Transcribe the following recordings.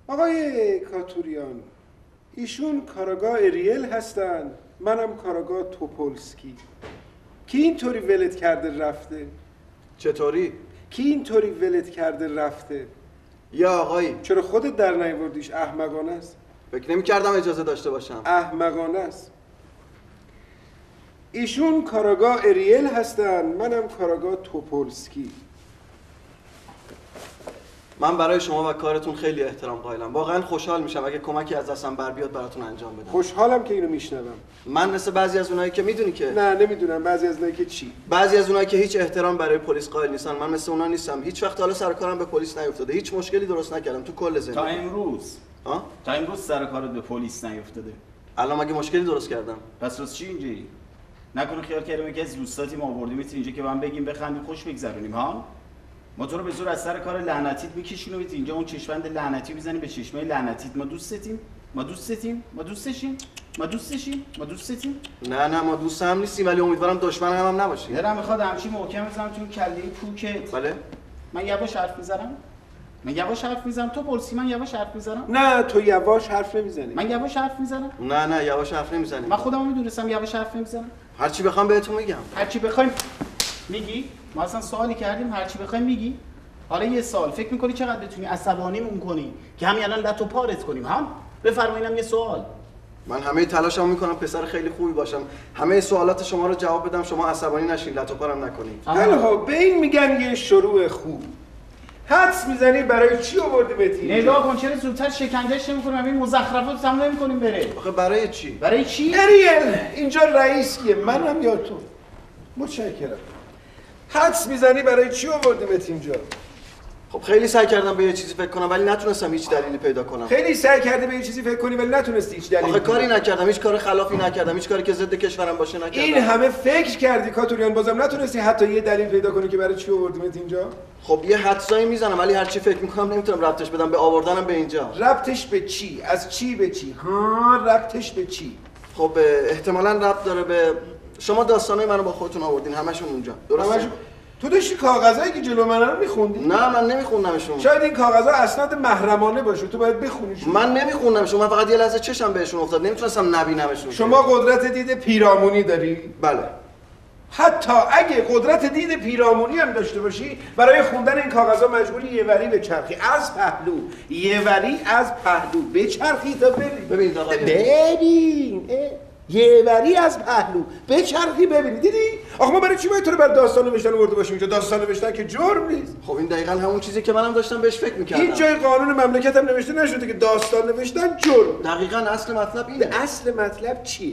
آقای کاتوریان، ایشون کاراگاه اریل هستن، منم کاراگاه توپولسکی. کی اینطوری ولت کرده رفته؟ چطوری؟ کی اینطوری ولت کرده رفته؟ یا آقایی چرا خودت در نیاوردیش؟ احمقانه است. فکر نمی‌کردم اجازه داشته باشم. احمقانه است. ایشون کاراگاه اریل هستن، منم کاراگاه توپولسکی. من برای شما و کارتون خیلی احترام قائلم. واقعا خوشحال میشم اگه کمکی از دستم بر بیاد براتون انجام بدم. خوشحالم که اینو میشنوم. من مثل بعضی از اونایی که میدونی که نه نمیدونم. بعضی از اونایی که چی؟ بعضی از اونایی که هیچ احترام برای پلیس قائل نیستن. من مثل اونا نیستم. هیچ وقت حالا سر کارم به پلیس نیفتاده. هیچ مشکلی درست نکردم تو کل زندگی. تا امروز سر کارت به پلیس نیفتاده. الان مگه مشکلی درست کردم؟ پس راست چی اینجایی؟ نکنه خیال کردم که از دوستاتی ما آوردیم اینجا که من بگیم بخندیم خوش بگذرونیم ها؟ ما تو رو به زور از سر کار لعنتیت میکشونیم اینجا، اون چشمند لعنتی میزنیم به چشمه لعنتیت. ما دوستتیم؟ ما دوستتیم؟ ما دوستشیم؟ ما دوستشیم؟ ما دوستتیم؟ نه ما دوست هم نیستیم، ولی امیدوارم دشمن هم نباشیم. دلم میخواد همچین محکم بزنم تو کله پوکت. بله. من یواش حرف میزنم؟ من یواش حرف میزنم؟ تو پلیسی من یواش حرف میزنم؟ نه تو یواش حرف نمیزنی. من یواش حرف میزنم؟ نه یواش حرف نمیزنی. من خودم میدونستم یواش حرف نمیزنم. هر چی بخوام بهتون میگم. هر چی بخوایم میگی؟ ما اصلا سوالی کردیم هر چی بخوایم میگی؟ حالا یه سوال، فکر میکنی چقدر بتونی عصبانیمون کنی که همین الان لتو پارت کنیم ها؟ بفرمایینم یه سوال. من همه تلاشمو میکنم پسر خیلی خوبی باشم، همه سوالات شما رو جواب بدم، شما عصبانی نشین، لتو پارم نکنید. حالا به این میگن یه شروع خوب. حدس میزنی برای چی آوردیمت اینجا؟ نگاه کن چرا زودتر شکنجهش نمی‌کنیم، همین مزخرفات تمام نمی‌کنیم بره. آخه برای چی؟ برای چی؟ اریل اینجا رئیس کیه؟ منم یا تو؟ متشکرم. حدس میزنی برای چی آوردیمت اینجا؟ خب خیلی سعی کردم به یه چیزی فکر کنم ولی نتونستم هیچ دلیلی پیدا کنم. خیلی سعی کردی به یه چیزی فکر کنی ولی نتونستی هیچ دلیلی. آخه کاری نکردم، هیچ کار خلافی نکردم، هیچ کاری که ضد کشورم باشه نکردم. این همه فکر کردی کاتوریان، بازم نتونستی حتی یه دلیل پیدا کنی که برای چی آوردیمت اینجا؟ خب یه حدسایی میزنم ولی هر چی فکر میکنم نمیتونم ربطش بدم به آوردنم به اینجا. ربطش به چی؟ از چی به چی؟ ها ربطش به چی؟ خب احتمالاً ربط داره به شما داستانای منو با خودتون آوردین همشون اونجا. درسته؟ تو داشتی کاغذایی که جلو من رو میخوندی؟ نه من نمیخوندمشون. شاید این کاغذها اسناد محرمانه باشه، تو باید بخونیشون. من نمیخوندمشون، من فقط یه لحظه چشم بهشون افتاد، نمیتونستم نبینمشون. شما قدرت دید پیرامونی داری؟ بله. حتی اگه قدرت دید پیرامونی هم داشته باشی برای خوندن این کاغذها مجبوری یه وری بچرخی از پهلو، یه وری از پهلو بچرخی تا ببین آقا ببین یه وری از پهلو بچرخی ببینی. دیدی؟ آخه ما برای چی باید تو رو بر داستان نوشتن آورده باشیم اینجا؟ داستان نوشتن که جرم نیست. خب این دقیقاً همون چیزی که منم داشتم بهش فکر می‌کردم. هیچ جای قانون مملکتم نوشته نشده که داستان نوشتن جرم. دقیقاً اصل مطلب اینه. اصل مطلب چیه؟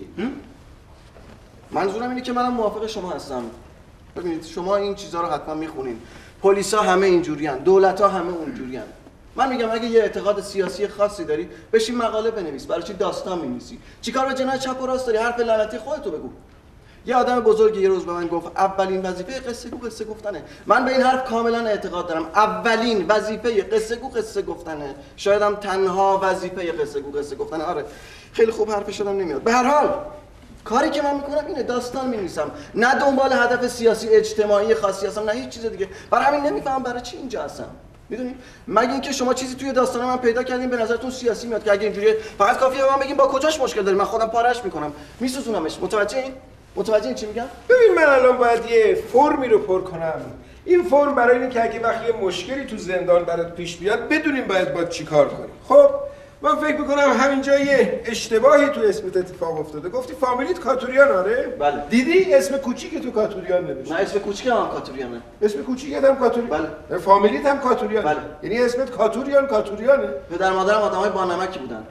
منظورم اینه که منم موافق شما هستم. ببینید شما این چیزا رو حتما میخونین. پلیسا همه اینجورین، دولت‌ها همه اونجورین. من میگم اگه یه اعتقاد سیاسی خاصی داری، بشین مقاله بنویس. برای چی داستان می‌نویسی؟ چیکار به جنایت چپ و راست داری؟ حرف لعنتی خودتو بگو. یه آدم بزرگی یه روز به من گفت اولین وظیفه قصه گفتنه. من به این حرف کاملا اعتقاد دارم. اولین وظیفه قصه گفتنه. شاید هم تنها وظیفه قصه گفتنه. آره. خیلی خوب حرفش شدم نمیاد. به هر حال کاری که من میکنم اینه، داستان می‌نویسم. نه دنبال هدف سیاسی اجتماعی خاصی هستم، نه هیچ چیز دیگه. برای همین نمیفهمم برای چی اینجا هستم. میدونید؟ مگه اینکه شما چیزی توی داستان من پیدا کردین به نظرتون سیاسی میاد که اگه اینجوریه فقط کافیه به من بگین با کجاش مشکل داری، من خودم پارش میکنم، میسوزونمش. متوجه این چی میگم؟ ببین من الان باید یه فرمی رو پر کنم. این فرم برای اینه که اگه وقتی یه مشکلی تو زندان برات پیش بیاد بدونیم باید چیکار کنیم. خب من فکر میکنم همینجا یه اشتباهی تو اسمت اتفاق افتاده. گفتی فامیلیت کاتوریان؟ آره؟ بله. دیدی اسم کوچیک تو کاتوریان نوشته؟ نه اسم کوچیکم هم کاتوریانه. اسم کوچیکت هم کاتوریان؟ بله. فامیلیت هم کاتوریانه؟ بله. یعنی اسمت کاتوریانه؟ پدر مادرم آدمای بانمکی بودن.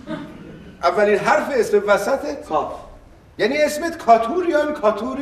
اولین حرف اسم وسطت کاف. یعنی اسمت کاتوریان.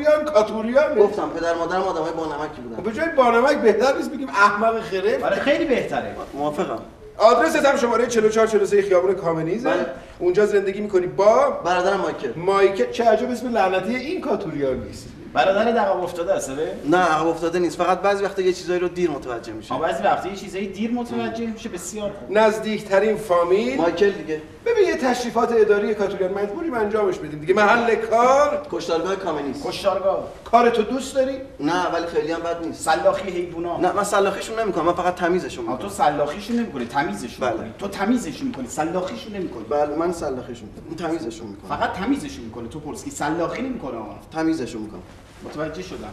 گفتم پدر مادرم آدمای بانمکی بودن. به جای بانمک بهتر نیست بگیم احمق خرف؟ آره خیلی بهتره. موافقم. آدرست هم شماره 4443 خیابون کامنیزه. بله. اونجا زندگی میکنی با برادرم مایکل. چه عجب اسم لعنتی این کاتوریان نیست. برادر عقب افتاده است؟ نه عقب افتاده نیست، فقط بعضی وقتا یه چیزایی رو دیر متوجه میشه. بعضی وقتا یه چیزایی دیر متوجه میشه. بسیار خوب. نزدیکترین فامیل مایکل دیگه. ببین یه تشریفات اداری کاتولیان مجبوریم انجامش بدیم دیگه. محل کار کشتارگاه کامنیست. کشتارگاه. کارتو دوست داری؟ نه ولی خیلی هم بد نیست. سلاخی حیونا. نه من سلاخیشون نمیکنم، من فقط تمیزشون میکنم. تو سلاخیشون نمیکنی، تمیزشون بله. میکنی. تو تمیزشون میکنی، سلاخیشون نمیکنی. بله من سلاخیشون میکنم، تمیزشون میکنم. فقط تمیزشون میکنه. تو پولسکی سلاخی نمیکنه. تمیزشون میکنم. متوجه شدم.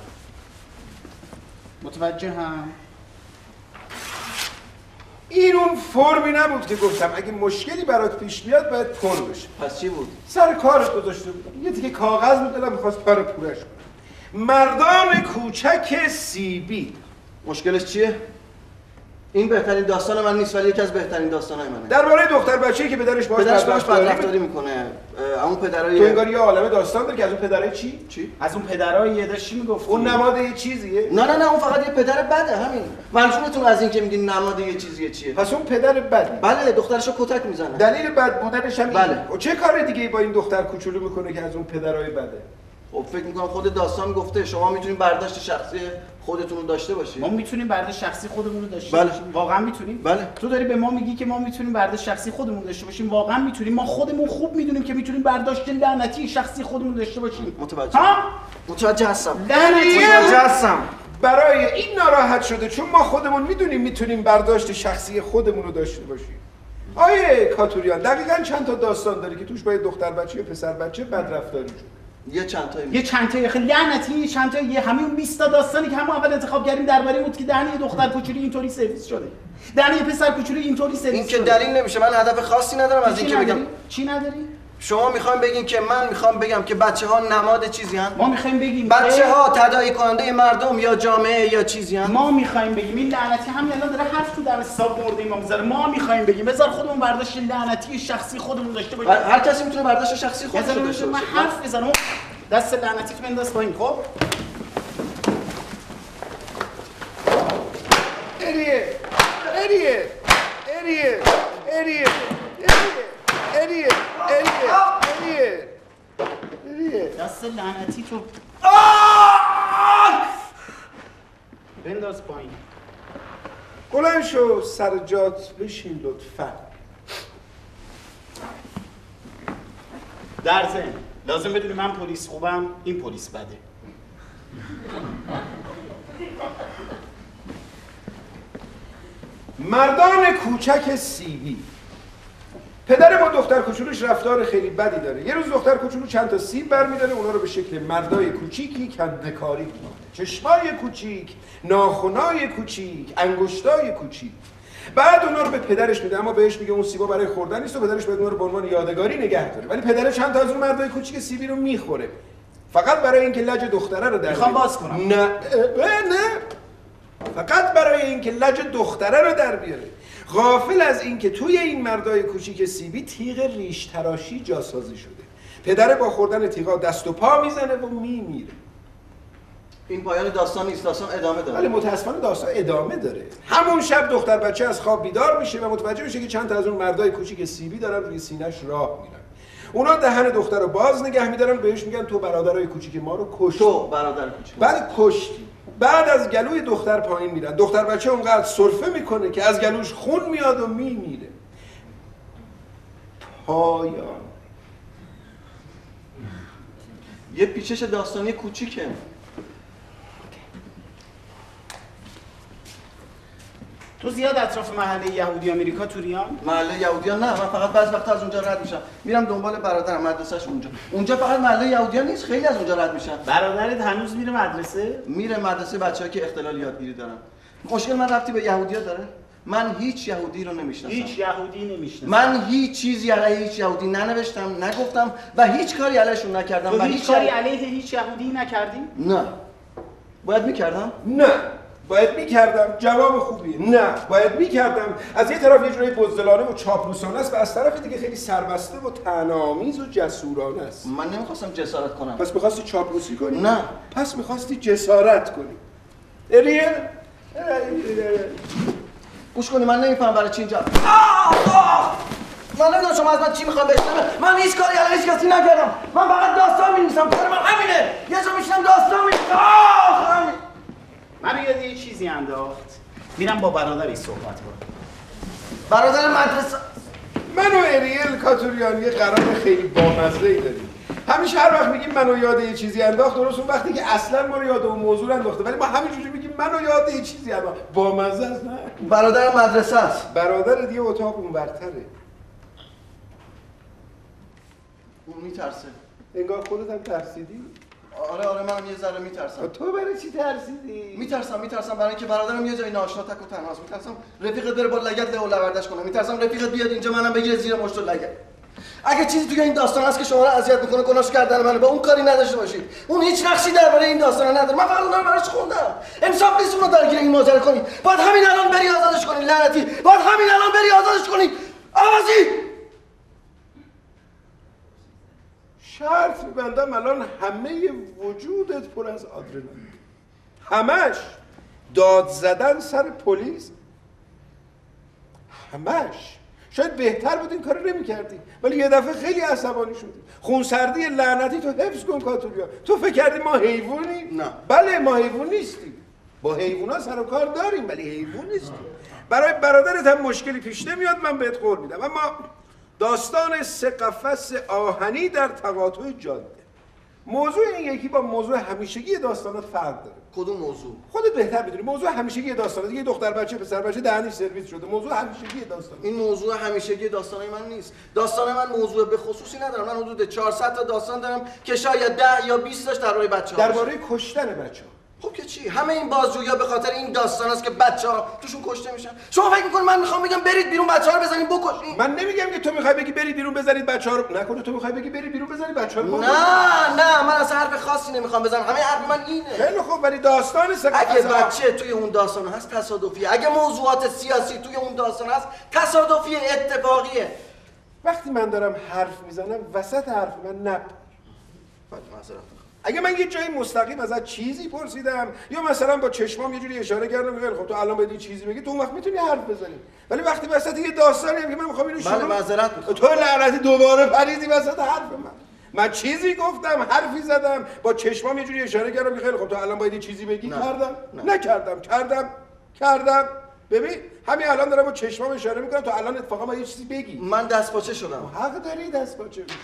متوجه هم. این اون فرمی نبود که گفتم اگه مشکلی برات پیش بیاد باید پر بشه. پس چی بود؟ سر کارت گذاشته بودم. یه دیگه کاغذ بود دلم می‌خواست کار پورش کنم. مردان کوچک سیبی. مشکلش چیه؟ این بهترین داستان من نیست ولی یکی از بهترین داستان‌های منه. درباره دختر بچه‌ای که پدرش باهاش بدرفتاری میکنه. اون پدرای تو انگار یه عالمه داستان داره که از اون پدرای چی؟ از اون پدرای یه چی میگفت؟ اون نماد یه چیزیه؟ نه اون فقط یه پدر بده همین. منظورتون از این که میگین نماد یه چیزیه چیه؟ پس اون پدر بدی. بله دخترشو کتک میزنه. دلیل بد بودنش هم بله. اینه. چه کار دیگه با این دختر کوچولو میکنه که از اون پدرای بده؟ خب فکر میکنم خود داستان گفته شما میتونید برداشت شخصی خودتون رو داشته باشید. ما میتونیم برداشت شخصی خودمون رو داشته بله. باشیم. واقعا میتونیم؟ بله. تو داری به ما میگی که ما میتونیم برداشت شخصی خودمون داشته باشیم. واقعا میتونیم؟ ما خودمون خوب میدونیم که میتونیم برداشت لعنتی شخصی خودمون داشته باشیم. متوجه. ها؟ متوجه هستم. متوجه هستم. برای این ناراحت شده چون ما خودمون میدونیم میتونیم برداشت شخصی خودمون رو داشته باشیم. آیه کاتوریان دقیقاً چند تا داستان داری که توش باید دختر بچه یا پسر بچه بدرفتاری شده؟ یه چند تایی خیلی لعنتی، یه چند تا همین 20 تا داستانی که همون اول انتخاب کردیم درباره بود که دهنه دختر کوچولی اینطوری سرویس شده. دهنه پسر کوچولی اینطوری سرویس این که شده. دلیل نمیشه. من هدف خاصی ندارم از این که بگم. چی نداری؟ شما میخواین بگین که من میخوام بگم که بچه‌ها نماد چیزی هستن؟ ما میخوایم بگیم بچه‌ها تداعی کننده مردم یا جامعه یا چیزی هستن؟ ما میخوایم بگیم این لعنتی همین الان داره حرف تو در حساب مرده ما میذاره. ما میخوایم بگیم بذار خودمون برداشت لعنتی شخصی خودمون داشته باشیم. هر کسی میتونه برداشت شخصی خودش رو داشته باشه. من حرف بزنم دست لعنتی تو بنداز پایین. خب دست لعنتی تو بنداز پایین. بلند شو سر جات بشین لطفا. در ضمن لازم بدونی من پلیس خوبم، این پلیس بده. مردان کوچک سیبی. پدر با دختر کوچولوش رفتار خیلی بدی داره. یه روز دختر کوچولو چند تا سیب برمی‌داره، اونا رو به شکل مردای کوچیکی کنده‌کاری می‌کنه. چشمای کوچیک، ناخنای کوچیک، انگشتای کوچیک. بعد اونا رو به پدرش میده، اما بهش میگه اون سیبا برای خوردن نیست و پدرش باید اونا رو به عنوان یادگاری نگه داره. ولی پدر چند تا از اون مردای کوچیک سیبی رو میخوره. فقط برای اینکه لج دختره رو در میخوام باز کنم. نه. فقط برای اینکه لج دختره رو در بیاره. غافل از اینکه توی این مردای کوچیک سیبی تیغ ریش تراشی جاسازی شده. پدر با خوردن تیغا دست و پا میزنه و میمیره. این پایان داستان نیست، داستان ادامه داره. ولی متاسفانه داستان ادامه داره. همون شب دختر بچه از خواب بیدار میشه و متوجه میشه که چند تا از اون مردای کوچیک سیبی دارن روی سینه‌اش راه میرن. اونا دهن دختر رو باز نگه میدارن، بهش میگن تو برادرای کوچیک ما رو کشتی. تو برادر کوچیک. بعد کشتی. بعد از گلوی دختر پایین میرن. دختر بچه اونقدر سرفه میکنه که از گلوش خون میاد و میمیره. پایان. یه پیچش داستانی کوچیکه. تو زیاد اطراف محله یهودی آمریکا توریان؟ محله یهودیان نه، من فقط بعضی وقتا از اونجا رد میشم. میرم دنبال برادرم، مدرسه‌اش اونجا. اونجا فقط محله یهودیان نیست، خیلی از اونجا رد میشن. برادرت هنوز میره مدرسه؟ میره مدرسه بچه‌ها که اختلال یادگیری دارن. مشکل من ربطی به یهودی‌ها داره؟ من هیچ یهودی رو نمیشناسم. هیچ یهودی نمیشناسم. من هیچ چیزی علیه هیچ یهودی ننوشتم، نگفتم و هیچ کاری علیهشون نکردم. تو و هیچ کاری علیه هیچ یهودی نکردی؟ نه. باید میکردم؟ نه. باید میکردم. جواب خوبیه. نه. باید میکردم. از یه طرف یه جورایی بزدلانه و چاپلوسانه است و از طرف دیگه خیلی سربسته و طعنه‌آمیز و جسورانه است. من نمیخواستم جسارت کنم. پس میخواستی چاپلوسی کنی؟ نه. پس میخواستی جسارت کنی. اریل؟ گوش کنی من نمیفهم برای چی اینجا. من نمیدونم نمیدونم شما از من چی میخوام بشنوم. من هیچ کاری علیه هیچ کسی نکردم. من فقط داستان می‌نویسم. کار من همینه. یه جا میشینم داستان می‌نویسم. همین. من یاد یه چیزی انداخت. میرم با برادری صحبت کنم. برادر مدرسه. من و اریل کاتوریان یه قرار خیلی بامزه‌ای داریم. همیشه هر وقت میگیم منو یاد یه چیزی انداخت، درست اون وقتی که اصلا ما رو یاد اون موضوع انداخته، ولی ما همینجوری میگیم منو یاد یه چیزی انداخت. بامزه است نه؟ برادر مدرسه است. برادر دیگه اتاق اونورتره. اون میترسه. انگار خودت هم ترسیدی؟ آره منم یه ذره میترسم. تو برای چی ترسیدی؟ میترسم برای اینکه برادرم یه جای ناشنا تک و تنهاست. میترسم رفیقت بره با لگد له لوردش کنه. میترسم رفیقت بیاد اینجا منم بگیره زیر مشت و لگد. اگه چیزی توی این داستان هست که شما رو اذیت میکنه، گناهش کردن منه، با اون کاری نداشته باشید. اون هیچ نقشی درباره این داستان نداره. من فقط اونها رو براش خوندم. انصاف نیست اونو درگیر این ماجرا کنی. باید همین الان بری آزادش کنی لعنتی. باید همین الان بری آزادش کنی. آوازی شرط میبندم الان همه وجودت پر از آدرنالین، همش داد زدن سر پلیس، همش. شاید بهتر بود این کارو نمی‌کردی، ولی یه دفعه خیلی عصبانی شدی. خونسردی لعنتی تو حفظ کن کاتوریا. تو فکر کردی ما حیوانی؟ نه. بله ما حیوان نیستیم. با حیونا سر و کار داریم ولی حیوان نیستیم. برای برادرت هم مشکلی پیش نمیاد، من بهت قول میدم. اما داستان 3 قفس آهنی در تقاطع جاده، موضوع این یکی با موضوع همیشگی داستانات فرق داره. کدوم موضوع؟ خودت بهتر میدونی. موضوع همیشگی داستانات، یه دختر بچه پسر بچه دهنش سرویس شده، موضوع همیشگی داستان. این موضوع همیشگی داستانای من نیست. داستان من موضوع به خصوصی ندارم. من حدود 400 تا داستان دارم که شاید 10 یا 20 تاش درباره بچه‌ها. درباره کشتن بچه‌ها. خب که چی؟ همه این بازجویی‌ها به خاطر این داستان است که بچه‌ها توشون کشته میشن. شما فکر می‌کنید من میخوام بگم برید بیرون بچه‌ها رو بزنید بکشید؟ من نمیگم که تو میخوای بگی برید بیرون بزنید بچه‌ها رو، نکنه تو میخوای بگی برید بیرون بزنید بچه‌ها رو. نه من اصلا حرف خاصی نمیخوام بزنم. همه حرف من اینه. خیلی خوب، ولی داستان اگه بچه توی اون داستان هست تصادفیه. اگه موضوعات سیاسی توی اون داستان هست تصادفیه، اتفاقیه. وقتی من دارم حرف میزنم وسط حرف من نپر. معذرت. اگه من یه جایی مستقیم ازت چیزی پرسیدم یا مثلا با چشمام یه جوری اشاره کردم خیلی خب تو الان باید چیزی بگی، تو اون وقت میتونی حرف بزنی. ولی وقتی وسط یه داستانی هم که من میخوام اینو شروع بله معذرت میخوام. تو لعنتی دوباره پریدی وسط حرف من چیزی گفتم، حرفی زدم، با چشمام یه جوری اشاره کردم که خیلی خب تو الان باید چیزی بگی. نه. کردم؟ نه. نکردم. کردم. ببین همین الان دارم با چشمام اشاره میکنم تو الان اتفاقا باید یه چیزی بگی. من دستپاچه شدم. حق داری دستپاچه بشی.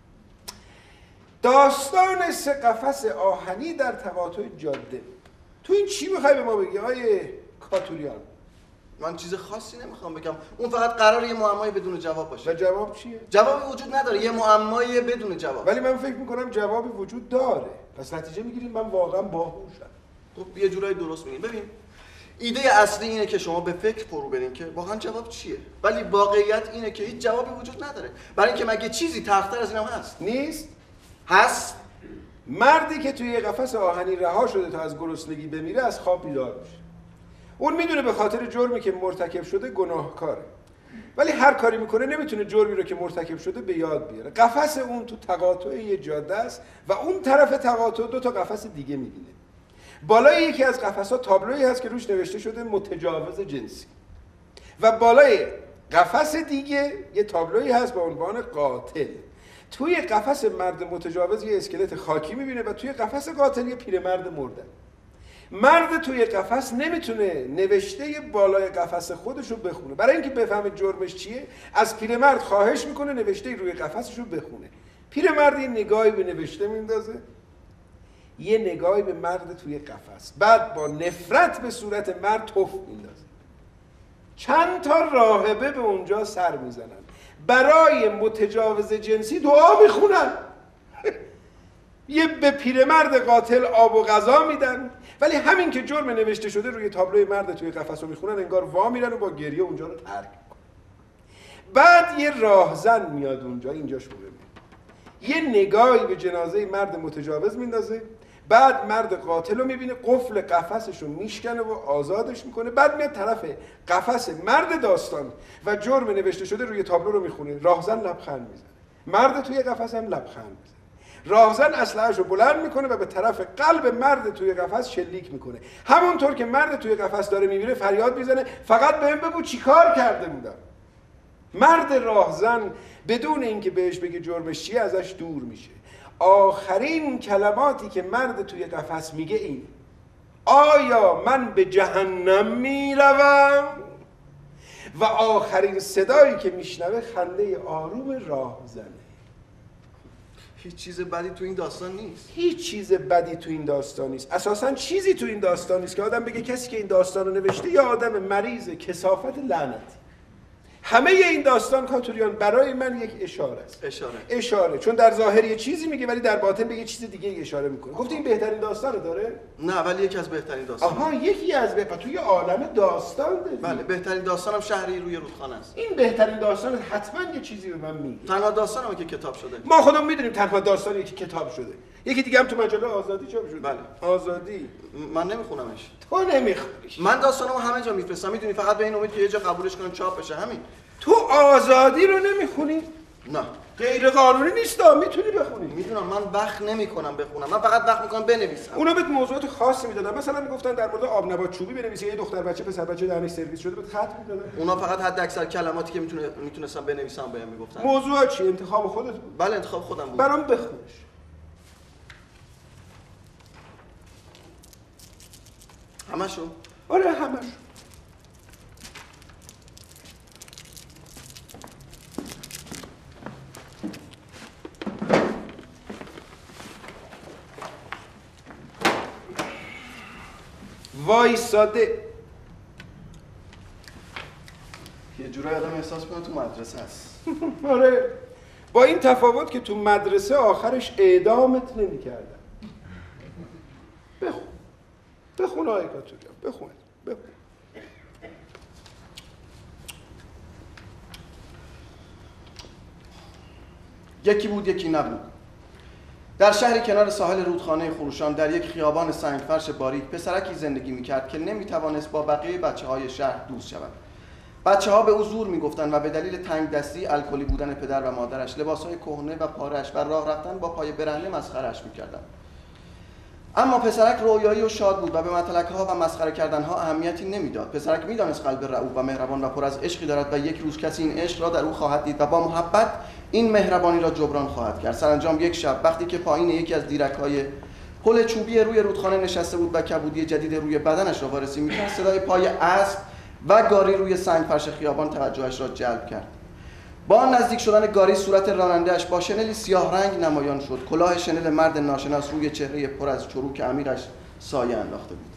داستان 3 قفس آهنی در تقاطع جاده، تو این چی میخوای به ما بگی آقای کاتوریان؟ من چیز خاصی نمیخوام بگم. اون فقط قراره یه معمای بدون جواب باشه. و جواب چیه؟ جوابی وجود نداره. یه معمای بدون جواب. ولی من فکر میکنم جوابی وجود داره. پس نتیجه میگیریم من واقعا باهوشم. خب یه جورایی درست میگین. ببین ایده اصلی اینه که شما به فکر فرو برین که واقعا جواب چیه، ولی واقعیت اینه که هیچ جوابی وجود نداره. برای اینکه مگه چیزی تلخ‌تر از اینم هست؟ نیست؟ هست. مردی که توی قفس آهنی رها شده تا از گرسنگی بمیره از خواب بیدار میشه. اون میدونه به خاطر جرمی که مرتکب شده گناهکاره، ولی هر کاری میکنه نمیتونه جرمی رو که مرتکب شده به یاد بیاره. قفس اون تو تقاطع یه جاده است و اون طرف تقاطع 2 تا قفس دیگه میبینه. بالای یکی از قفس‌ها تابلویی هست که روش نوشته شده متجاوز جنسی و بالای قفس دیگه یه تابلویی هست با عنوان قاتل. توی قفس مرد متجاوز یه اسکلت خاکی میبینه و توی قفس قاتل یه پیرمرد مرده. مرد توی قفس نمیتونه نوشته بالای قفس خودش رو بخونه. برای اینکه بفهمه جرمش چیه از پیرمرد خواهش میکنه نوشته روی قفسش رو بخونه. پیرمرد یه نگاهی به نوشته میندازه، یه نگاهی به مرد توی قفس، بعد با نفرت به صورت مرد تف میندازه. چند تا راهبه به اونجا سر میزنن، برای متجاوز جنسی دعا میخونن. یه به پیرمرد قاتل آب و غذا میدن، ولی همین که جرم نوشته شده روی تابلوی مرد توی قفس رو میخونن انگار وا میرن و با گریه اونجا رو ترک میکنن. بعد یه راهزن میاد اونجا، اینجاش مهمه، یه نگاهی به جنازه مرد متجاوز میندازه، بعد مرد قاتل رو میبینه، قفل قفسش رو میشکنه و آزادش میکنه، بعد میاد طرف قفس مرد داستان و جرم نوشته شده روی تابلو رو میخونه. راهزن لبخند میزنه، مرد توی قفس هم لبخند میزنه. راهزن اسلحه‌اش رو بلند میکنه و به طرف قلب مرد توی قفس شلیک میکنه. همونطور که مرد توی قفس داره میمیره فریاد میزنه فقط بهم بگو چیکار کرده بودم. مرد راهزن بدون اینکه بهش بگه جرمش چیه ازش دور میشه. آخرین کلماتی که مرد توی قفس میگه این: آیا من به جهنم میروم؟ و آخرین صدایی که میشنوه خنده آروم راهزنه. هیچ چیز بدی تو این داستان نیست. هیچ چیز بدی تو این داستان نیست. اساساً چیزی تو این داستان نیست که آدم بگه کسی که این داستان رو نوشته یا آدم مریض کثافت لعنتی. همه این داستان کاتوریان برای من یک اشاره است. اشاره. چون در ظاهر یه چیزی میگه ولی در باطن به یه چیز دیگه اشاره میکنه. گفتی این بهترین داستان رو داره؟ نه ولی یکی از بهترین داستان. آها یکی از توی عالم داستان داری. بله بهترین داستانم شهری روی رودخانه است. این بهترین داستان حتما یه چیزی به من میگه. تنها داستانمه که کتاب شده. ما خودمون میدونیم تنها داستانی که کتاب شده. یکی دیگه هم تو مجله آزادی چاپ شده. بله. آزادی. من نمیخونمش. تو نمیخونیش. من داستانمو همه جا میفرستم. میدونی فقط به این امید که یه جا قبولش کنن چاپ بشه همین. تو آزادی رو نمیخونی؟ نه. غیر قانونی نیست، میتونی بخونی. میدونم من وقت نمیکنم بخونم. من فقط وقت میکنم بنویسم. اونا بهت موضوعات خاصی میدادن. مثلا میگفتن در مورد آب نبات چوبی بنویسی، یه دختر بچه پسر بچه دهنش سرویس شده بهت خط میدادن. اونا فقط حد اکثر کلماتی که میتونستم بنویسم بهم میگفتن. موضوع چی؟ انتخاب خودت بود. بله انتخاب خودم بود. برام بخونش. همشو؟ آره همشو. وایساده. یه جورایی آدم احساس میکنه تو مدرسه است. آره با این تفاوت که تو مدرسه آخرش اعدامت نمی‌کردن. بخون آقای کاتوریان، بخون. یکی بود یکی نبود. در شهری کنار ساحل رودخانه خروشان در یک خیابان سنگفرش باریک پسرکی زندگی میکرد که نمیتوانست با بقیه بچه‌های شهر دوست شود. بچه‌ها به او زور میگفتند و به دلیل تنگ دستی، الکلی بودن پدر و مادرش، لباس‌های کهنه و پاره‌اش و راه رفتن با پای برهنه مسخره‌اش میکردند. اما پسرک رویایی و شاد بود و به مطلق‌ها و مسخره کردن‌ها اهمیتی نمیداد. پسرک میدانست قلب رئوف و مهربان و پر از عشقی دارد و یک روز کسی این عشق را در او خواهد دید و با محبت این مهربانی را جبران خواهد کرد. سرانجام یک شب وقتی که پایین یکی از دیرک‌های پل چوبی روی رودخانه نشسته بود و کبودی جدید روی بدنش را وارسی می‌کرد، صدای پای اسب و گاری روی سنگفرش خیابان توجهش را جلب کرد. با نزدیک شدن گاری صورت راننده‌اش با شنلی سیاه رنگ نمایان شد. کلاه شنل مرد ناشناس روی چهره پر از چروک عمیقش سایه انداخته بود.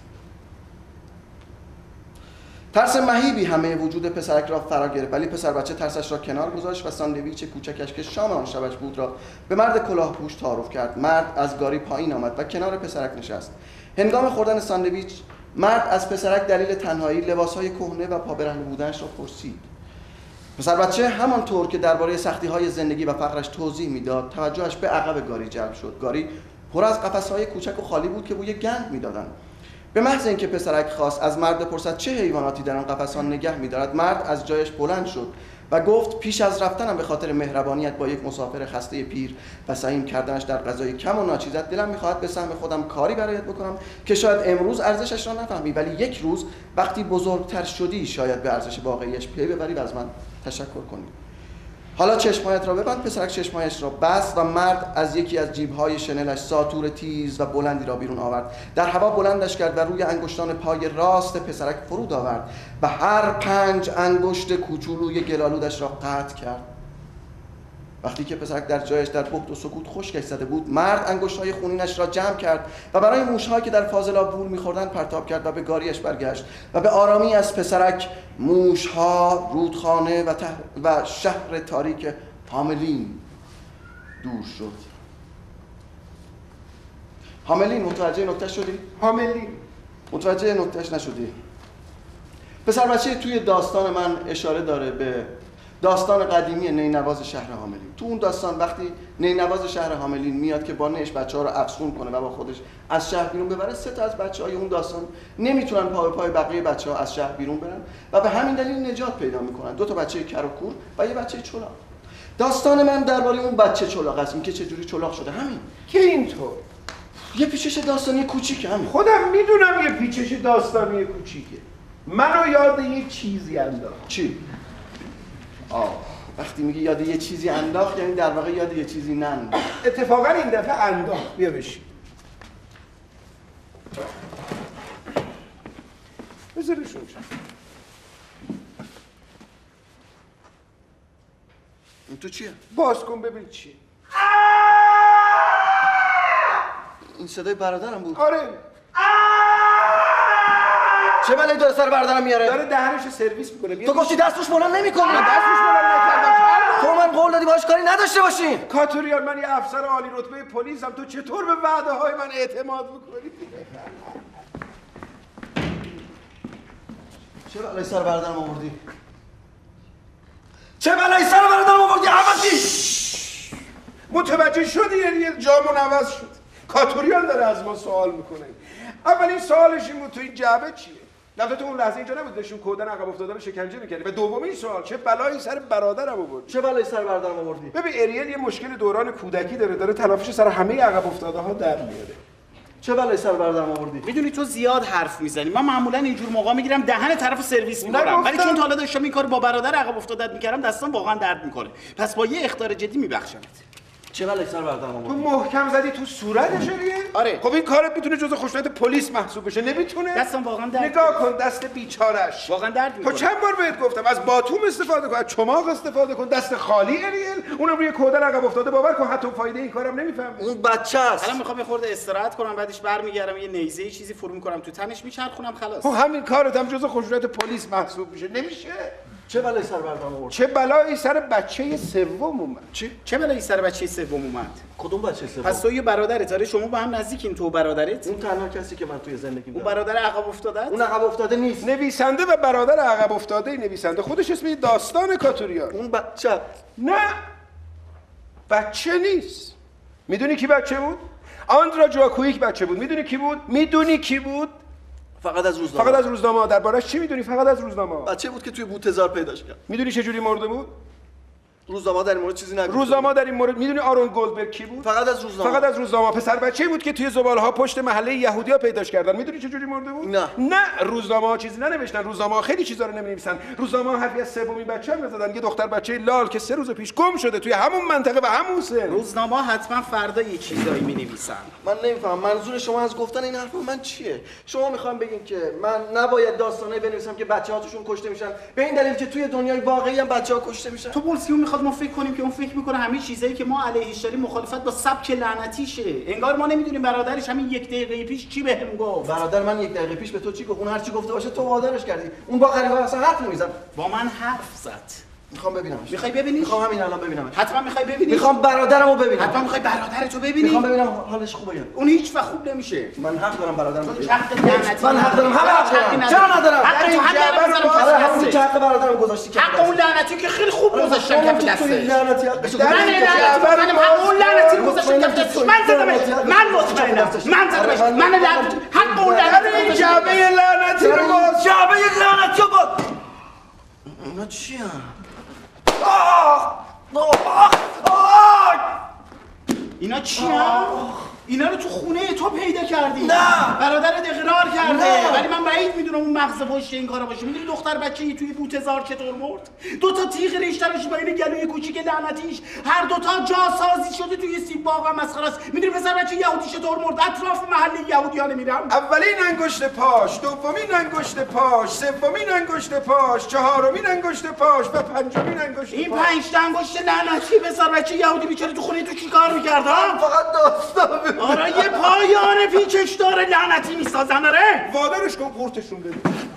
ترس مهیبی همه وجود پسرک را فرا گرفت، ولی پسر بچه ترسش را کنار گذاشت و ساندویچ کوچکش که شام آن شبش بود را به مرد کلاهپوش تعارف کرد. مرد از گاری پایین آمد و کنار پسرک نشست. هنگام خوردن ساندویچ مرد از پسرک دلیل تنهایی، لباس‌های کهنه و پابرهنه بودنش را پرسید. پسر بچه همانطور که درباره سختی‌های زندگی و فقرش توضیح میداد، توجهش به عقب گاری جلب شد. گاری پر از قفس‌های کوچک و خالی بود که بوی گند می‌دادند. به محض اینکه پسرک خواست از مرد بپرسد چه حیواناتی در آن قفس‌ها نگه می‌دارد، مرد از جایش بلند شد و گفت پیش از رفتنم به خاطر مهربانیت با یک مسافر خسته پیر و سعیم کردنش در غذای کم و ناچیزت، دلم می‌خواهد به سهم خودم کاری برایت بکنم که شاید امروز ارزشش را نفهمی، ولی یک روز وقتی بزرگتر شدی شاید به ارزش واقعیش پی ببری و از من تشکر کنی. حالا چشمایت را ببند. پسرک چشمایش را بست و مرد از یکی از جیب‌های شنلش ساطور تیز و بلندی را بیرون آورد. در هوا بلندش کرد و روی انگشتان پای راست پسرک فرود آورد و هر 5 انگشت کوچولوی گلالودش را قطع کرد. وقتی که پسرک در جایش در بهت و سکوت خشکش زده بود، مرد انگشت‌های خونینش را جمع کرد و برای موش‌هایی که در فاضلاب وول می‌خوردند پرتاب کرد و به گاریش برگشت و به آرامی از پسرک، موش‌ها، رودخانه و شهر تاریک هاملین دور شد. هاملین متوجه نکتهش شدی؟ هاملین متوجه نکتهش نشدی؟ پسر بچه توی داستان من اشاره داره به داستان قدیمی نینواز شهر هاملین. تو اون داستان وقتی نینواز شهر هاملین میاد که با نش بچه‌ها رو افسون کنه و با خودش از شهر بیرون ببره، 3 تا از بچه‌های اون داستان نمیتونن پا به پای بقیه بچه‌ها از شهر بیرون برن و به همین دلیل نجات پیدا میکنن. 2 تا بچه کر و کور و یه بچه چلاق. داستان من درباره اون بچه چلاق است، این که چه جوری چلاق شده. همین که اینطور یه پیچش داستانی کوچیک. همین خودم میدونم یه پیچش داستانی کوچیکه. منو یاد یه چیزی انداخت. چی؟ وقتی میگی یاد یه چیزی انداخت یعنی در واقع یاد یه چیزی ننداخت. اتفاقا این دفعه انداخت. بیا بشین. بذارش اونجا. این تو چیه؟ باز کن ببین چیه. این صدای برادرم بود. آره. چه بلایی داره سر برادرم میاره؟ داره دهنشو سرویس میکنه. تو گفتی دستش بلند نمی‌کنی. من دستش بلند نکردم. تو من قول دادی باهاش کاری نداشته باشی. کاتوریان من یه افسر عالی رتبه پلیسم، تو چطور به وعده های من اعتماد میکنی؟ چه بلایی سر برادرم آوردی؟ چه بلایی سر برادرم آوردی عوضی؟ متوجه شدی یه جامون عوض شد. کاتوریان داره از ما سوال میکنه. اولین سوالش این بود تو این جعبه چیه؟ البته تو اون لحظه اینجا نبود داشتیم کودن عقب افتاده رو شکنجه می‌کردی. و دومین سوال چه بلایی سر برادرم آورد؟ چه بلایی سر برادرم آوردی؟ ببین اریل یه مشکل دوران کودکی داره تلافیش سر همه عقب افتاده ها در میاره. چه بلایی سر برادرم آوردی؟ میدونی تو زیاد حرف میزنی. من معمولا اینجور موقع میگیرم دهن طرفو سرویس میکنم، ولی چون تا حالا داشتم این کارو با برادر عقب افتادت میکردم دستام واقعا درد میکنه. پس با یه اخطار جدی میبخشمت. چه بلایی سر برادرم آوردی؟ تو محکم زدی تو صورتش دیگه؟ آره. خب این کارت میتونه جزء خشونت پلیس محسوب بشه، نمیتونه؟ دستم واقعا درد نگاه کن دست بیچارش. واقعا درد تو میکنه. چند بار بهت گفتم از باتوم استفاده کن، از چماق استفاده کن، دست خالی اریل، اونم روی کودن عقب افتاده. باور کن حتی فایده این کارم نمیفهمه. اون بچه است. الان میخوام یه خورده استراحت کنم، بعدش برمیگردم یه نیزه چیزی فرو میکنم تو تنش میچرخونم خلاص. خب همین کارت هم جزء خشونت پلیس محسوب میشه. نمیشه. چه بلایی سر برادرم آوردی؟ چه بلایی سر بچه سوم اومد؟ چه بلایی سر بچه سوم اومد؟ کدوم بچه سوم؟ پس تو یه برادرت، آره شما با هم نزدیکین تو و برادرت؟ اون تنها کسی که من توی زندگیم اون دارم. برادر عقب افتاده؟ اون عقب افتاده نیست. نویسنده و برادر عقب افتاده نویسنده خودش اسم داستان کاتوریان. اون بچه نه بچه نیست. میدونی کی بچه بود؟ آندرا جواکویک بچه بود. میدونی کی بود؟ میدونی کی بود؟ فقط از روزنامه. فقط از روزنامه. دربارش چی میدونی؟ فقط از روزنامه. بچه بود که توی بوتزار پیداش کرد. میدونی چه جوری مرده بود؟ روزنامه در این مورد چیزی نگفت. روزنامه در این مورد. میدونی آرون گلدبرگ کی بود؟ فقط از روزنامه. فقط از روزنامه. پسر بچه‌ای بود که توی زباله‌ها پشت محله یهودی‌ها پیداش کردن. میدونی چه جوری مرده بود؟ نه. روزنامه‌ها چیزی ننوشتن. روزنامه‌ها خیلی چیزا رو نمی‌نویسن. روزنامه‌ها حرفی از سومین بچه هم نزدن. یه دختر بچه لال که 3 روز پیش گم شده توی همون منطقه و همون سن. روزنامه حتما فردا یه چیزایی می‌نویسن. من نمیفهمم منظور شما از گفتن این حرف من چیه؟ شما میخوام بگین که من نباید داستانایی بنویسم که بچه‌ها توشون کشته میشن به این دلیل که توی دنیای واقعی هم بچه‌ها کشته میشن؟ تو پلیسیون میخواد ما فکر کنیم که اون فکر میکنه همه چیزایی که ما علیهش داریم مخالفت با سبک لعنتیشه. انگار ما نمیدونیم برادرش همین 1 دقیقه پیش چی بهم گفت. برادر من 1 دقیقه پیش به تو چی گفت؟ اون هر چی گفته باشه تو وادارش کردی. اون با غریبه اصلا حرف نمیزد. با من حرف زد. میخوام ببینمش. میخوای ببینیش؟ میخوام همین الان ببینمش. حتما میخوای ببینیش؟ میخوام برادرمو ببینم. حتما میخوای برادرتو ببینی؟ میخوام ببینم حالش خوبه یا اون هیچ وقت خوب نمیشه. من حق دارم برادرم تو ببینم. حق لعنتی. من حق دارم. همه حق دارم. چرا ندارم؟ حق تو حق دارم. آره همون که حق برادرم گذاشتی که حق اون لعنتی که خیلی خوب گذاشتن کف دستش. لعنتی حقش. من حق اون لعنتی گذاشتن کف دستش. من زدمش. من مطمئنم. من زدمش. من لعنتی حق اون لعنتی جعبه لعنتی رو باز. جعبه لعنتی رو باز. اینا چیه؟ اینا چیه؟ اینا رو تو خونه تو پیدا کردی؟ نه. برادرت اقرار کرده. نه. ولی من بعید میدونم اون مغز پشت این کارا باشه. میدونی دختر بچه‌ای توی بوتزار چطور مرد؟ 2 تا تیغ ریشترش با این گلوی کوچیک لعنتیش هر 2 تا جاسازی شده توی سیب باغ مسخره است. میدونی پسر بچه یهودی چطور مرد؟ اطراف محله یهودی‌ها نمیرم. اولین انگشت پاش، دومین انگشت پاش، سومین انگشت پاش، چهارمین انگشت پاش و پنجمین انگشت این پاش. 5 تا انگشت لعنتی پسر بچه یهودی بیچاره تو خونه تو چیکار می‌کرد ها؟ فقط داستان آره یه پایان پیچشدار لعنتی میسازن آره؟ وادارش کن قورتشون بده.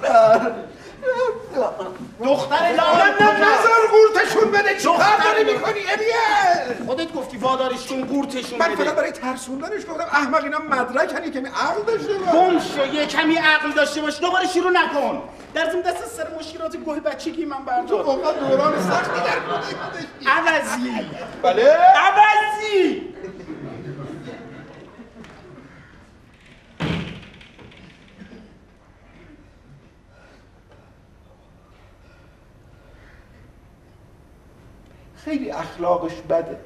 دختر لعنت نظر قورتشون بده. چی کار داری میکنی اریل؟ خودت گفتی وادارشون قورتشون من بده. فقط برای ترسوندنش گفتم احمق اینا مدرکن یه کمی عقل داشته باش. گم شو یه کمی عقل داشته باش دوباره شروع نکن. در ضمن دست سر مشکلات گوه بچگی من بردار. تو واقعا دوران سختی در خودت. عوضی. بله؟ عوضی. خیلی اخلاقش بده.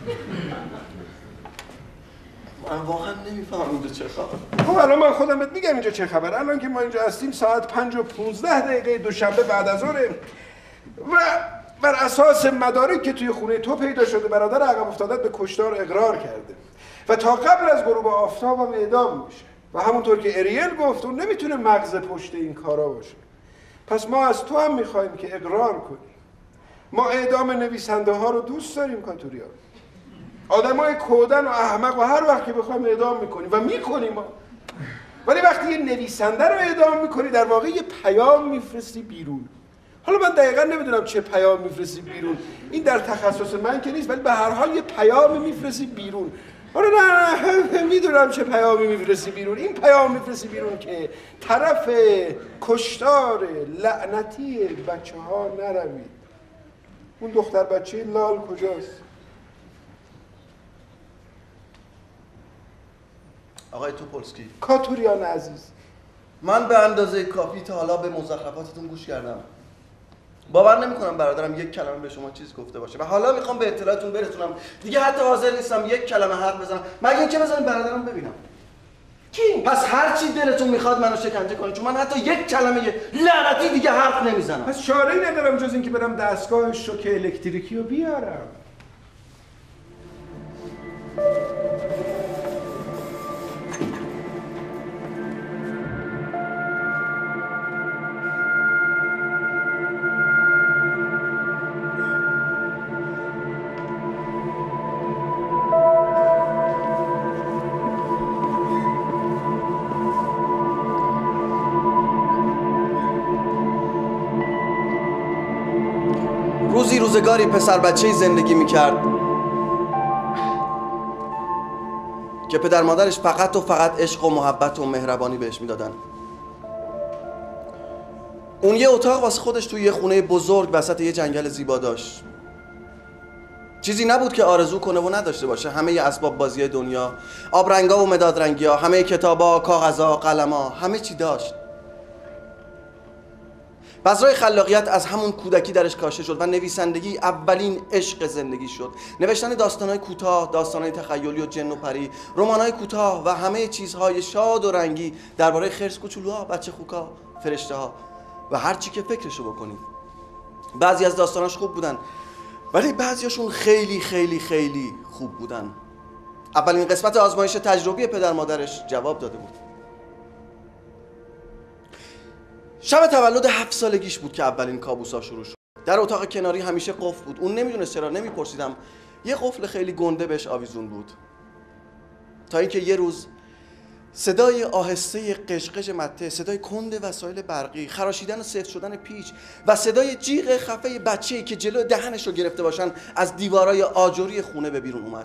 من واقعا نمیفهمم اینجا چه خبر. خب الان من خودم بهت میگم اینجا چه خبر. الان که ما اینجا هستیم ساعت 5:15 دوشنبه بعد از ظهر و بر اساس مدارک که توی خونه تو پیدا شده برادر عقب افتادت به کشتار اقرار کرده و تا قبل از غروب آفتاب هم اعدام میشه و همونطور که اریل گفت اون نمیتونه مغز پشت این کارا باشه. پس ما از تو هم میخوایم که اقرار کنی. ما اعدام نویسنده ها رو دوست داریم کاتوریا. آدمای کودن و احمق و هر وقت که بخوایم اعدام میکنیم و میکنیم ما. ولی وقتی یه نویسنده رو اعدام میکنی در واقع یه پیام میفرستی بیرون. حالا من دقیقا نمیدونم چه پیام میفرستی بیرون، این در تخصص من که نیست، ولی به هر حال یه پیام میفرستی بیرون. حالا نه میدونم چه پیامی میفرستی بیرون. این پیام میفرستی بیرون که طرف کشتار لعنتی بچه ها نروید. اون دختر بچه لال کجاست؟ آقای توپولسکی، کاتوریان عزیز، من به اندازه کافی تا حالا به مزخرفاتتون گوش کردم. باور نمی‌کنم برادرم یک کلمه به شما چیز گفته باشه و حالا میخوام به اطلاعتون برسونم دیگه حتی حاضر نیستم یک کلمه حرف بزنم مگه اینکه بزنم برادرم ببینم. کی؟ پس هر چی دلتون میخواد منو شکنجه کنید، چون من حتی یک کلمه لعنتی دیگه حرف نمیزنم. پس چاره‌ای ندارم جز اینکه برم دستگاه شوک الکتریکی رو بیارم. روزگاری پسر بچه‌ای زندگی میکرد که پدر مادرش فقط و فقط عشق و محبت و مهربانی بهش میدادن. اون یه اتاق واسه خودش توی یه خونه بزرگ وسط یه جنگل زیبا داشت. چیزی نبود که آرزو کنه و نداشته باشه. همه اسباب بازی دنیا، آبرنگا و مدادرنگی‌ها، همه کتابا، کاغذها، قلم‌ها، همه چی داشت. بذرای خلاقیت از همون کودکی درش کاشته شد و نویسندگی اولین عشق زندگی شد. نوشتن داستان‌های کوتاه، داستان‌های تخیلی و جن و پری، رمان‌های کوتاه و همه چیزهای شاد و رنگی درباره خرس کوچولوها، بچه خوکا، فرشته‌ها و هر چی که فکرشو بکنید. بعضی از داستاناش خوب بودن ولی بعضیاشون خیلی خیلی خیلی خوب بودن. اولین قسمت آزمایش تجربی پدر مادرش جواب داده بود. شب تولد 7 سالگیش بود که اولین کابوسا شروع شد. در اتاق کناری همیشه قفل بود. اون نمیدونست چرا، نمیپرسیدم. یه قفل خیلی گنده بهش آویزون بود. تا اینکه یه روز صدای آهسته قشقش مته، صدای کند وسایل برقی، خراشیدن و سفت شدن پیچ و صدای جیغ خفه بچه‌ای که جلو دهنش رو گرفته باشن از دیوارای آجوری خونه به بیرون اومد.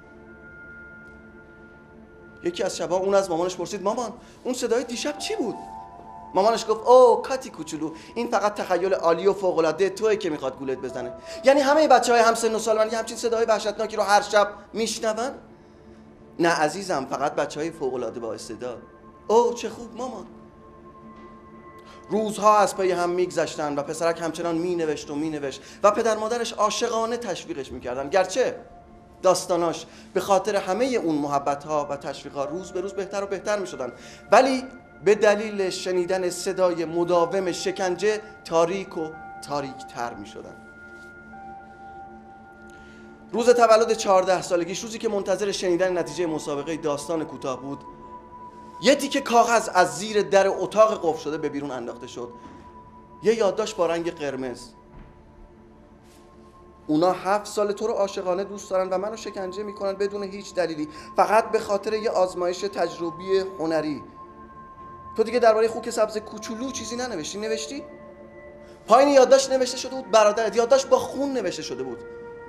یکی از شبا اون از مامانش پرسید مامان اون صدای دیشب چی بود؟ مامانش گفت اوه کاتی کوچولو، این فقط تخیل عالی و فوق العاده توئه که میخواد گولت بزنه. یعنی همه بچهای هم سن و سال من همچین صدای وحشتناکی رو هر شب میشنون؟ نه عزیزم، فقط بچهای فوق العاده با استعداد. اوه چه خوب مامان. روزها از پی هم میگذشتن و پسرک همچنان مینوشت و مینوشت و پدر مادرش عاشقانه تشویقش میکردن. گرچه داستاناش به خاطر همه اون محبت‌ها و تشویق‌ها روز به روز بهتر و بهتر میشدن، ولی به دلیل شنیدن صدای مداوم شکنجه تاریک و تاریک‌تر میشدن. روز تولد 14 سالگیش، روزی که منتظر شنیدن نتیجه مسابقه داستان کوتاه بود، یه تیکه کاغذ از زیر در اتاق قفل شده به بیرون انداخته شد. یه یادداشت با رنگ قرمز. اونا 7 سال تو رو عاشقانه دوست دارن و منو شکنجه میکنن بدون هیچ دلیلی، فقط به خاطر یه آزمایش تجربی هنری. تو دیگه درباره خوک سبز کوچولو چیزی ننوشتی؟ نوشتی؟ پایین یادداشت نوشته شده بود برادرت، یادداشت با خون نوشته شده بود.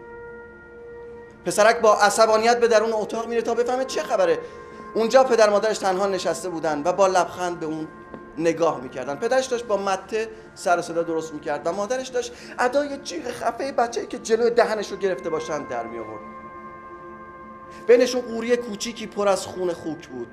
پسرک با عصبانیت به درون اتاق میره تا بفهمه چه خبره. اونجا پدر مادرش تنها نشسته بودن و با لبخند به اون نگاه میکردن. پدرش داشت با مته سر و صدا درست میکرد و مادرش داشت ادای جیغ خفه بچه‌ای که جلوی دهنش رو گرفته باشن در می آورد. بینشون قوری کوچیکی پر از خون خوک بود.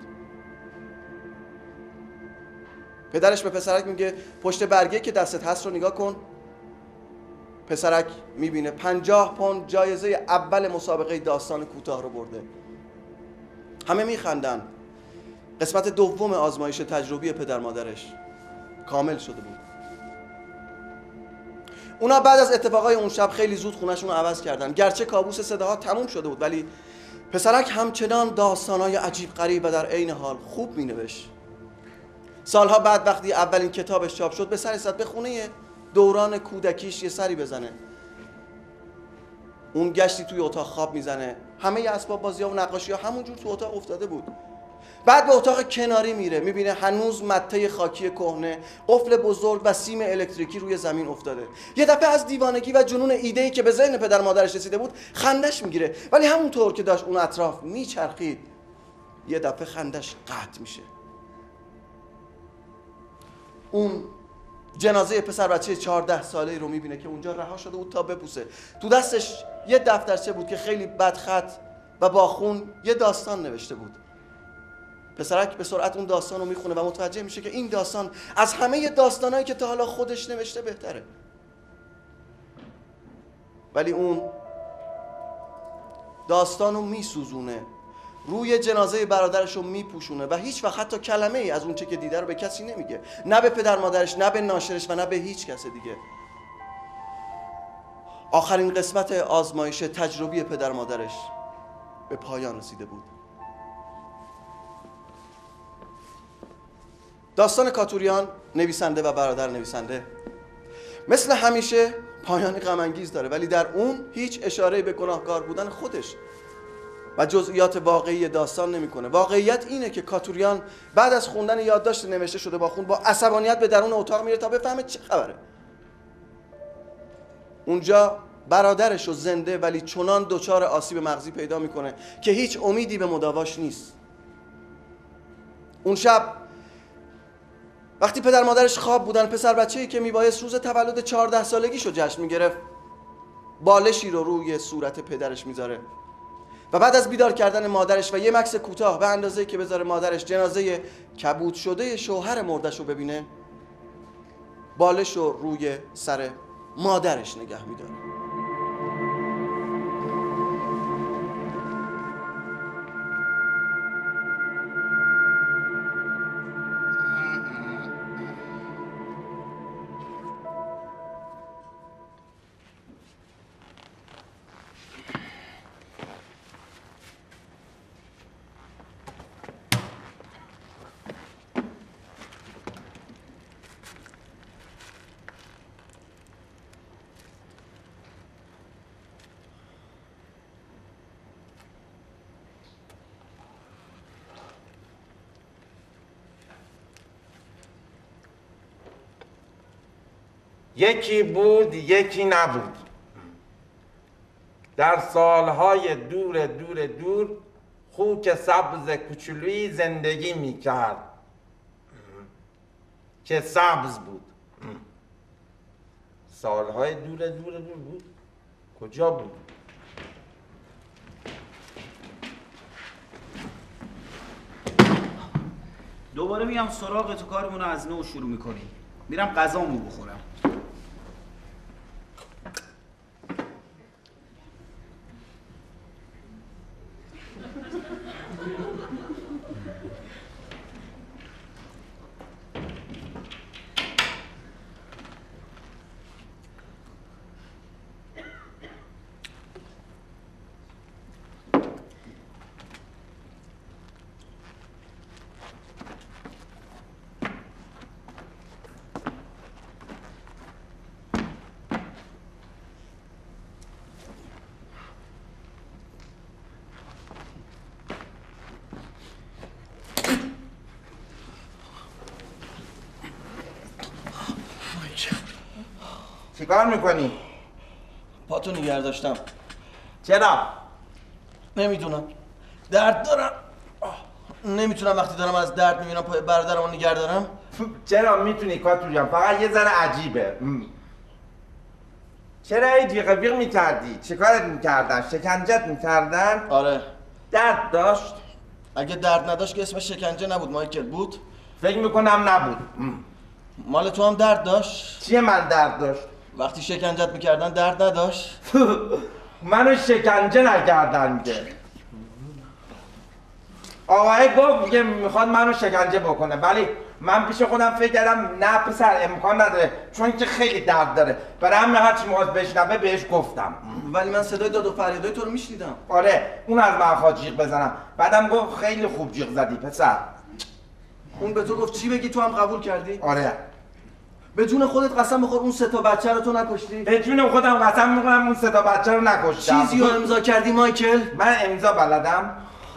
پدرش به پسرک میگه پشت برگه که دستت هست رو نگاه کن. پسرک میبینه 50 پوند جایزه اول مسابقه داستان کوتاه رو برده. همه میخندن. قسمت دوم آزمایش تجربی پدر مادرش کامل شده بود. اونا بعد از اتفاقای اون شب خیلی زود خونه‌شون رو عوض کردن. گرچه کابوس صداها تموم شده بود ولی پسرک همچنان داستانای عجیب غریب و در عین حال خوب مینوشت. سالها بعد وقتی اولین کتابش چاپ شد به سر رسید به خونه دوران کودکیش یه سری بزنه. اون گشتی توی اتاق خواب میزنه، همه اسباب بازی‌ها و نقاشی‌ها همونجور تو اتاق افتاده بود. بعد به اتاق کناری میره، میبینه هنوز مته خاکی کهنه، قفل بزرگ و سیم الکتریکی روی زمین افتاده. یه دفعه از دیوانگی و جنون ایده‌ای که به ذهن پدر مادرش رسیده بود خندش میگیره، ولی همونطور که داشت اون اطراف میچرخید یه دفعه خندش قطع میشه. اون جنازه پسر بچه 14 ساله‌ای رو میبینه که اونجا رها شده بود تا بپوسه. تو دستش یه دفترچه بود که خیلی بدخط و با خون یه داستان نوشته بود. پسرک به سرعت اون داستان رو میخونه و متوجه میشه که این داستان از همه داستانایی که تا حالا خودش نوشته بهتره. ولی اون داستان رو میسوزونه، روی جنازه برادرش رو میپوشونه و هیچ وقت حتی کلمه ای از اون چه که دیده رو به کسی نمیگه، نه به پدر مادرش، نه به ناشرش و نه به هیچ کس دیگه. آخرین قسمت آزمایش تجربی پدر مادرش به پایان رسیده بود. داستان کاتوریان، نویسنده و برادر نویسنده، مثل همیشه پایان غم انگیز داره، ولی در اون هیچ اشاره به گناهکار بودن خودش و جزئیات واقعی داستان نمیکنه. واقعیت اینه که کاتوریان بعد از خوندن یادداشت نوشته شده با خون با عصبانیت به درون اتاق میره تا بفهمه چه خبره. اونجا برادرش رو زنده ولی چنان دچار آسیب مغزی پیدا میکنه که هیچ امیدی به مداواش نیست. اون شب وقتی پدر مادرش خواب بودن، پسر بچه‌ای که میبایست روز تولد 14 سالگیشو جشن میگرفت بالشی رو روی صورت پدرش میذاره و بعد از بیدار کردن مادرش و یه مکث کوتاه به اندازه‌ای که بذاره مادرش جنازه کبود شده شوهر مردش رو ببینه، بالش رو روی سر مادرش نگه میداره. یکی بود یکی نبود. در سالهای دور دور دور خوک سبز کوچولویی زندگی میکرد که سبز بود. سالهای دور دور دور بود؟ کجا بود؟ دوباره میام سراغ تو، کارمون رو از نو شروع میکنیم. میرم غذامو بخورم. چیکار میکنی؟ پاتو نگه داشتم. چرا؟ نمیدونم، درد دارم. نمیتونم وقتی دارم از درد میبینم پای برادرمو نگه دارم. چرا میتونی کاتوریان؟ فقط یه ذره عجیبه. چرا ای جیغ میکردی؟ چه کارت میکردن؟ شکنجت میکردن؟ آره. درد داشت؟ اگه درد نداشت که اسمش شکنجه نبود مایکل، بود؟ فکر میکنم نبود. مال تو هم درد داشت؟ چیه من درد داشت؟ وقتی شکنجت میکردن درد نداشت؟ منو شکنجه نکردن میگه. آقای گفت میگه میخواد منو شکنجه بکنه، ولی من پیش خودم فکر کردم نه پسر امکان نداره چون که خیلی درد داره برای همین هرچی میخواست بشنوه بهش گفتم. ولی من صدای داد و فریادای تو رو میشنیدم. آره اون از من خواست جیغ بزنم بعدم گفت خیلی خوب جیغ زدی پسر. اون به تو گفت چی بگی تو هم قبول کردی؟ آره. به جون خودت قسم بخور اون 3 تا بچه رو تو نکشتی؟ به جون خودم قسم میکنم اون 3 تا بچه رو نکشتم. چیزی رو امضا کردی مایکل؟ من امضا بلدم.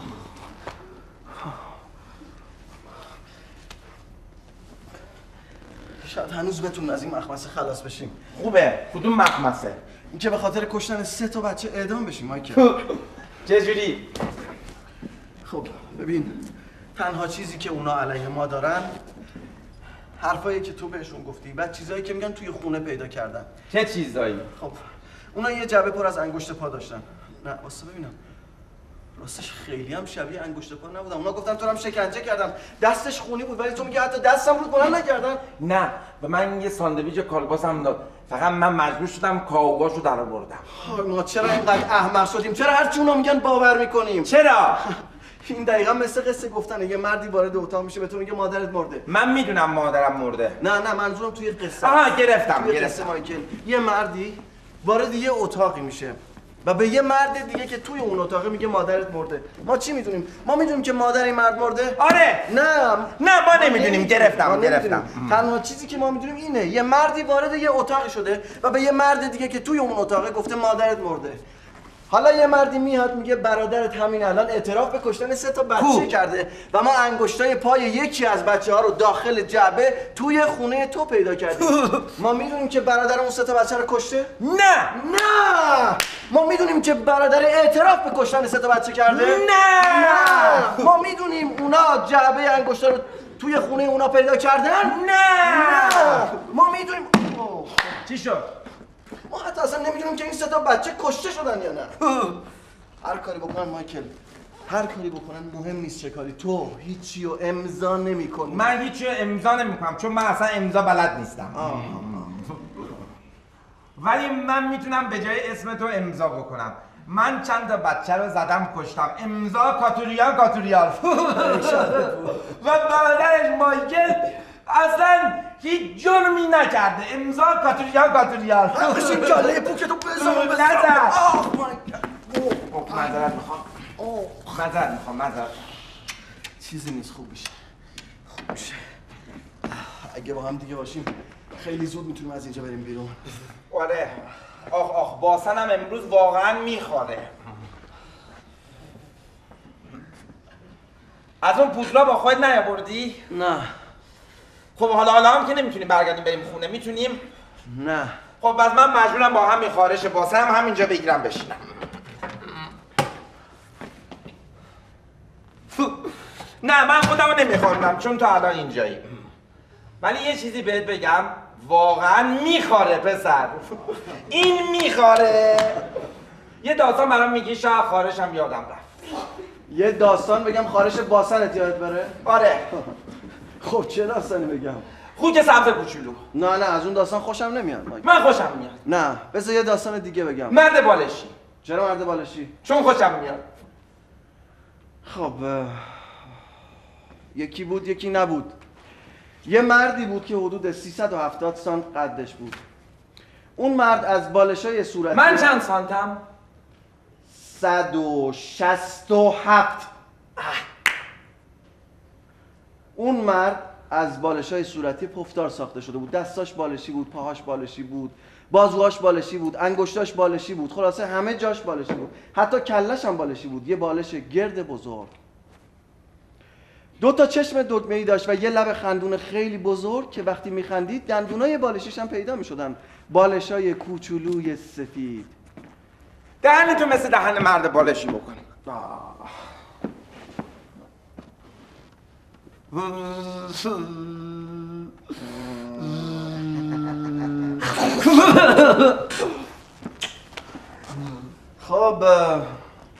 شاید هنوز بتونیم از این مخمسه خلاص بشیم. خوبه. کدوم مخمسه؟ این که به خاطر کشتن 3 تا بچه اعدام بشیم مایکل. چجوری؟ خب ببین تنها چیزی که اونا علیه ما دارن حرفایی که تو بهشون گفتی بعد چیزایی که میگن توی خونه پیدا کردن. چه چیزایی؟ خب اونا یه جعبه پر از انگشت پا داشتن. نه واسه ببینم راستش خیلی هم شبیه انگشت پا نبودم. اونا گفتن تو رو هم شکنجه کردن دستش خونی بود ولی تو میگی حتی دستم رو بلند نکردن. نه به من یه ساندویچ کالباسم داد فقط من مجبور شدم کاوگاشو در آوردم. ما چرا اینقدر احمق شدیم؟ چرا هرچی اونا میگن باور میکنیم؟ چرا؟ این دقیقا مثل قصه گفتنه یه مردی وارد اتاق میشه به تو میگه مادرت مرده. من میدونم مادرم مرده. نه منظورم توی قصه. آها گرفتم. قصه مایکل یه مردی وارد یه اتاقی میشه و به یه مرد دیگه که توی اون اتاقه میگه مادرت مرده. ما چی میدونیم؟ ما میدونیم که مادر این مرد مرده؟ آره. نه ما نمیدونیم. گرفتم. تنها چیزی که ما میدونیم اینه یه مردی وارد یه اتاقی شده و به یه مرد دیگه که توی اون اتاقه گفته مادرت مرده. حالا یه مردی میاد میگه برادرت همین الان اعتراف به کشتن 3 تا بچه کرده و ما انگشتای پای یکی از بچه‌ها رو داخل جعبه توی خونه تو پیدا کردیم. ما میدونیم که برادر اون 3 تا بچه رو کشته؟ نه ما میدونیم که برادر اعتراف به کشتن 3 تا بچه کرده؟ نه ما میدونیم اونا جعبه انگشتا رو توی خونه اونا پیدا کردن؟ نه ما میدونیم. چی شد؟ ما حتی اصلا نمیدونیم که این 3 تا بچه کشته شدن یا نه. هر کاری بکنن مایکل هر کاری بکنن مهم نیست چه کاری تو هیچی رو امضا نمی‌کنی. من هیچی رو امضا نمی‌کنم چون من اصلا امضا بلد نیستم. ولی من میتونم به جای اسم تو امضا بکنم. من چند تا بچه رو زدم کشتم. امضا کاتوریال. و برادرش مایکل اصلا هیچ جرمی نکرده. امضا کاتوریال. بشین کله پوکتو بزن. معذرت میخوام. چیزی نیست خوب میشه. اگه با هم دیگه باشیم خیلی زود میتونیم از اینجا بریم بیرون. آره. آخ باسنم امروز واقعا میخواره. از اون پودرا با خودت نیاوردی؟ نه. خب حالا هم که نمیتونیم برگردیم بریم خونه. میتونیم؟ نه. خب بس من مجبورم با همین خارش باسنم همینجا بگیرم بشینم. نه من خودم رو نمیخوردم چون تو الان اینجایی. ولی یه چیزی بهت بگم واقعا میخواره پسر. این میخواره. یه داستان برام میگی شاید خارشم یادم رفت. یه داستان بگم خارش باسنت یادت بره؟ آره. خب چه داستانی بگم؟ خوک سبز کوچولو. نه از اون داستان خوشم نمیاد. من خوشم میاد. نه بذار یه داستان دیگه بگم. مرد بالشی. چرا مرد بالشی؟ چون خوشم میاد. خب یکی بود یکی نبود. یه مردی بود که حدود 370 سانت قدش بود. اون مرد از بالشای صورتی من چند سانتم؟ 167. اون مرد از بالشای صورتی پفتار ساخته شده بود. دستاش بالشی بود، پاهاش بالشی بود، بازوهاش بالشی بود، انگشتاش بالشی بود. خلاصه همه جاش بالشی بود. حتی کلش هم بالشی بود. یه بالش گرد بزرگ. 2 تا چشم دگمه‌ای داشت و یه لب خندون خیلی بزرگ که وقتی میخندید دندونای بالشیش هم پیدا میشدن. بالشای کوچولوی سفید. دهنتو مثل دهن مرد بالشی بکن. خب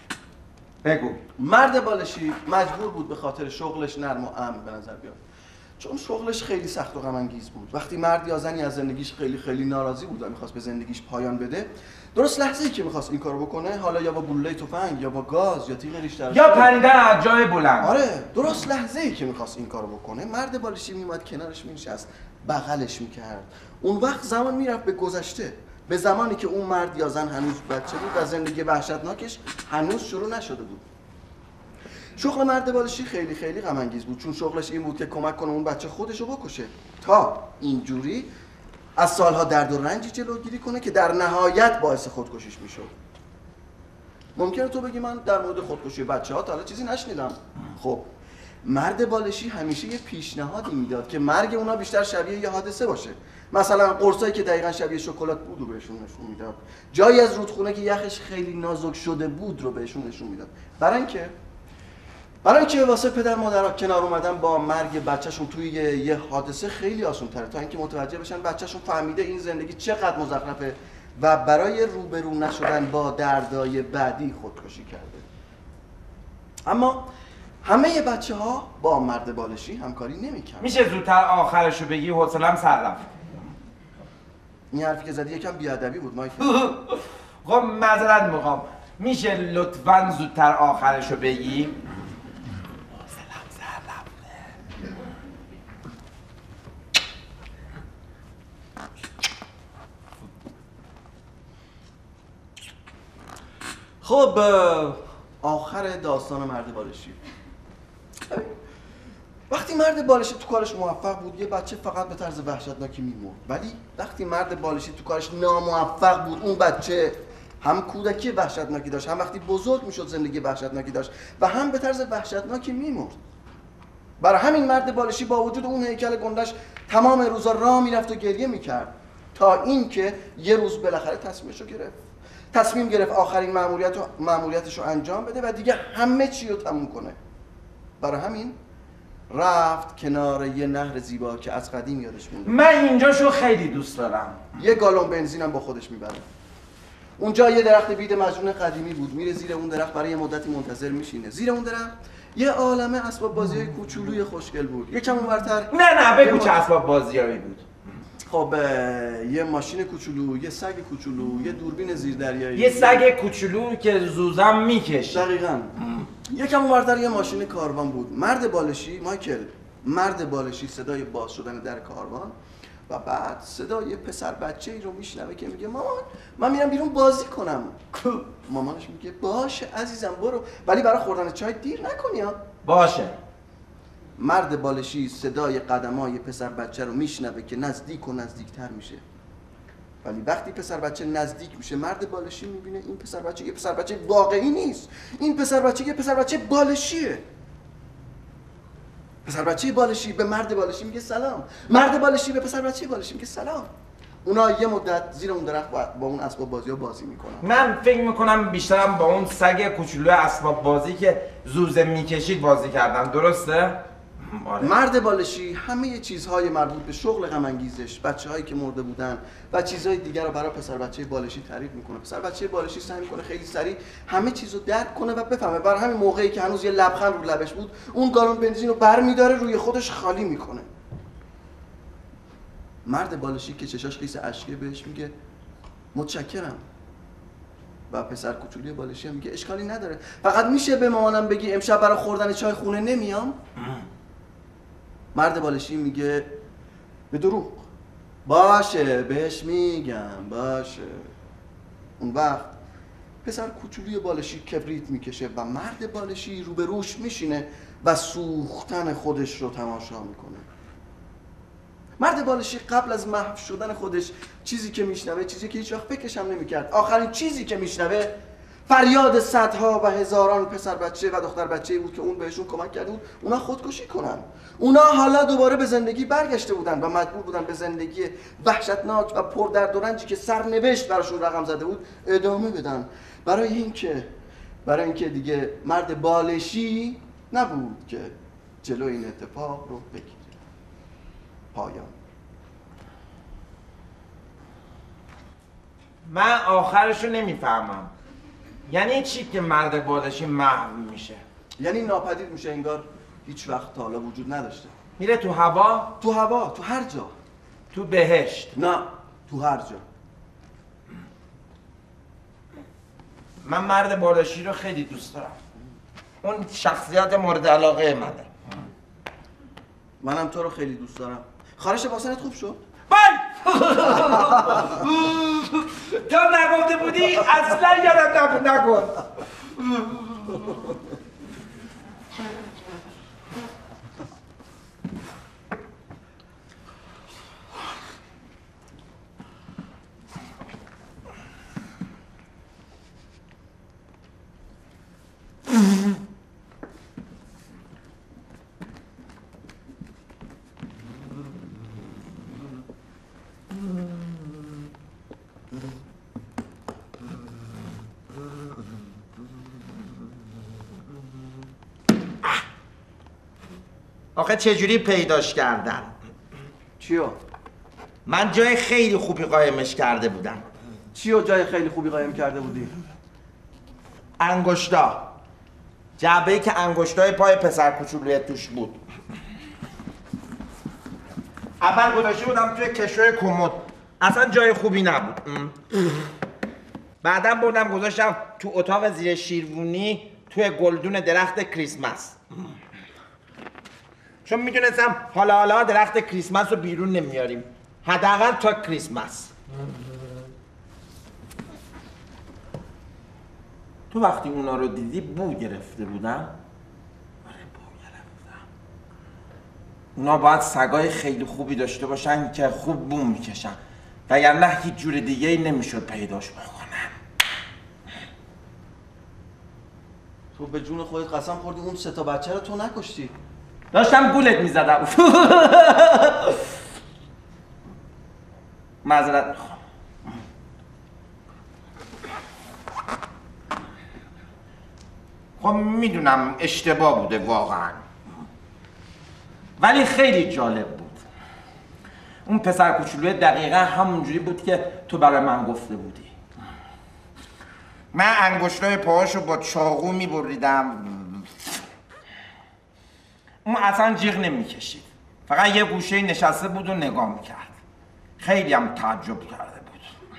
بگو. مرد بالشی مجبور بود به خاطر شغلش نرم و امن به نظر بیاد. چون شغلش خیلی سخت و غم انگیز بود. وقتی مرد یا زنی از زندگیش خیلی ناراضی بود و میخواست به زندگیش پایان بده، درست لحظه‌ای که میخواست این کارو بکنه، حالا یا با گلوله تفنگ یا با گاز یا تیغ ریش یا پریدن از جای بلند. آره، درست لحظه‌ای که میخواست این کارو بکنه، مرد بالشی میومد کنارش مینشست، بغلش میکرد. اون وقت زمان میرفت به گذشته، به زمانی که اون مرد یا زن هنوز بچه بود و زندگی وحشتناکش هنوز شروع نشده بود. شغل مرد بالشی خیلی غم انگیز بود، چون شغلش این بود که کمک کنه اون بچه خودشو بکشه تا اینجوری از سالها درد و رنجی جلوگیری کنه که در نهایت باعث خودکشیش میشد. ممکنه تو بگی من در مورد خودکشی بچه‌ها تا حالا چیزی نشنیدم. خب مرد بالشی همیشه یه پیشنهادی میداد که مرگ اونا بیشتر شبیه یه حادثه باشه. مثلا قرصایی که دقیقاً شبیه شکلات بود رو بهشون نشون میداد. جایی از رودخونه که یخش خیلی نازک شده بود رو بهشون نشون میداد. برای اینکه واسه پدر مادرها کنار اومدن با مرگ بچه‌شون توی یه حادثه خیلی آسان‌تره، تا اینکه متوجه بشن بچه‌شون فهمیده این زندگی چقدر مزخرفه و برای روبرو نشدن با دردای بعدی خودکشی کرده. اما همه بچه‌ها با مرد بالشی همکاری نمی‌کردن. میشه زودتر آخرشو بگی؟ حوصله‌ام سر رفت. این حرفی که زدی یکم بی‌ادبی بود مایک. خب معذرت میخوام، میشه لطفاً زودتر آخرشو بگی؟ حوصله‌ام سر رفته. خب آخر داستان مرد بالشی. وقتی مرد بالشی تو کارش موفق بود، یه بچه فقط به طرز وحشتناکی میمرد. ولی وقتی مرد بالشی تو کارش ناموفق بود، اون بچه هم کودکی وحشتناکی داشت، هم وقتی بزرگ میشد زندگی وحشتناکی داشت و هم به طرز وحشتناکی میمرد. برای همین مرد بالشی با وجود اون هیکل گندش تمام روزا راه میرفت و گریه میکرد تا اینکه یه روز بالاخره تصمیم گرفت آخرین مأموریتش رو انجام بده و دیگه همه چی رو تموم کنه. برای همین رفت کنار یه نهر زیبا که از قدیم یادش مونده. من اینجاشو خیلی دوست دارم. یه گالون بنزینم با خودش میبره. اونجا یه درخت بید مجنون قدیمی بود. میره زیر اون درخت، برای یه مدتی منتظر میشینه. زیر اون درخت یه عالمه اسباب بازی‌های کوچولوی خوشگل بود. یکم اونورتر نه بگو چه اسباب بازیایی بود. خب یه ماشین کوچولو، یه سگ کوچولو، یه دوربین زیردریایی، یه سگ کوچولو که زوزم میکشه. دقیقاً. یکم اونورتر یه ماشین کاروان بود. مرد بالشی صدای باز شدن در کاروان و بعد صدای پسر بچه‌ای رو میشنوه که میگه مامان من میرم بیرون بازی کنم. مامانش میگه باشه عزیزم برو، ولی برای خوردن چای دیر نکنی ها. باشه. مرد بالشی صدای قدمای پسر بچه رو میشنوه که نزدیک و نزدیکتر میشه. ولی وقتی پسر بچه نزدیک میشه، مرد بالشی میبینه این پسر بچه یه پسر بچه واقعی نیست. این پسر بچه یه پسر بچه بالشیه. پسر بچه بالشی به مرد بالشی میگه سلام. مرد بالشی به پسر بچه بالشی میگه سلام. اونا یه مدت زیر اون درخت با اون اسباب بازی‌ها بازی میکنن. من فکر میکنم بیشترم با اون سگ کوچولو اسباب بازی که زوزه میکشید بازی کردم. درسته؟ آره. مرد بالشی همه چیزهای مربوط به شغل غم انگیزش، بچه‌هایی که مرده بودن و چیزهای دیگر رو برای پسر بچه بالشی تعریف میکنه. پسر بچه بالشی سعی میکنه خیلی سریع همه چیزو درک کنه و بفهمه. برای همین موقعی که هنوز یه لبخند رو لبش بود، اون گالون بنزین رو برمی‌داره روی خودش خالی میکنه. مرد بالشی که چشاش خیس اشکه بهش میگه متشکرم و پسر کوچولی بالشی هم میگه اشکالی نداره، فقط میشه به مامانم بگی امشب برای خوردن چای خونه نمیام؟ مرد بالشی میگه به دروغ. باشه بهش میگم باشه. اون وقت پسر کوچولی بالشی کبریت میکشه و مرد بالشی روبروش میشینه و سوختن خودش رو تماشا میکنه. مرد بالشی قبل از محو شدن خودش چیزی که میشنوه، چیزی که هیچ وقت فکرش هم نمیکرد، آخرین چیزی که میشنوه فریاد صدها و هزاران پسر بچه و دختر بچه‌ای بود که اون بهشون کمک کرده بود اونا خودکشی کنن. اونا حالا دوباره به زندگی برگشته بودن و مجبور بودن به زندگی وحشتناک و پردرد و رنجی که سرنوشت براشون رقم زده بود ادامه بدن. برای اینکه دیگه مرد بالشی نبود که جلوی این اتفاق رو بگیره. پایان. من آخرشو نمیفهمم. یعنی چی که مرد بالشی محو میشه؟ یعنی ناپدید میشه، انگار هیچ وقت تا حالا وجود نداشته. میره تو هوا؟ تو هوا، تو هر جا. تو بهشت؟ نه، تو هر جا. من مرد بالاشی رو خیلی دوست دارم. اون شخصیت مورد علاقه منه. منم تو رو خیلی دوست دارم. خارش باسنت خوب شد؟ بای! تو نگفته بودی اصلا یادم نبود نکن. آخه چجوری پیداش کردم؟ چیو؟ من جای خیلی خوبی قایمش کرده بودم. چیو جای خیلی خوبی قایم کرده بودی؟ انگشتا. جعبه‌ای که انگشتای پای پسر کوچولوی توش بود. اول گذاشته بودم توی کشوی کمد. اصلا جای خوبی نبود. بعدم بردم گذاشتم تو اتاق زیر شیروانی توی گلدون درخت کریسمس. چون میدونستم حالا درخت کریسمس رو بیرون نمیاریم، حداقل تا کریسمس. تو وقتی اونا رو دیدی بو گرفته بودم؟ آره بو گرفتم. اونا باید سگای خیلی خوبی داشته باشن که خوب بو میکشن، وگرنه هیچ جور دیگه ای نمیشد پیداش بکنم. تو به جون خودت قسم خوردی اون 3 تا بچه رو تو نکشتی؟ داشتم گولت میزدم. معذرت میخوام. خب میدونم اشتباه بوده واقعا، ولی خیلی جالب بود. اون پسر کوچولوی دقیقا همونجوری بود که تو برای من گفته بودی. من انگشتای پاهاشو با چاقو میبریدم، اون اصلا جیغ نمیکشید، فقط یه گوشه نشسته بود و نگاه میکرد. خیلی هم تعجب کرده بود.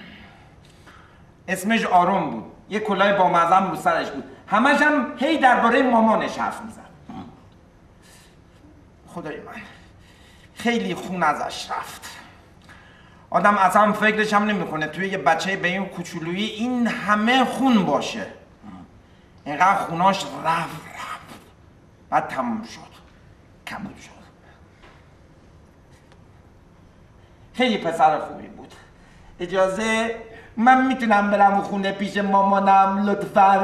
اسمش آروم بود، یه کلاه با مزم رو سرش بود، همش هم هی درباره مامانش حرف میزد. خدای من خیلی خون ازش رفت. آدم اصلا فکرش هم نمیکنه توی یه بچه به این کوچولویی این همه خون باشه. اینقدر خوناش رفت بعد تموم شد، کبود شد. خیلی پسر خوبی بود. اجازه من میتونم برم خونه پیش مامانم لطفا؟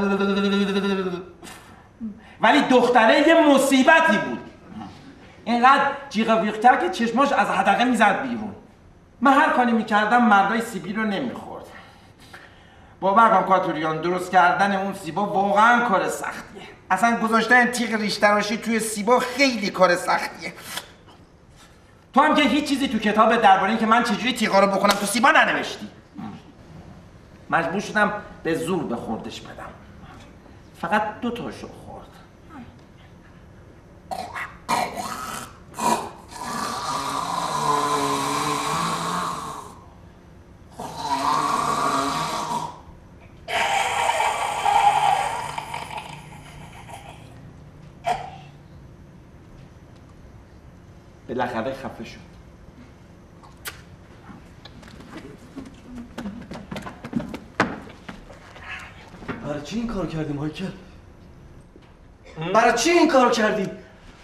ولی دختره یه مصیبتی بود، اینقدر جیغ ویغ کرد که چشماش از حدقه میزد بیرون. من هر کاری میکردم مردای سیبی رو نمیخورد. باور کن کاتوریان، درست کردن اون سیبا واقعا کار سختیه. اصلا گذاشتن تیغ ریش تراشی توی سیبا خیلی کار سختیه. تو هم که هیچ چیزی تو کتاب درباره این که من چجوری تیغا رو بکنم تو سیبا ننوشتی. مجبور شدم به زور به خوردش بدم. فقط 2 تاشو خورد. بالاخره خفه شد. برای چی این کارو کردی مایکل؟ برای چی این کارو کردی؟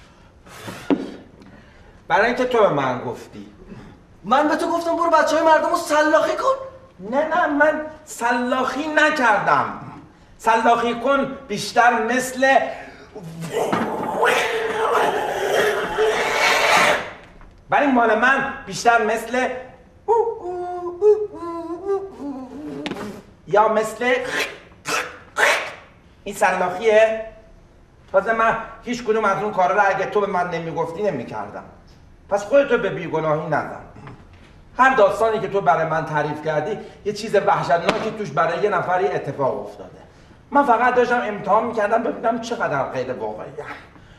برای اینکه تو به من گفتی. من به تو گفتم برو بچهای مردم رو سلاخی کن؟ نه من سلاخی نکردم. سلاخی کن بیشتر مثل ولی مال من بیشتر مثل یا مثل این سلاخیه. تازه من هیچ کدوم از اون کارا رو اگه تو به من نمیگفتی نمیکردم. پس خودتو به بیگناهی نزن. هر داستانی که تو برای من تعریف کردی یه چیز وحشتناکی توش برای یه نفری اتفاق افتاده. من فقط داشتم امتحان میکردم ببینم چقدر غیر واقعیه.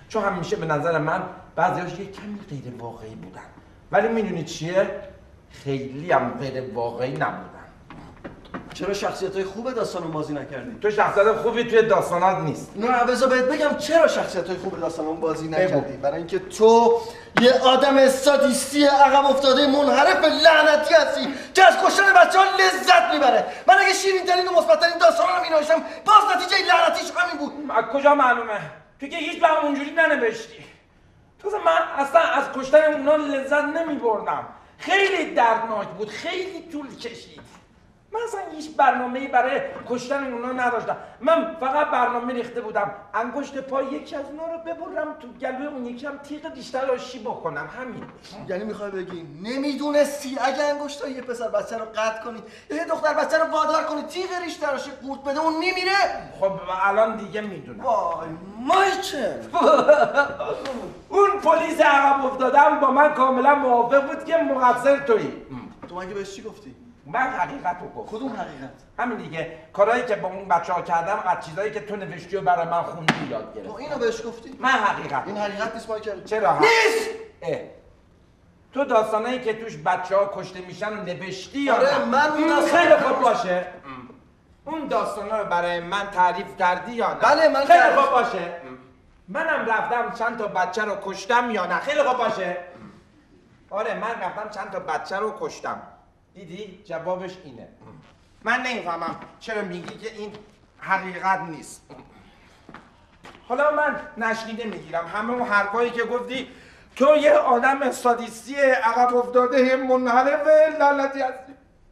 چون همیشه به نظر من بعضیاش یه کمی غیر واقعی بودن، ولی میدونی چیه؟ خیلی هم غیر واقعی نبودن. چرا شخصیت‌های خوب داستانم بازی نکردی؟ تو شخصیت خوبی توی داستانات نیست. نه بذار بهت بگم چرا شخصیت‌های خوب داستانم بازی نکردی. برای اینکه تو یه آدم سادیستی عقب افتاده منحرف لعنتی هستی که از کشتن بچه‌ها لذت میبره. من اگه شیرین ترین و مثبت ترین داستانا رو می‌نوشتم باز نتیجه لعنتیش همین بود. از کجا معلومه؟ تو که هیچ وقت اونجوری ننوشتی. تو من اصلا از کشتن اونا لذت نمی‌بردم. خیلی دردناک بود، خیلی طول کشید. من اصلا هیچ برنامه‌ای برای کشتن اونا نداشتم. من فقط برنامه ریخته بودم انگشت پای یکی از اونا رو ببرم تو گلوی اون یکی هم تیغ بیشتر آشی بکنم. همین. یعنی میخوای بگی نمیدونستی اگه انگشتای یه پسر بچه رو قطع کنی یا یه دختر بچه رو وادار کنی تیغ ریش تراشی قورت بده اون میمیره؟ خب الان دیگه میدونم. وای مایکل اون پلیس عقب افتادم با من کاملا موافق بود که مقصر تویی. تو مگه بهش چی گفتی؟ من حقیقت رو گفتم. کدوم حقیقت؟ همین دیگه، کارهایی که با اون بچه‌ها کردم از چیزایی که تو نوشتی و برای من خوندی یاد گرفتم. تو اینو بهش گفتی؟ من حقیقت. این حقیقت نیست مایکل. چرا؟ نیست! تو داستانایی که توش بچه‌ها کشته میشن رو نوشتی یا آره نه؟ من اون داستان خیلی خوب باشه. اون داستانا رو برای من تعریف کردی یا نه؟ بله من خیلی خوب باشه. منم رفتم چند تا بچه رو کشتم یا نه؟ خیلی خوب باشه. آره من رفتم چند تا بچه رو کشتم. دیدی؟ جوابش اینه. من نمیفهمم چرا میگی که این حقیقت نیست. حالا من نشنیده میگیرم همه اون حرفایی که گفتی تو یه آدم سادیستی عقب افتاده منحرف لعنتی هستی.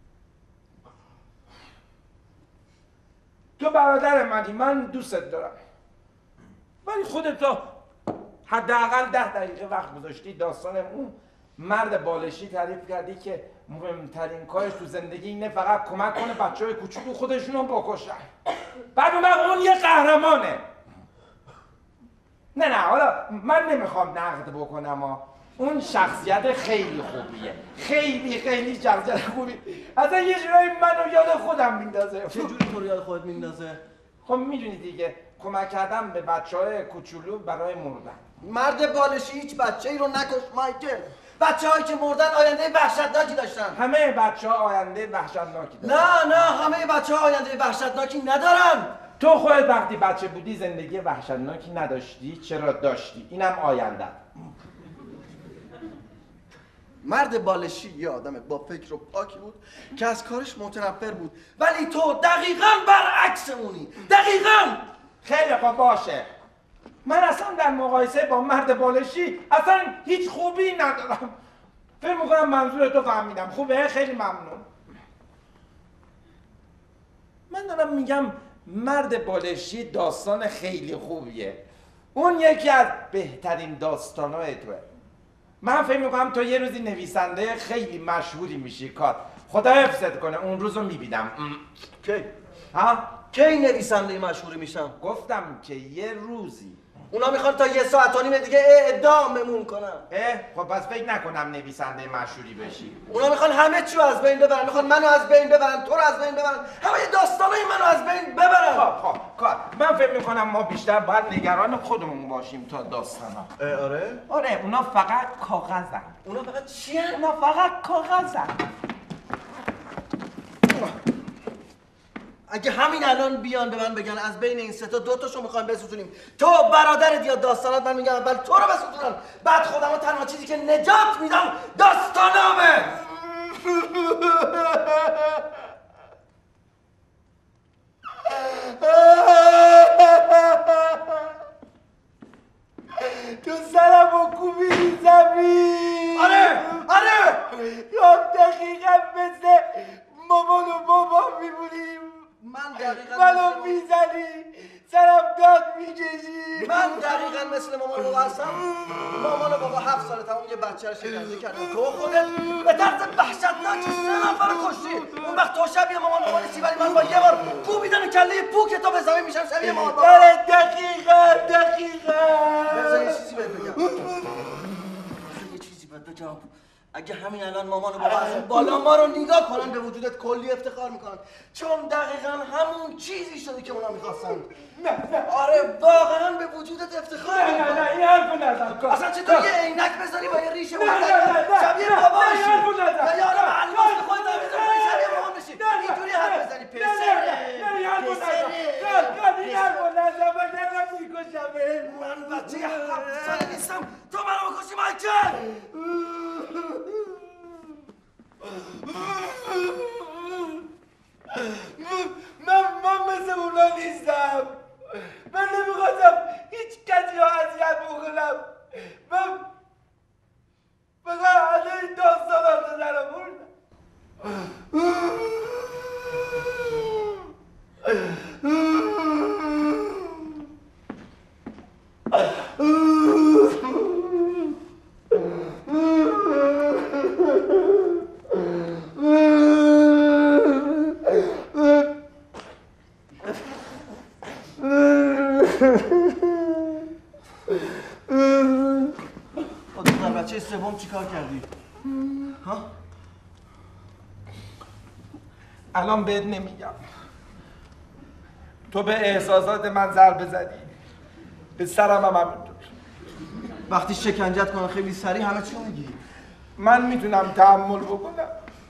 تو برادر منی، من دوستت دارم، ولی خودت تو حداقل 10 دقیقه وقت گذاشتی داستان اون مرد بالشی تعریف کردی که مهمترین کارش تو زندگی اینه فقط کمک کنه بچه‌های کوچولو خودشونو بکشن. بعد اون یه قهرمانه. نه حالا من نمیخوام نقد بکنم اون شخصیت خیلی خوبیه، خیلی شخصیت خوبی. اصلا یه جورایی منو یاد خودم میندازه. چه جوری تو رو یاد خودت میندازه؟ خب میدونی دیگه، کمک کردم به بچه‌های کوچولو برای مردن. مرد بالشی هیچ بچه‌ای رو نکش مایکل. بچه‌هایی که مردن آینده وحشتناکی داشتن. همه بچه‌ها آینده وحشتناکی دارن. نه همه بچه‌ها آینده وحشتناکی ندارن. تو خودت وقتی بچه بودی زندگی وحشتناکی نداشتی؟ چرا داشتی؟ اینم آینده. مرد بالشی یه آدم با فکر و پاکی بود که از کارش متنفر بود، ولی تو دقیقاً برعکسمونی. دقیقاً. خیلی خوب باشه. من اصلا در مقایسه با مرد بالشی اصلا هیچ خوبی ندارم. فکر میکنم منظور تو فهمیدم. خوبه؟ خیلی ممنون. من دارم میگم مرد بالشی داستان خیلی خوبیه. اون یکی از بهترین داستانهای توه. من فکر میکنم تو یه روزی نویسنده خیلی مشهوری میشی. کار خدا حفظت کنه. اون روزو میبینم. کی؟ ها؟ کی نویسنده مشهوری میشم؟ گفتم که یه روزی. اونا میخوان تا 1 ساعت و نیم دیگه اعداممون کنن. خب پس فکر نکنم نویسنده مشهوری بشی. اونا میخوان همه چیو از بین ببرن، میخوان منو از بین ببرن، تو رو از بین ببرن، همه داستانای منو از بین ببرن. خب کار من فکر میکنم ما بیشتر باید نگران خودمون باشیم تا داستانا. آره اونا فقط کاغذن. اونا فقط چیه؟ اونا فقط کاغذن. اگه همین الان بیان به من بگن از بین این 3 تا 2 تاشو میخوایم بسوزونیم، تو برادرت یا داستانات، من میگم اول تو رو بسوزونن، بعد خودمو تنها چیزی که نجات میدم داستانامه. تو سرم و کوبی زمین. آره یا دقیقا مثل مامان و بابا میبونیم. من دقیقا منو میزنی، سرم داد میکشی. من دقیقا مثل مامان و بابا هستم. مامان و بابا 7 سال تمام یه بچه رو شکنجه کردن، تو خودت به طرز وحشتناکی 3 نفر رو کشتی. اون وقت تو شبیه مامان و بابا نیستی، ولی من با یه بار کوبیدن کله پوک تو به زمین میشم شبیه مامان بابا. دقیقا بذار یه چیزی بهت بگم. اگه همین الان مامانو بابا از بالا ما رو نگاه کنن به وجودت کلی افتخار میکنن، چون دقیقا همون چیزی شده که اونا میخواستن. نه آره واقعا به وجودت افتخار میکنن. نه این حرفو نزن کار. اصلا چطور یه عینک بذاری با یه ریشه نه شبیه بابا این حرفو نزن. یا آدم علماس خودت هم بذاری شبیه بابا بشی اینجوری حرف بزنی پسره. نه این حرفو نزن. نه این حرفو نزن. من میکشم. من بچه 7 ساله نیستم تو منو بکشی مایکل. من مثل اونا نیستم. من نمیخواستم هیچ کسی رو اذیت بکنم. من فقط از این داستانات رو در آوردم. بچه سوم چی کار کردی؟ ها؟ الان بهت نمیگم. تو به احساسات من ضربه زدی، به سرم هم همینطور. وقتی شکنجت کنن خیلی سریع همه چی میگی؟ من میتونم تحمل بکنم.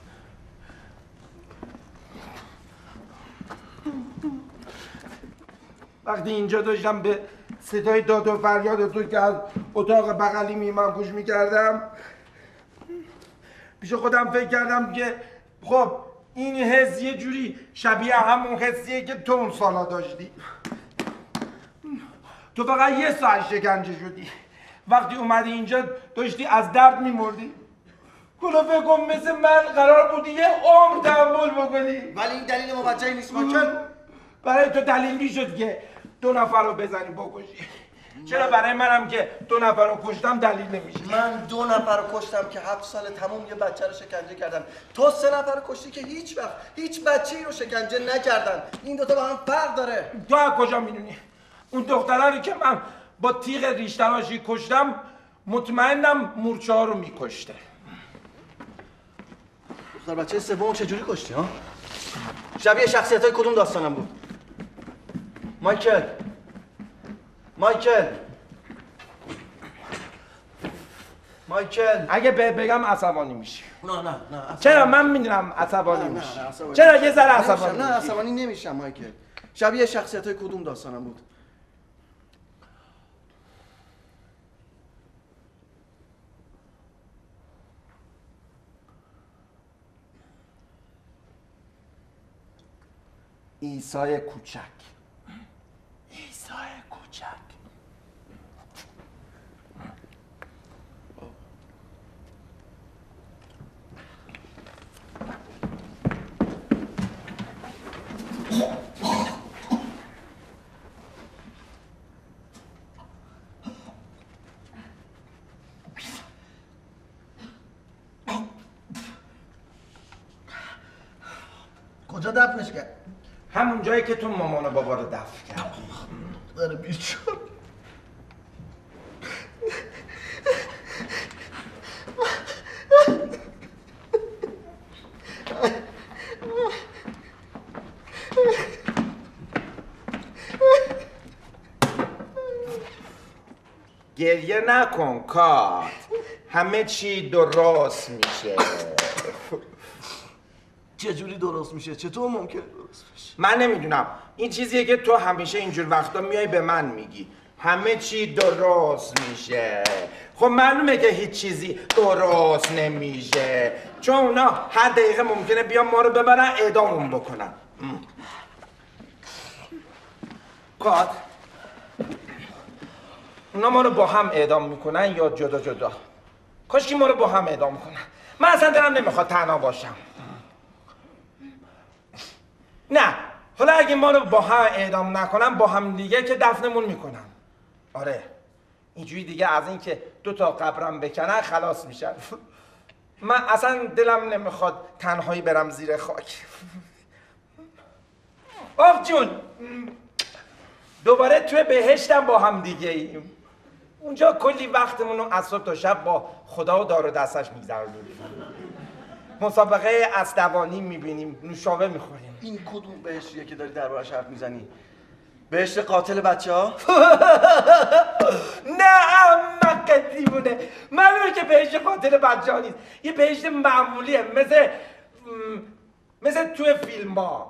وقتی اینجا داشتم به صدای داد و فریاد تو که از اتاق بغلی میمم گوش میکردم، پیش خودم فکر کردم که خب این حس یه جوری شبیه همون حسیه که تو اون سالا داشتی. تو فقط 1 ساعت شکنجه شدی. وقتی اومدی اینجا داشتی از درد میمردی. حالا فکر کن مثل من قرار بودی یه عمر تحمل بکنی. ولی این دلیل موجهی نیست مایکل. برای تو دلیل میشد که 2 نفر رو بزنی بکشی. چرا برای منم که 2 نفر رو کشتم دلیل نمیشه؟ من 2 نفر رو کشتم که 7 سال تموم یه بچه رو شکنجه کردم. تو 3 نفر رو کشتی که هیچ وقت هیچ بچه‌ای رو شکنجه نکردن. این دوتا با هم فرق داره. تو از کجا میدونی؟ اون دختره رو که من با تیغ ریش تراشی کشتم مطمئنم مورچه ها رو میکشته. دختر بچه سوم چجوری کشتی ها؟ شبیه شخصیت‌های کدوم داستانم بود؟ مایکل اگه بهت بگم عصبانی میشی. نه چرا؟ من میدونم عصبانی میشی. عصبانی چرا یه ذره عصبانی میشی؟ نه عصبانی نمیشم مایکل. شبیه شخصیت‌های کدوم داستانم بود؟ عیسی کوچک. کجا دفنش کرد؟ همون جایی که تو مامان و بابا رو دفن کرد. داره بیچاره. گریه نکن کات، همه چی درست میشه. چجوری درست میشه؟ چطور ممکنه درست بشه؟ من نمیدونم. این چیزیه که تو همیشه اینجور وقتا میای به من میگی همه چی درست میشه. خب معلومه که هیچ چیزی درست نمیشه، چون اونا هر دقیقه ممکنه بیان ما رو ببرن اعداممون بکنن. کات، اونا ما رو با هم اعدام میکنن یا جدا جدا؟ کاش که ما رو با هم اعدام کنن. من اصلا دلم نمیخواد تنها باشم. نه، حالا اگه ما رو با هم اعدام نکنن با هم دیگه که دفنمون میکنن. آره، اینجوری دیگه از این که 2 تا قبرم بکنن خلاص میشن. من اصلا دلم نمیخواد تنهایی برم زیر خاک. آخ جون، دوباره توی بهشتم با هم دیگه ایم. اونجا کلی وقتمون رو از صبح تا شب با خدا و دار و دستش میگذرونیم. مسابقه اسدوانی میبینیم، نوشابه میخوریم. این کدوم بهشتیه که داری دربارش حرف میزنی؟ بهشت قاتل بچه‌ها؟ نه احمق دیوونه، معلومه که بهشت قاتل بچه‌ها نیست، یه بهشت معمولیه، مثل توی فیلم ها.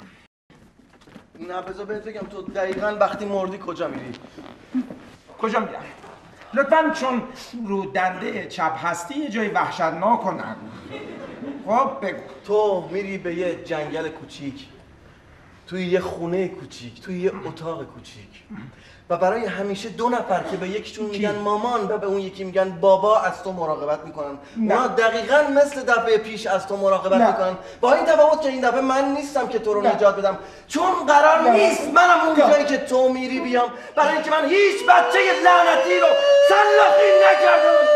نه بذار بهت بگم، تو دقیقاً وقتی مردی کجا میری؟ کجا میرم؟ لطفاً چون رو دنده چپ هستی یه جای وحشتناک رو نگو. خب بگو. تو میری به یه جنگل کوچیک، توی یه خونه کوچیک، توی یه اتاق کوچیک و برای همیشه دو نفر که به یکیشون میگن مامان و به اون یکی میگن بابا از تو مراقبت میکنن. اونا دقیقاً مثل دفعه پیش از تو مراقبت میکنن، با این تفاوت که این دفعه من نیستم که تو رو نجات بدم، چون قرار نیست منم اون جایی که تو میری بیام، برای اینکه من هیچ بچه لعنتی رو سلاخی نکردم.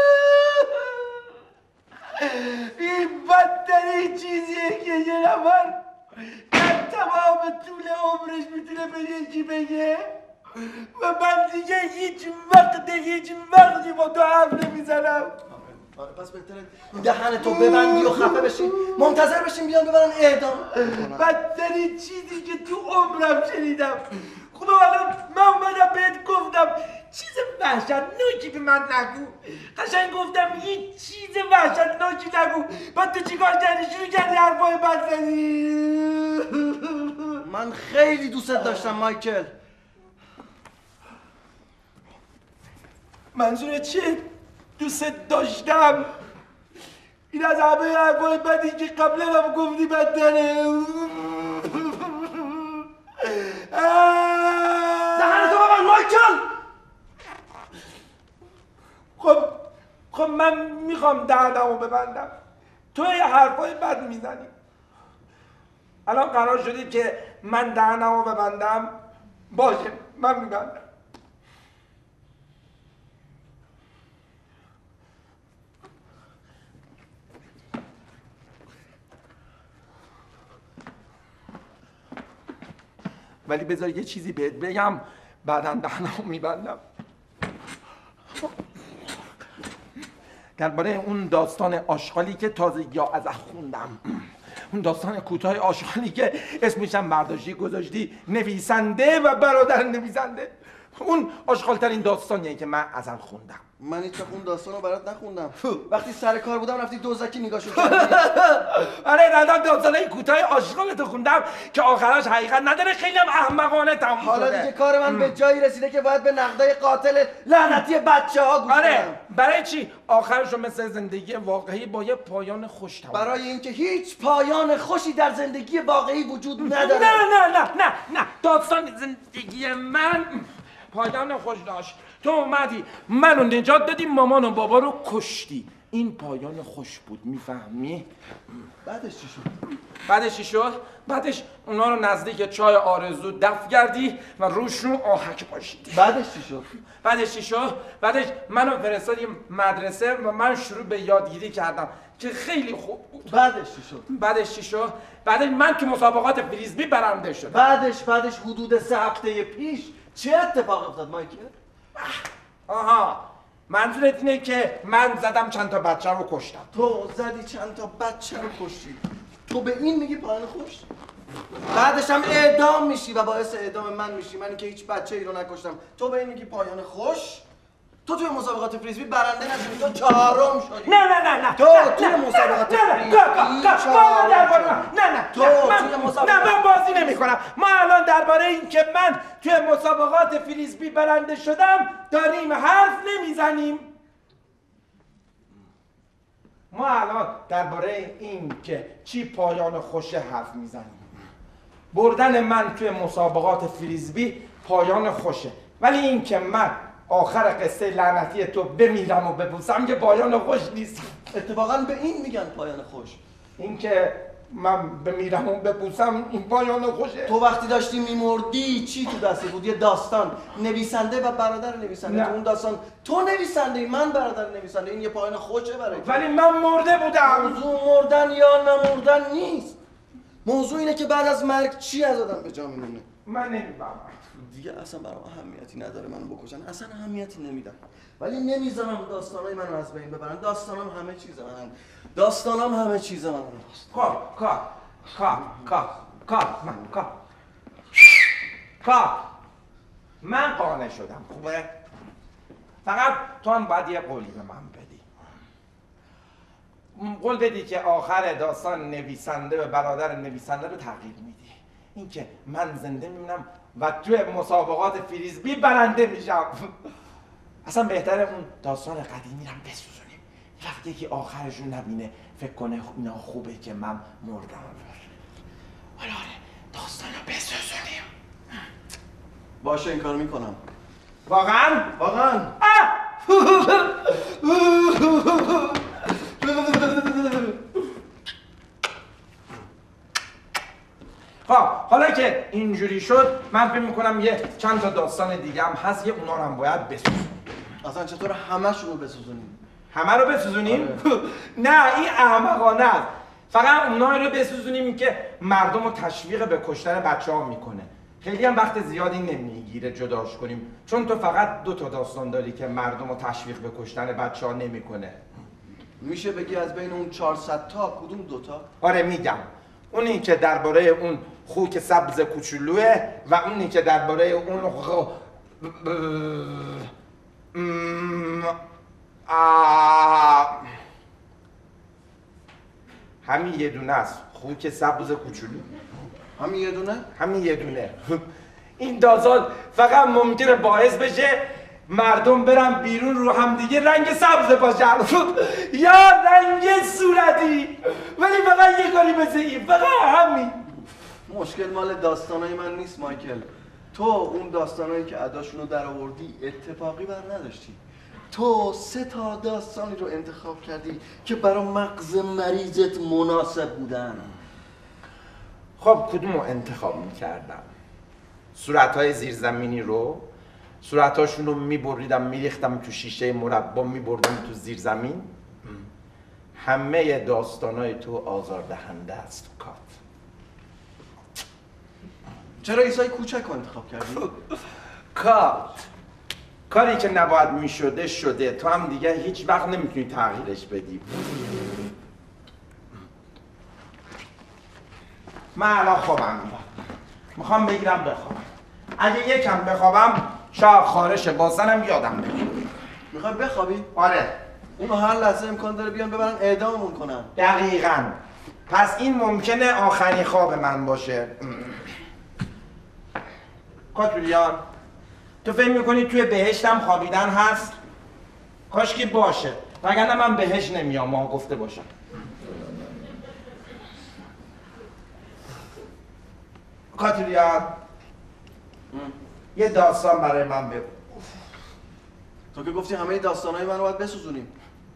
این بدترین چیزیه که یه نفر در تمام طول عمرش میتونه به یکی بگه و من دیگه هیچ وقتی با تو حرف نمیزنم. آره پس بهتره دهن تو ببندی و خفه بشی، منتظر بشیم بیان ببرن اعدام. بدترین چیزی که تو عمرم شنیدم. خب حالا من اومدم بهت گفتم چیز وحشتناکی به من نگو، قشنگ گفتم هیچ چیز وحشتناکی نگو، بعد تو چیکار کردی؟ شروع کردی حرفای بد زدی. من خیلی دوستت داشتم مایکل. منظور چیه؟ دوست داشتم؟ این از همه حرفای بدی که قبلا هم گفتی بدتره. دهن تو ببند مایکل. خب من میخوام دهنمو ببندم، تو یه حرفای بد میزنی. الان قرار شده که من دهنمو ببندم، باشه من میبندم. ولی بذار یه چیزی بهت بگم، بعداً دهنمو میبندم. درباره اون داستان آشغالی که تازه یا از خوندم، اون داستان کوتاه آشغالی که اسمشم برداشتی گذاشتی نویسنده و برادر نویسنده، اون آشغالترین داستانیه که من ازم خوندم. من هیچ وقت اون داستانو برات نخوندم. وقتی سر کار بودم رفتی دزدکی نگاهشو کردی. آره ندام داستانای کوتاه آشغالتو خوندم که آخرش حقیقت نداره، خیلی هم احمقانه تموم شده. حالا دیگه کار من به جایی رسیده که باید به نقدای قاتل لعنتی بچه‌ها گوش آره بدم. برای چی؟ آخرشو مثل زندگی واقعی با یه پایان خوش تموم. برای اینکه هیچ پایان خوشی در زندگی واقعی وجود نداره. نه داستان زندگی من پایان خوش داشت. تو اومدی منو نجات دادی، مامان و بابا رو کشتی، این پایان خوش بود، میفهمی؟ بعدش چی شد؟ بعدش اونا رو نزدیک چای آرزو دفن کردی و روشون آهک پاشیدی. بعدش چی شد؟ بعدش منو فرستادی مدرسه و من شروع به یادگیری کردم که خیلی خوب بود. بعدش چی شد؟ بعدش من تو مسابقات فریسبی برنده شدم. بعدش حدود 3 هفته پیش چه اتفاق افتاد مایکل؟ آها منظورت اینه که من زدم چند تا بچه رو کشتم. تو زدی چند تا بچه رو کشتی، تو به این میگی پایان خوش؟ بعدش هم اعدام میشی و باعث اعدام من میشی، منی که هیچ بچه ای رو نکشتم. تو به این میگی پایان خوش؟ تو توی مسابقات فریسبی برنده نشدی، تو 4م شدی. نه تو توی مسابقات فریسبی نه من بازی نمی‌کنم. ما الان درباره این که من توی مسابقات فریسبی برنده شدم داریم حرف نمیزنیم. ما الان درباره این که چی پایان خوشه حرف میزنیم. بردن من توی مسابقات فریسبی پایان خوشه، ولی این که من آخر قصه لعنتی تو بمیرم و ببوسم یه پایان خوش نیست. اتفاقا به این میگن پایان خوش. این که من بمیرم و ببوسم این پایان خوشه. تو وقتی داشتی میمردی چی تو دستی بود؟ یه داستان، نویسنده و برادر نویسنده. تو اون داستان تو نویسنده، من برادر نویسنده. این یه پایان خوشه برای تو. ولی من مرده بودم. موضوع مردن یا نمردن نیست. موضوع اینه که بعد از مرگ چی از آدم به جا میمونه. من نمیفهمم. دیگه اصلا برام اهمیتی نداره منو بکشن، اصلا اهمیتی نمیدم، ولی نمیذارم داستانای منو از بین ببرن. داستانام همه چیز منن، داستانام همه چیز منن. من قانع شدم. خوبه؟ فقط تو هم باید یه قولی به من بدی. قول بدی که آخر داستان نویسنده و برادر نویسنده رو تغییر میدی. اینکه من زنده میمونم و توی مسابقات فریسبی برنده میشم. اصلا بهتره اون داستان قدیمی رو بسوزونیم. یه وقتی که آخرش رو نبینه فکر کنه اینا خوبه که من مردم. حالا داستان رو بسوزونیم. باشه این کارو میکنم. واقعا؟ واقعا. خب حالا که اینجوری شد من فکر میکنم یه چند تا داستان دیگه هم هست، یه اونا رو هم باید بسوزونیم. اصلا چطور همه‌شون رو بسوزونیم؟ همه رو بسوزونیم؟ نه این احمقانه است. فقط اونایی رو بسوزونیم که مردم رو تشویق به کشتن بچه‌ها میکنه. خیلی هم وقت زیادی نمیگیره جداش کنیم، چون تو فقط 2 تا داستان داری که مردم رو تشویق به کشتن بچه‌ها نمیکنه. میشه بگی از بین اون 400 تا کدوم 2 تا؟ آره میگم. اونی که درباره اون خوک سبز کوچولوه و اونی که درباره اون همین یه دونه است. خوک سبز کوچولو. همین یه دونه؟ همین یه دونه. این داستان فقط ممکنه باعث بشه مردم برن بیرون رو همدیگه رنگ سبز پاشن یا رنگ صورتی، ولی فقط یه کاری مثل این، فقط همین. مشکل مال داستانای من نیست مایکل. تو اون داستانایی که اداشونو در آوردی اتفاقی بر نداشتی. تو 3 تا داستانی رو انتخاب کردی که برای مغز مریضت مناسب بودن. خب کدوم رو انتخاب میکردم؟ صورتهای زیرزمینی رو، صورتهاشون رو میبریدم میریختم تو شیشه مربا میبردم تو زیرزمین. همه داستانای تو آزاردهنده است کات. چرا ایسای کوچک رو انتخاب کردی؟ کات کاری که نباید میشده شده، تو هم دیگه هیچ وقت نمیتونی تغییرش بدی. من الان خوابم میاد، میخوام بگیرم بخوابم. اگه یکم بخوابم شاید خارش بازنم یادم بگیر. میخوای بخوابی؟ آره. اونو هر لحظه امکان داره بیان ببرن اعداممون کنن. دقیقاً. پس این ممکنه آخرین خواب من باشه. کاتولیان تو فکر میکنی توی بهشتم خوابیدن هست؟ کاشکی باشه، وگرنه من بهشت نمیام، ما گفته باشم. کاتولیان یه داستان برای من بگو. تو که گفتی همه داستانای من رو باید بسوزونیم.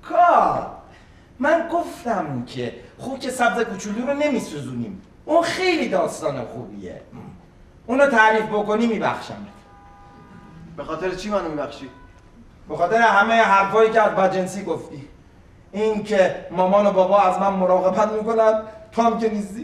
من گفتم که خوک سبز کوچولو رو نمیسوزونیم، اون خیلی داستان خوبیه. اونو تعریف بکنی میبخشم. به خاطر چی منو میبخشی؟ به خاطر همه حرفایی که از بدجنسی گفتی. این که مامان و بابا از من مراقبت میکنن، تو هم که نیستی.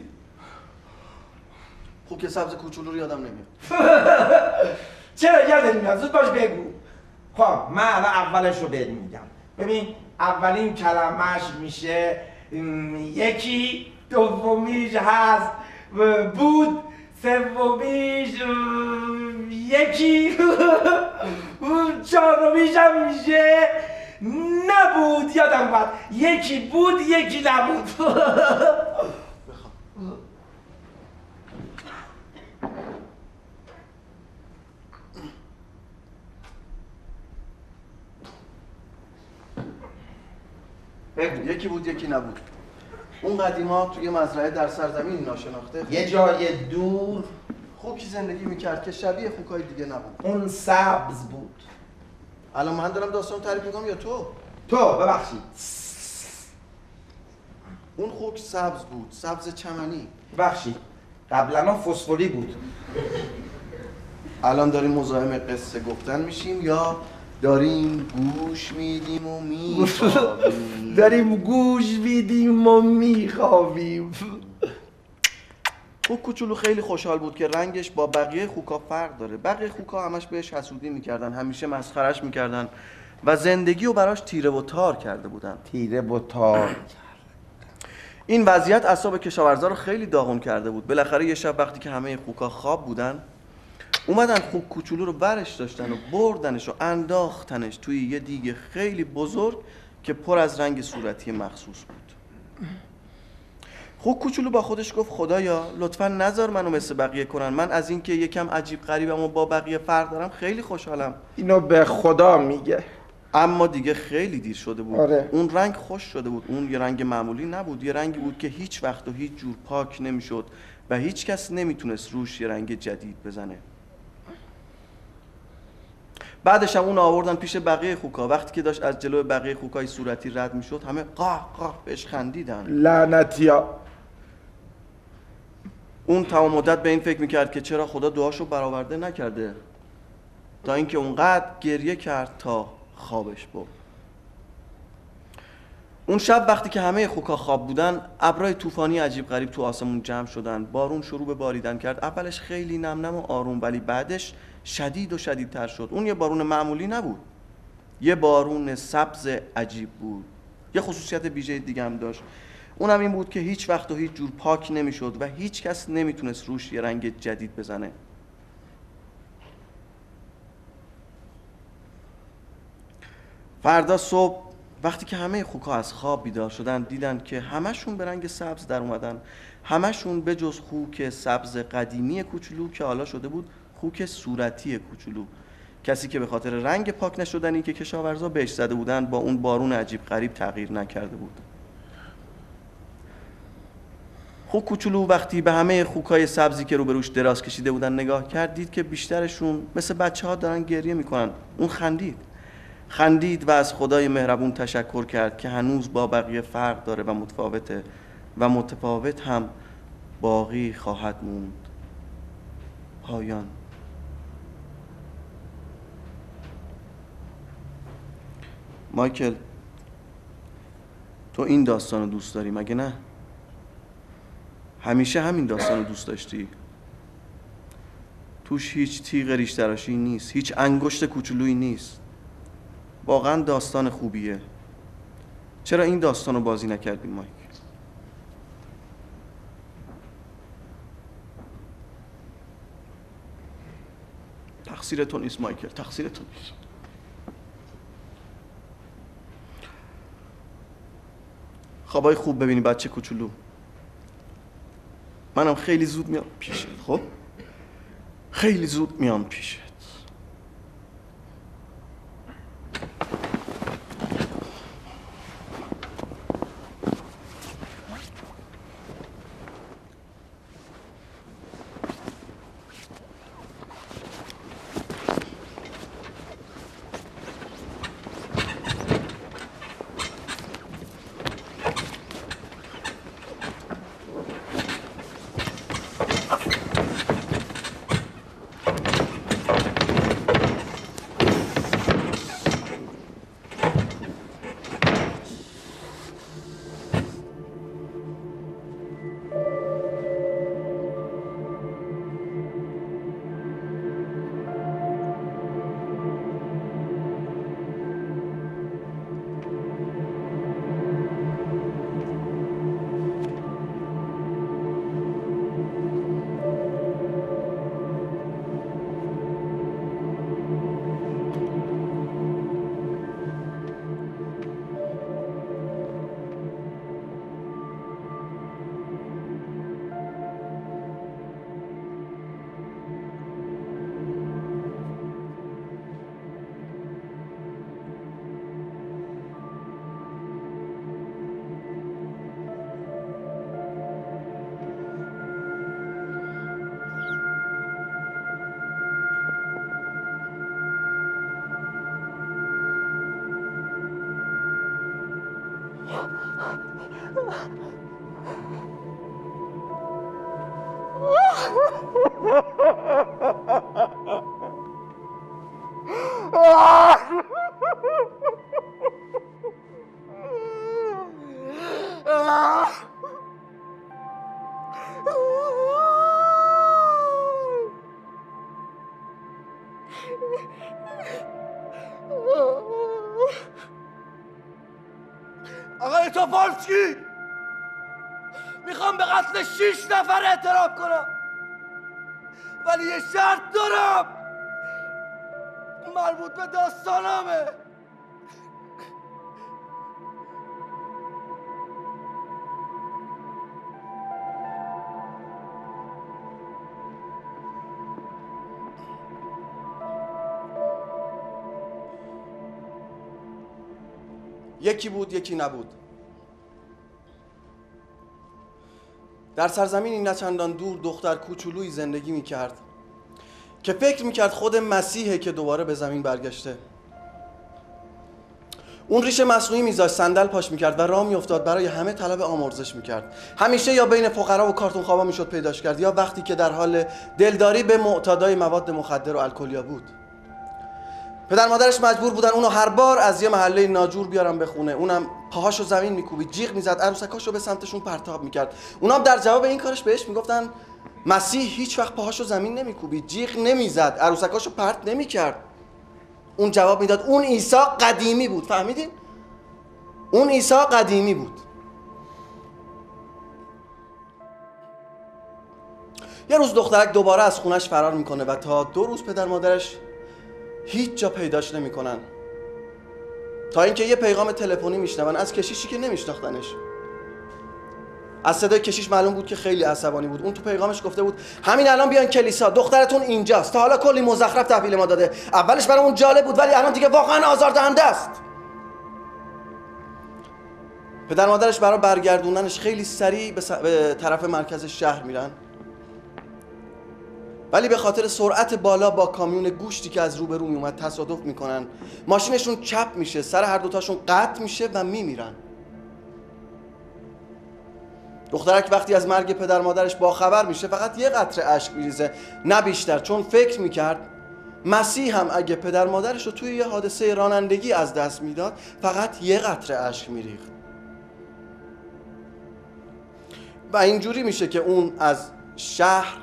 خوک سبز کوچولو رو یادم نمیاد. چرا یادت نمیاد؟ زود باش بگو. خب من الان اولش رو بهت میگم. ببین اولین کلمش میشه یکی، دومیش هست بود، سومیش یکی، چهارمیش هم میشه نبود. یادم اومد یکی بود یکی نبود. یکی بود یکی نبود. اون قدیما توی مزرعه در سرزمین ناشناخته یه جای دور خوکی زندگی میکرد که شبیه خوکای دیگه نبود. اون سبز بود. الان من دارم داستان تعریف میکنم یا تو؟ تو ببخشید. اون خوک سبز بود، سبز چمنی. ببخشید قبلا فسفوری بود. الان داریم مزاحم قصه گفتن میشیم یا داریم گوش میدیم و میخوابیم؟ داریم گوش میدیم و میخوابیم. خوک کوچولو خیلی خوشحال بود که رنگش با بقیه خوکا فرق داره. بقیه خوکا همش بهش حسودی میکردن، همیشه مسخرش میکردن و زندگی رو براش تیره و تار کرده بودن. تیره و تار. این وضعیت اعصاب کشاورزا رو خیلی داغون کرده بود. بالاخره یه شب وقتی که همه خوکا خواب بودن، اومدن خوک کوچولو رو برش داشتن و بردنش و انداختنش توی یه دیگ خیلی بزرگ که پر از رنگ صورتی مخصوص بود. خوک کوچولو با خودش گفت خدایا لطفاً نذار منو مثل بقیه کنن. من از اینکه یکم عجیب غریبم و با بقیه فرق دارم خیلی خوشحالم. اینو به خدا میگه. اما دیگه خیلی دیر شده بود. آره. اون رنگ خوش شده بود. اون یه رنگ معمولی نبود. یه رنگی بود که هیچ وقت و هیچ جور پاک نمیشد و هیچ کس نمیتونست روش یه رنگ جدید بزنه. بعدش هم اون آوردن پیش بقیه خوکا. وقتی که داشت از جلوی بقیه خوکای صورتی رد میشد همه قاه قاه بهش خندیدن. لعنتیا. اون تمام مدت به این فکر میکرد که چرا خدا دعاشو برآورده نکرده، تا اینکه اونقدر گریه کرد تا خوابش برد. اون شب وقتی که همه خوکا خواب بودن، ابرای طوفانی عجیب غریب تو آسمون جمع شدن. بارون شروع به باریدن کرد. اولش خیلی نم نم و آروم، ولی بعدش شدید و شدیدتر شد. اون یه بارون معمولی نبود، یه بارون سبز عجیب بود. یه خصوصیت ویژه دیگه هم داشت، اونم این بود که هیچ وقت و هیچ جور پاک نمیشد و هیچ کس نمیتونست روش یه رنگ جدید بزنه. فردا صبح وقتی که همه خوکا از خواب بیدار شدن، دیدن که همشون به رنگ سبز در اومدن. همشون به جز خوک سبز قدیمی کوچولو که حالا شده بود خوک صورتی کوچولو. کسی که به خاطر رنگ پاک نشدنی که کشاورزا بهش زده بودن با اون بارون عجیب غریب تغییر نکرده بود. خوک کوچولو وقتی به همه خوکای سبزی که روبروش دراز کشیده بودن نگاه کرد، دید که بیشترشون مثل بچه‌ها دارن گریه میکنن. اون خندید و از خدای مهربون تشکر کرد که هنوز با بقیه فرق داره و متفاوته و متفاوت هم باقی خواهد موند. پایان. مایکل، تو این داستان رو دوست داری مگه نه؟ همیشه همین داستان رو دوست داشتی؟ توش هیچ تیغ ریش تراشی نیست، هیچ انگشت کوچولویی نیست. واقعا داستان خوبیه. چرا این داستان رو بازی نکردی مایک؟ تقصیر تو نیست مایکل، تقصیر تو نیست. خوابای خوب ببینی بچه کوچولو. منم خیلی زود میام پیشت. خب خیلی زود میام پیشت. آقای توفالسکی، میخوام به قتل 6 نفر اعتراف کنم، ولی یه شرط دارم مربوط به داستانمه. یکی بود یکی نبود. در سرزمینی نچندان دور دختر کوچولویی زندگی میکرد که فکر میکرد خود مسیحه که دوباره به زمین برگشته. اون ریش مصنوعی میذاشت، صندل پاش میکرد و راه میافتاد برای همه طلب آمرزش میکرد. همیشه یا بین فقرا و کارتون خوابا میشد پیداش کرد، یا وقتی که در حال دلداری به معتادای مواد مخدر و الکلیا بود. پدر مادرش مجبور بودن اونو هر بار از یه محله ناجور بیارن به خونه. اونم پاهاشو زمین میکوبید، جیغ میزد، عروسکاشو به سمتشون پرتاب میکرد. اونام در جواب این کارش بهش میگفتن مسیح هیچ وقت پاهاشو زمین نمیکوبید، جیغ نمیزد، عروسکاشو پرت نمیکرد. اون جواب میداد اون عیسی قدیمی بود. فهمیدین؟ اون عیسی قدیمی بود. یه روز دخترک دوباره از خونش فرار میکنه و تا 2 روز پدر مادرش هیچ جا پیداش نمیکنن، تا اینکه یه پیغام تلفنی میشنون از کشیشی که نمیشناختنش. از صدای کشیش معلوم بود که خیلی عصبانی بود. اون تو پیغامش گفته بود همین الان بیان کلیسا، دخترتون اینجاست. تا حالا کلی مزخرف تحویل ما داده، اولش برامون جالب بود ولی الان دیگه واقعا آزاردهنده است. پدر مادرش برای برگردوندنش خیلی سریع به طرف مرکز شهر میرن، ولی به خاطر سرعت بالا با کامیون گوشتی که از روبرو میومد تصادف میکنن. ماشینشون چپ میشه، سر هر دوتاشون قطع میشه و میمیرن. دخترک وقتی از مرگ پدر مادرش باخبر میشه فقط یه قطره اشک میریزه، نه بیشتر، چون فکر میکرد مسیح هم اگه پدر مادرش رو توی یه حادثه رانندگی از دست میداد فقط یه قطره اشک میریخت. و اینجوری میشه که اون از شهر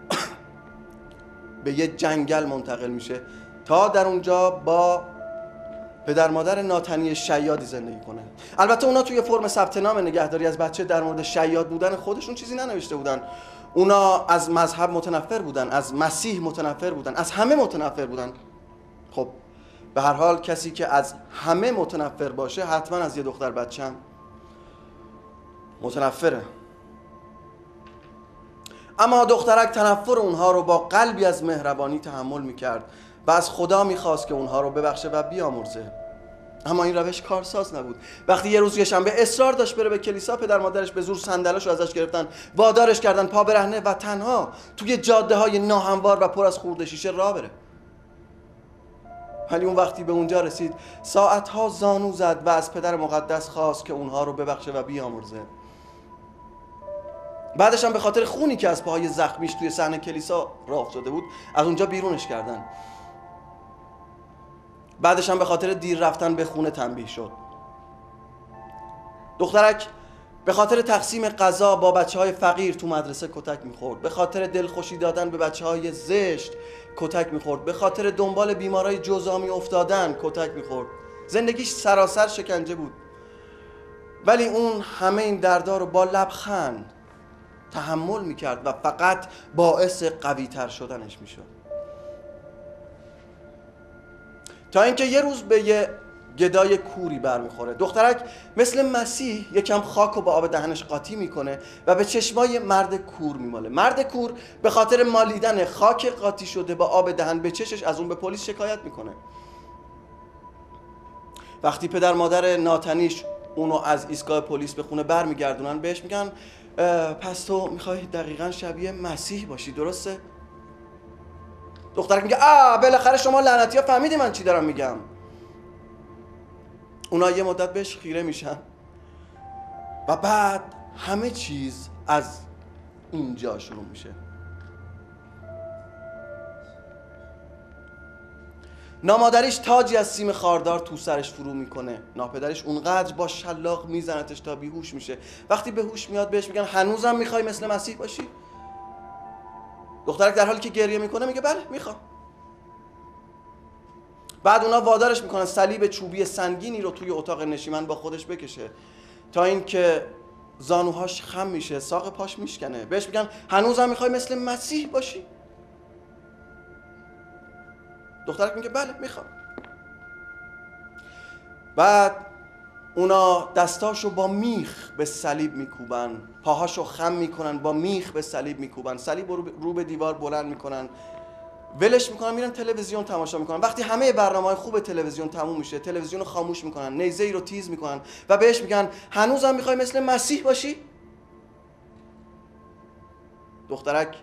به یه جنگل منتقل میشه تا در اونجا با پدر مادر ناتنی شیادی زندگی کنه. البته اونا توی فرم ثبت نام نگهداری از بچه در مورد شیاد بودن خودشون چیزی ننوشته بودن. اونا از مذهب متنفر بودن، از مسیح متنفر بودن، از همه متنفر بودن. خب به هر حال کسی که از همه متنفر باشه حتما از یه دختر بچه هم متنفره. اما دخترک تنفر اونها رو با قلبی از مهربانی تحمل میکرد و از خدا میخواست که اونها رو ببخشه و بیامرزه. اما این روش کارساز نبود. وقتی یه روز یه شنبه اصرار داشت بره به کلیسا، پدر مادرش به زور صندلاشو ازش گرفتن، وادارش کردن پا برهنه و تنها توی جاده های ناهموار و پر از خورده شیشه راه بره. ولی اون وقتی به اونجا رسید ساعتها زانو زد و از پدر مقدس خواست که اونها رو ببخشه و بیامرزه. بعدش هم به خاطر خونی که از پاهای زخمیش توی صحن کلیسا راه افتاده بود از اونجا بیرونش کردن. بعدش هم به خاطر دیر رفتن به خونه تنبیه شد. دخترک به خاطر تقسیم غذا با بچه‌های فقیر تو مدرسه کتک می‌خورد، به خاطر دلخوشی دادن به بچه‌های زشت کتک می‌خورد، به خاطر دنبال بیمارای جزامی افتادن کتک می‌خورد. زندگیش سراسر شکنجه بود. ولی اون همه این دردها رو با لبخند تحمل میکرد و فقط باعث قوی تر شدنش میشد. تا اینکه یه روز به یه گدای کوری برمیخوره. دخترک مثل مسیح یکم خاک رو با آب دهنش قاطی میکنه و به چشمای مرد کور میماله. مرد کور به خاطر مالیدن خاک قاطی شده با آب دهن به چشش از اون به پلیس شکایت میکنه. وقتی پدر مادر ناتنیش اونو از ایستگاه پلیس به خونه برمیگردونن بهش میگن پس تو میخوای دقیقاً شبیه مسیح باشی، درسته؟ دخترک میگه بالاخره شما لعنتی ها فهمیدی من چی دارم میگم. اونا یه مدت بهش خیره میشن و بعد همه چیز از اینجا شروع میشه. نامادریش تاجی از سیم خاردار تو سرش فرو میکنه. ناپدرش اونقدر با شلاق میزنتش تا بیهوش میشه. وقتی به هوش میاد بهش میگن هنوزم میخوای مثل مسیح باشی؟ دخترک در حالی که گریه میکنه میگه بله میخوام. بعد اونا وادارش میکنن صلیب چوبی سنگینی رو توی اتاق نشیمن با خودش بکشه تا اینکه زانوهاش خم میشه، ساق پاش میشکنه. بهش میگن هنوزم میخوای مثل مسیح باشی؟ دخترک میگه بله میخوام. بعد اونا دستاشو با میخ به صلیب میکوبن، پاهاشو خم میکنن، با میخ به صلیب میکوبن، صلیب رو به دیوار بلند میکنن، ولش میکنن، میرن تلویزیون تماشا میکنن. وقتی همه برنامه‌های خوب تلویزیون تموم میشه، تلویزیون رو خاموش میکنن، نیزه ای رو تیز میکنن و بهش میگن هنوزم میخوای مثل مسیح باشی؟ دخترک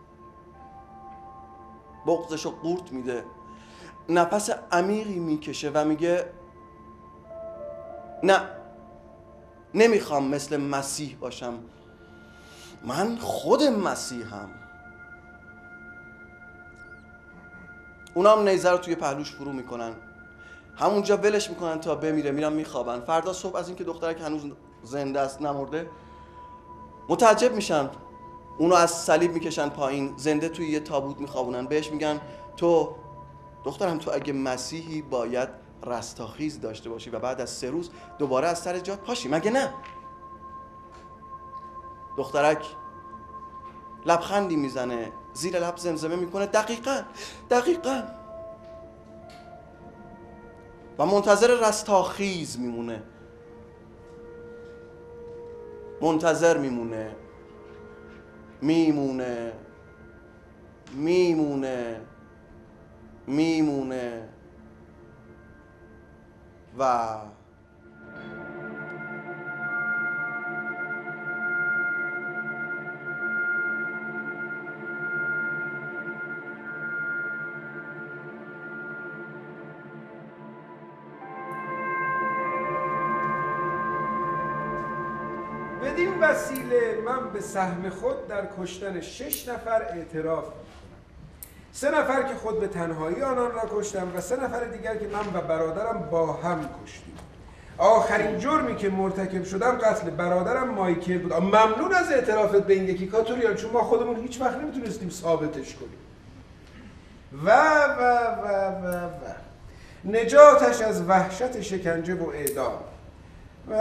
بغضشو قورت میده، نفس عمیقی میکشه و میگه نه، نمیخوام مثل مسیح باشم، من خود مسیحم. اونا هم نیزه رو توی پهلوش فرو میکنن، همونجا ولش میکنن تا بمیره، میرن میخوابن. فردا صبح از اینکه دخترک هنوز زنده است، نمرده، متعجب میشن. اونو از صلیب میکشن پایین، زنده توی یه تابوت میخوابونن. بهش میگن تو دخترم، تو اگه مسیحی باید رستاخیز داشته باشی و بعد از 3 روز دوباره از سر جات پاشی، مگه نه؟ دخترک لبخندی میزنه، زیر لب زمزمه میکنه دقیقاً و منتظر رستاخیز میمونه. منتظر میمونه و بدین وسیله من به سهم خود در کشتن 6 نفر اعتراف میکنم. 3 نفر که خود به تنهایی آنان را کشتم و 3 نفر دیگر که من و برادرم با هم کشتیم. آخرین جرمی که مرتکب شدم قتل برادرم مایکل بود. ممنون از اعترافت به این یکی کاتوریان، چون ما خودمون هیچ وقت نمیتونستیم ثابتش کنیم. و نجاتش از وحشت شکنجه و اعدام و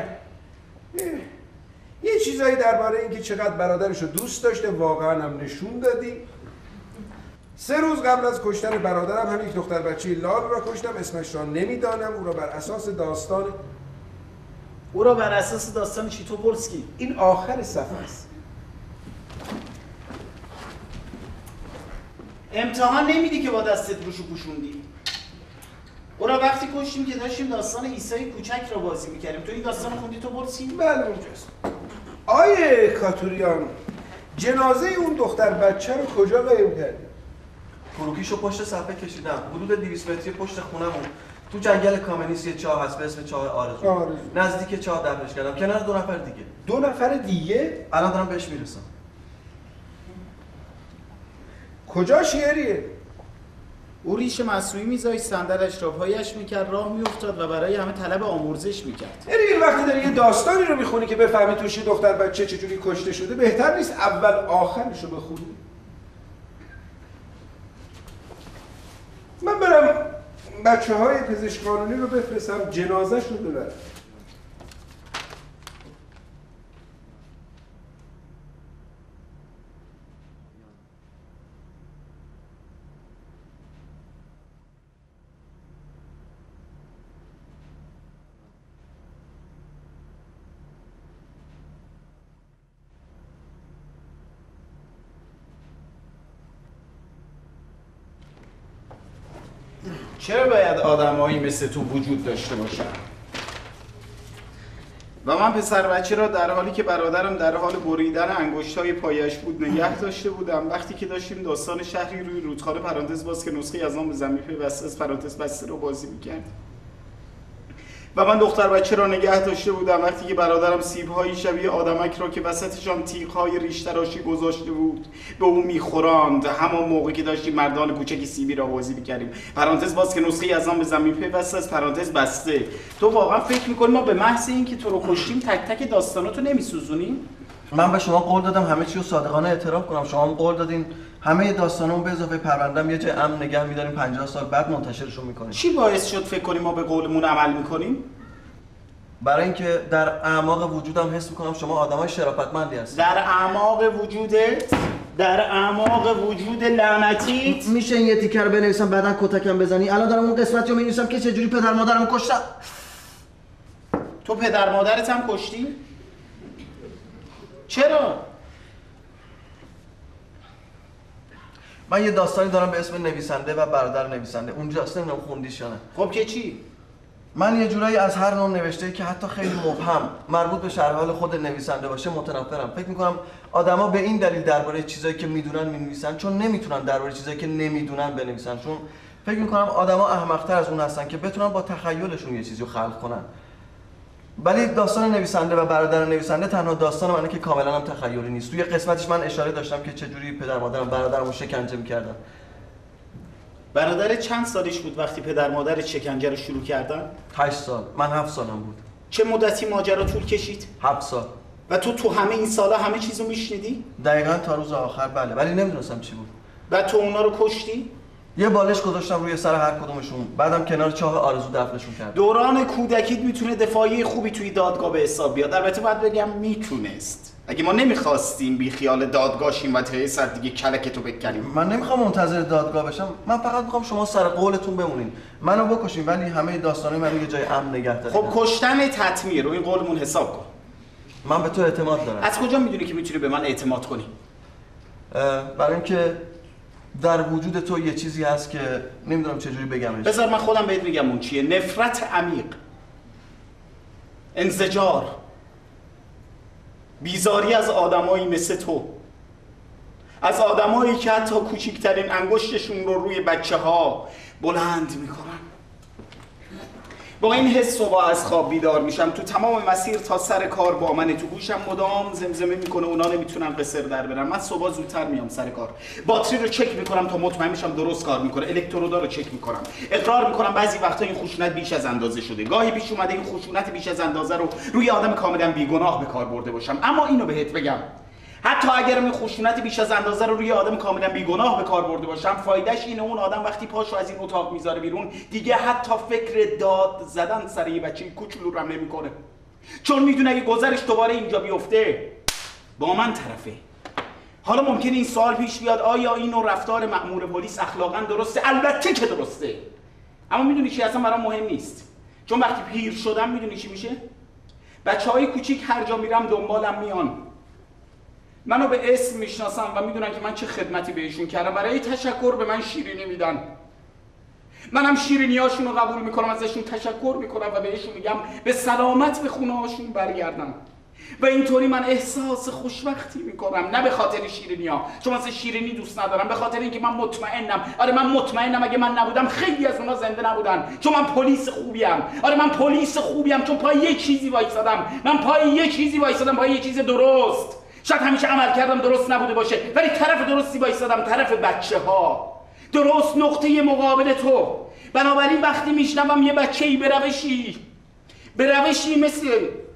یه چیزایی درباره اینکه چقدر برادرش رو دوست داشته واقعا هم نشون دادی. 3 روز قبل از کشتن برادرم هم یک دختر بچه لال را کشتم، اسمش را نمیدانم. او را بر اساس داستان چی تو پولسکی؟ این آخر صفحه است. امتحان نمیدی که با دستت روشو پوشوندی. او را وقتی کشتیم که داشتیم داستان عیسی کوچک را بازی میکردیم. تو این داستان خوندی تو پولسکی؟ بله اونجاست. آیه کاتوریان، جنازه اون دختر بچه رو کجا قایم کردی؟ کروکیشو پشت صفحه کشیدم، حدود 200 متری پشت خونمون، تو جنگل کامنیس یه چاه هست به اسم چاه آرزو. نزدیک چاه دفنش کردم، کنار 2 نفر دیگه. 2 نفر دیگه؟ الان دارم بهش میرسم. کجا شیریه؟ او ریش مصنوعی میذاشت، صندل اشراف‌هایش میکرد، راه میافتاد و برای همه طلب آمرزش میکرد. یعنی وقتی داری یه داستانی رو میخونی که بفهمی توش یه دختر بچه چجوری کشته شده، بهتر نیست اول آخرش رو بخونی؟ من برم بچه‌های پزشک قانونی رو بفرستم جنازه‌ش رو ببرم. چرا باید آدمایی مثل تو وجود داشته باشن؟ و من پسر بچه را در حالی که برادرم در حال بریدن انگشت‌های پایش بود نگه داشته بودم. وقتی که داشتیم داستان شهری روی رودخانه پرانتز باز که نسخه از آن به زمین پیوسته از پرانتز بسته رو بازی می‌کرد و من دختر بچه را نگه داشته بودم. وقتی که برادرم سیب‌های شبیه آدمک را که وسطشان تیغ‌های ریش تراشی گذاشته بود به او می‌خوراند، همان موقع که داشتیم مردان کوچکی سیبی را بازی می‌کردیم. پرانتز باز که نسخه از آن به زمین پیوسته از پرانتز بسته. تو واقعا فکر می‌کنی ما به محض اینکه تو رو کشتیم تک تک داستاناتو نمی‌سوزونیم؟ من به شما قول دادم همه چی رو صادقانه اعتراف کنم، شما هم قول دادین همه داستانمون به اضافه پرونده‌ام یه جای امن نگه می‌داریم 50 سال بعد منتشرشون می‌کنیم. چی باعث شد فکر کنیم ما به قولمون عمل می‌کنیم؟ برای اینکه در اعماق وجودم حس می‌کنم شما آدمای شرافتمندی هستید. در اعماق وجود لعنتیت میشه این یه تیکه رو بنویسم بعداً کتکم بزنی؟ الان دارم اون قسمتی رو می‌نویسم که چجوری پدر مادرمو کشتم. تو پدر مادرت هم کشتی؟ چرا؟ من یه داستانی دارم به اسم نویسنده و برادر نویسنده. اونجاست، نمیدونم خوندیش یا نه. خب که چی؟ من یه جورایی از هر نوع نوشته‌ای که حتی خیلی مبهم مربوط به شرح حال خود نویسنده باشه متنفرم. فکر می‌کنم آدما به این دلیل درباره چیزایی که میدونن می‌نویسن چون نمیتونن درباره چیزایی که نمیدونن بنویسن. چون فکر می‌کنم آدما احمق‌تر از اون هستن که بتونن با تخیلشون یه چیزی رو خلق کنن. ولی داستان نویسنده و برادر نویسنده تنها داستان منه که کاملا هم تخیلی نیست. توی قسمتش من اشاره داشتم که چجوری پدر مادرم برادرمو شکنجه می‌کردن. برادرت چند سالش بود وقتی پدر مادرت شکنجه رو شروع کردن؟ 8 سال. من 7 سالم بود. چه مدتی ماجرا طول کشید؟ 7 سال. و تو همه این سالا همه چیزو میشنیدی؟ دقیقاً تا روز آخر بله، ولی نمیدونستم چی بود. و تو اونا رو کشتی؟ یه بالش گذاشتم روی سر هر کدومشون، بعدم کنار چاه آرزو دفنشون کردم. دوران کودکیت میتونه دفاعی خوبی توی دادگاه به حساب بیاد. البته باید بگم میتونست. اگه ما نمیخواستیم بی خیال دادگاهشیم و تا سر دیگه کلکتو بکنیم. من نمیخوام منتظر دادگاه بشم، من فقط میخوام شما سر قولتون بمونین. منو بکشین ولی همه داستانای منو یه جای امن نگه دارین. خب کشتن تطمیع رو این قولمون حساب کن. من به تو اعتماد دارم. از کجا میدونی که میتونی به من اعتماد کنی؟ برای اینکه در وجود تو یه چیزی هست که نمیدونم چجوری بگمش. بذار من خودم بهت میگم اون چیه. نفرت عمیق، انزجار، بیزاری از آدمایی مثل تو، از آدمایی که حتی کوچکترین انگشتشون رو روی بچه‌ها بلند میکنن. با این حس صبح از خواب بیدار میشم، تو تمام مسیر تا سر کار با من، تو گوشم مدام زمزمه میکنه اونا نمیتونن قصر در برن. من صبح زودتر میام سر کار، باتری رو چک میکنم تا مطمئن بشم درست کار میکنه، الکترودا رو چک میکنم، اقرار میکنم بعضی وقتا این خشونت بیش از اندازه شده، گاهی پیش اومده این خشونت بیش از اندازه رو روی آدم کاملا بیگناه به کار برده باشم. اما اینو بهت بگم، حتی اگر من خشونت بیش از اندازه رو روی آدم کاملا بیگناه به کار برده باشم، فایدهش اینه اون آدم وقتی پاشو از این اتاق میذاره بیرون دیگه حتی فکر داد زدن سر یه بچه کوچولو رو نمیکنه، چون میدونه اگه گذرش دوباره اینجا بیفته با من طرفه. حالا ممکنه این سوال پیش بیاد آیا این نوع رفتار مأمور پلیس اخلاقا درسته؟ البته که درسته، اما میدونی چی اصلا برام مهم نیست، چون وقتی پیر شدم میدونی چی میشه؟ بچهای کوچیک هر جا میرم دنبالم میان، منو به اسم میشناسن و میدونن که من چه خدمتی بهشون کردم، برای تشکر به من شیرینی میدن، منم شیرینیاشون رو قبول میکنم، ازشون تشکر میکنم و بهشون میگم به سلامت به خونه هاشون برگردن و اینطوری من احساس خوشبختی میکنم، نه به خاطر شیرینی‌ها، چون مثلا شیرینی دوست ندارم، به خاطر اینکه من مطمئنم، آره من مطمئنم اگه من نبودم خیلی از اونا زنده نبودن، چون من پلیس خوبیم، آره من پلیس خوبیم چون پای یه چیزی وایسادم، من پای یه چیزی وایسادم، پای یه چیز درست. شاید همیشه عمل کردم درست نبوده باشه ولی طرف درستی وایسادم، طرف بچه‌ها، درست نقطه مقابل تو. بنابراین وقتی میشنوم یه بچه‌ای به روشی مثل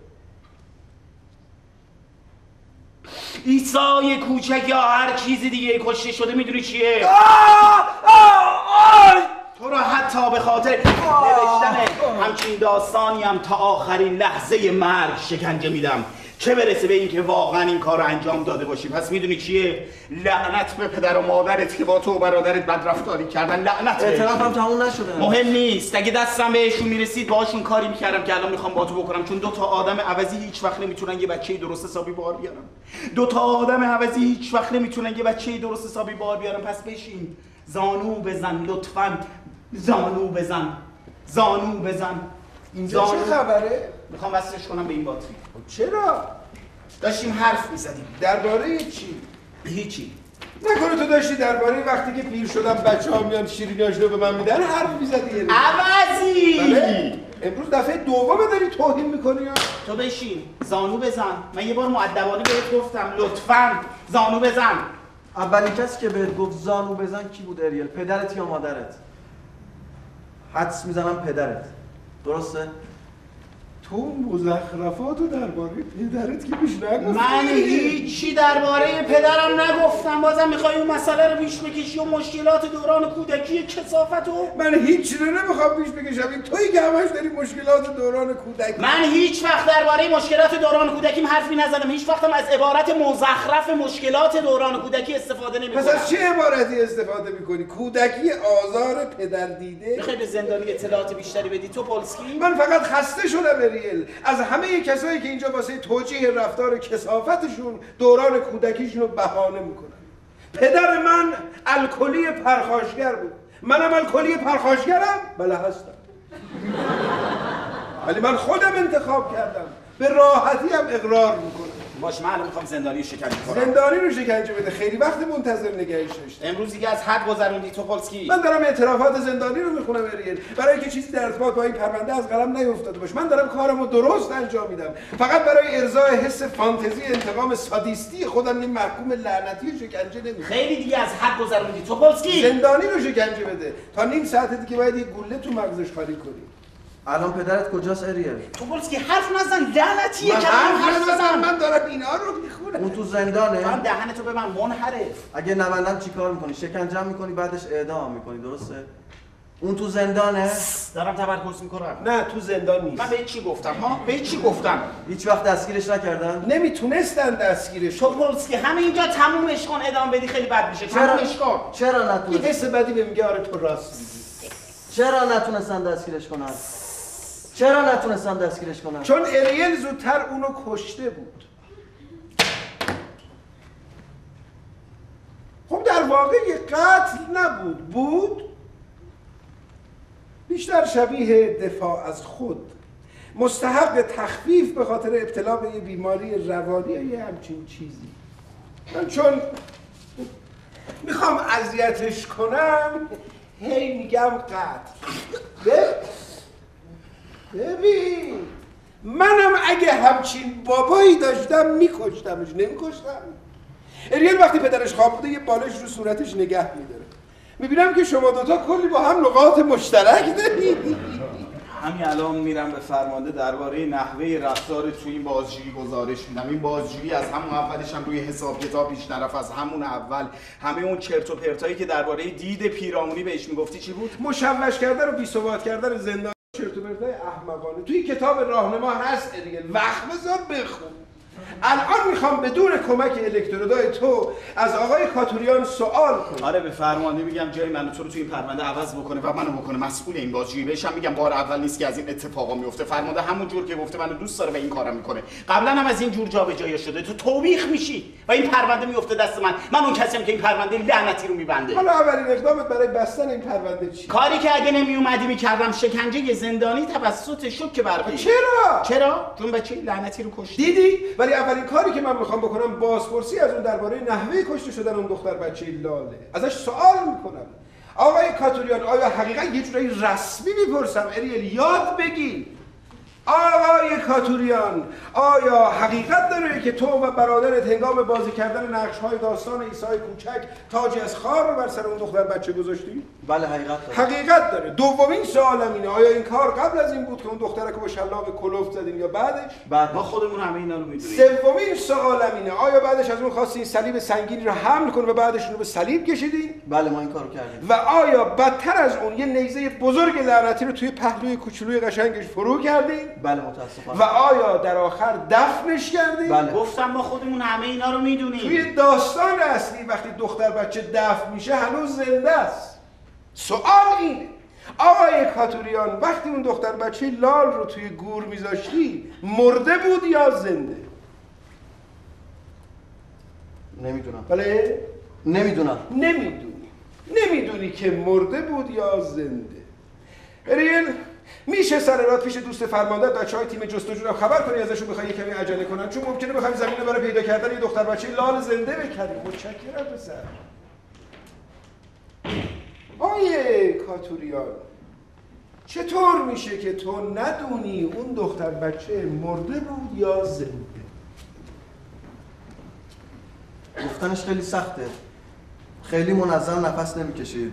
عیسی کوچک یا هر چیز دیگه کشته شده، میدونی چیه؟ تو رو حتی به خاطر نوشتن همچین داستانی هم تا آخرین لحظه مرگ شکنجه میدم، چه برسه به این که واقعا این کار رو انجام داده باشی. پس میدونی چیه؟ لعنت به پدر و مادرت که با تو و برادرت بدرفتاری کردن، لعنت بهشون. اعترافم تموم نشده. مهم نیست، اگه دستم بهشون میرسید باهاشون کاری میکردم که الان میخوام با تو بکنم، چون دو تا آدم عوضی هیچ وقت نمیتونن یه بچه درست حسابی بار بیارن. دو تا آدم عوضی هیچ وقت نمیتونن یه بچه درست حسابی بار بیارن. پس بشین، زانو بزن لطفاً، زانو بزن. اینجا چه خبره؟ میخوام وصلش کنم به این باتری. چرا؟ داشتیم حرف میزدیم. درباره چی؟ هیچی. نکنه تو داشتی درباره وقتی که پیر شدم بچه‌ها میان شیرینیاشو رو به من میدن حرف میزدی؟ عوضی! بله؟ امروز دفعه دومه داری توهین میکنی یا؟ تو بشین، زانو بزن. من یه بار مؤدبانه بهت گفتم لطفاً زانو بزن. اولین کسی که بهت گفت زانو بزن کی بود اریل؟ پدرت یا مادرت؟ حدس میزنم پدرت. درسته؟ تو مزخرفاتو درباره پدرت که پیش نگفتی؟ من هیچی درباره پدرم نگفتم. بازم میخوای اون مسئله رو پیش بکشی و مشکلات دوران کودکی کثافتو؟ من هیچ رو نمیخوام پیش بکشم. این تویی که همش داری مشکلات دوران کودکی. من هیچ وقت درباره مشکلات دوران کودکیم حرفی نزدم. هیچ وقتم از عبارت مزخرف مشکلات دوران کودکی استفاده نمی‌کنم. پس از چه عبارتی استفاده می‌کنی؟ کودکی آزار پدر دیده؟ میخوای به زندانی اطلاعات بیشتری بدی تو پولسکی؟ من فقط خسته شدم ریل از همه کسایی که اینجا واسه توجیه رفتار کثافتشون دوران کودکیشون رو بهانه میکنن. پدر من الکلی پرخاشگر بود. منم الکلی پرخاشگرم؟ بله هستم. ولی من خودم انتخاب کردم. به راحتی هم اقرار میکنم. باش من الان میخوام زندانی رو شکنجه کنم. زندانی رو شکنجه بده. خیلی وقت منتظر نگهش داشت. امروز دیگه از حد گذروندی تو پولسکی. من دارم اعترافات زندانی رو میخونم ریل برای اینکه چیزی در ارتباط با این پرونده از قلم نیفتاده باشه. من دارم کارمو درست انجام میدم. فقط برای ارضای حس فانتزی انتقام سادیستی خودم این محکوم لعنتی رو شکنجه نمیدم. خیلی دیگه از حد گذروندی تو پولسکی. زندانی رو شکنجه بده. تا نیم ساعت دیگه باید یه گوله تو مغزش خالی کنی. الان پدرت کجاست اریل؟ تو پولسکی حرف نزن لعنتیه من که حرف نزن. من دارم اینا رو میخونم. اون تو زندانه؟ من دهنتو به من منحرف. اگه نبندم چیکار میکنی؟ شکنجه میکنی بعدش اعدام میکنی درسته؟ اون تو زندانه؟ دارم تمرکز میکنم. نه تو زندان نیست. من به چی گفتم ها؟ به چی گفتم؟ هیچ وقت دستگیرش نکردن؟ نمیتونستن دستگیرش. تو پولسکی همه اینجا تمومش کن ادامه بدی خیلی بد میشه. تمومش کن. چرا این نتونستن؟ حس بدی به میگه آره تو راست میگی. چرا نتونستن دستگیرش کنن؟ چرا نتونستن دستگیرش کنن؟ چون اریل زودتر اونو کشته بود. خب در واقع یه قتل نبود. بود بیشتر شبیه دفاع از خود، مستحق تخفیف به خاطر ابتلا به یه بیماری روانی یا یه همچین چیزی. من چون میخوام اذیتش کنم هی میگم قتل. ببین منم اگه همچین بابایی داشتم میکشتمش. نمیکشتم. اریل وقتی پدرش خواب بوده یه بالش رو صورتش نگه میداره. میبینم که شما دوتا کلی با هم نقاط مشترک دارید. همین الان میرم به فرمانده درباره نحوه رفتار توی این بازجویی گزارش میدم. این بازجویی از همون اولش هم روی حساب کتاب پیش نرفت. از همون اول همه اون چرت و پرتایی که درباره دید پیرامونی بهش میگفتی چی بود؟ مشوش کردن و بی‌ثبات کردن زندان چرت و پرتای احمقانه. توی کتاب راهنما هست دیگه. وقت بذار بخون. الان میخوام بدون کمک الکترودای تو از آقای کاتوریان سوال کنم. آره به فرمانده میگم جای من تو رو توی این پرونده عوض بکنه و منو بکنه مسئول این بازجویی. بهشم میگم بار اول نیست که از این اتفاقا میفته. فرمانده همون جور که گفته منو دوست داره و این کارم میکنه. قبلا هم از این جور جابجایی شده. تو توبیخ میشی و این پرونده میفته دست من اون کسیم که این پرونده لعنتی رو میبنده. حالا اولین اقدامت برای بستن این پرونده چی؟ کاری که اگه نمیومدی میکردم شکنجه زندانی توسط شوک برقی. چرا؟ چون بچه لعنتی رو کشتی. دیدی؟ ولی اولین کاری که من میخوام بکنم بازپرسی از اون درباره نحوه کشته شدن اون دختر بچه لاله. ازش سوال میکنم. آقای کاتوریان آیا حقیقا یه جورایی رسمی میپرسم اریل یاد بگی. آقای کاتوریان آیا حقیقت داره که تو و برادرت هنگام بازی کردن نقش‌های داستان عیسی کوچک تاجی از خار رو بر سر اون دختر بچه گذاشتی؟ بله حقیقت داره. حقیقت داره. دومین سوالم اینه آیا این کار قبل از این بود که اون دختره که با شلاق کلفت زدین یا بعدش؟ بعد ما خودمون همه اینا رو میدونیم. سومین سوالم اینه آیا بعدش از اون خواستین صلیب سنگینی رو حمل کنه و بعدش اون رو به صلیب کشیدین؟ بله ما این کارو کردیم. و آیا بدتر از اون یه نیزه بزرگ لعنتی رو توی پهلوی کوچولوی قشنگش فرو کردین؟ بله متاسفانه. و آیا در آخر دفنش کردین؟ بله. گفتم ما خودمون همه اینا رو میدونیم. توی داستان اصلی وقتی دختر بچه دفن میشه هنوز زنده است. سوال اینه آقای کاتوریان وقتی اون دختر بچه لال رو توی گور میذاشتی مرده بود یا زنده؟ نمیدونم. بله؟ نمیدونم. نمیدونی که مرده بود یا زنده. اریل میشه سر راه پیش دوست فرمانده بچهای تیم جستجو رو خبر کنی ازشون بخوای کمی عجله کنن چون ممکنه بخوایم زمینه برای پیدا کردن یه دختر بچه لال زنده بکنیم. متشکرم پسر. آیه کاتوریان چطور میشه که تو ندونی اون دختر بچه مرده بود یا زنده؟ گفتنش خیلی سخته. خیلی منظم نفس نمیکشید.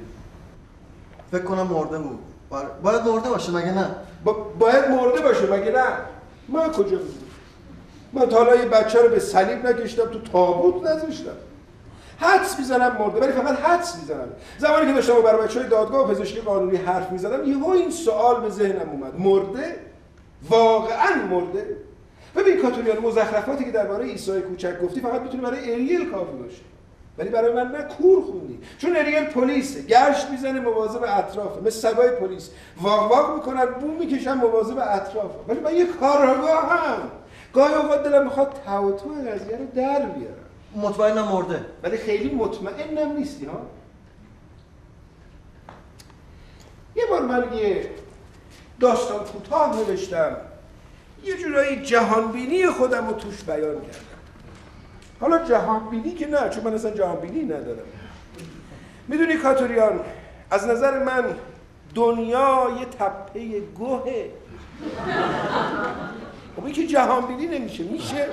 فکر کنم مرده بود. باید مرده باشه مگه نه؟ باید مرده باشه مگه نه؟ من کجا میدونم؟ من تا حالا یه بچه رو به صلیب نکشتم، تو تابوت نذاشتم. حدس میزنم مرده، ولی فقط حدس میزنم. زمانی که داشتم برای بچه‌های دادگاه و پزشکی قانونی حرف میزدم یهو این سوال به ذهنم اومد: مرده؟ واقعا مرده؟ ببین کاتولیان، مزخرفاتی که درباره عیسی کوچک گفتی فقط میتونه برای اریل کافی باشه، ولی برای من نه. کور خوندی، چون اریل پلیسه، گشت میزنه مواظب اطرافه، مثل سگای پلیس واق واق میکنن، بو میکشن مواظب اطرافه. ولی من یه کاراگاهم، گاهی اوقات دلم میخواد تو قضیه رو در بیارم. مطمئنم مرده، ولی خیلی مطمئنم نیستی ها. یه بار من یه داستان کوتاه نوشتم، یه جورایی جهانبینی خودم رو توش بیان کردم. حالا جهانبینی که نه، چون من اصلا جهانبینی ندارم. میدونی کاتوریان، از نظر من دنیا یه تپه گوهه. خب این که جهانبینی نمیشه، میشه.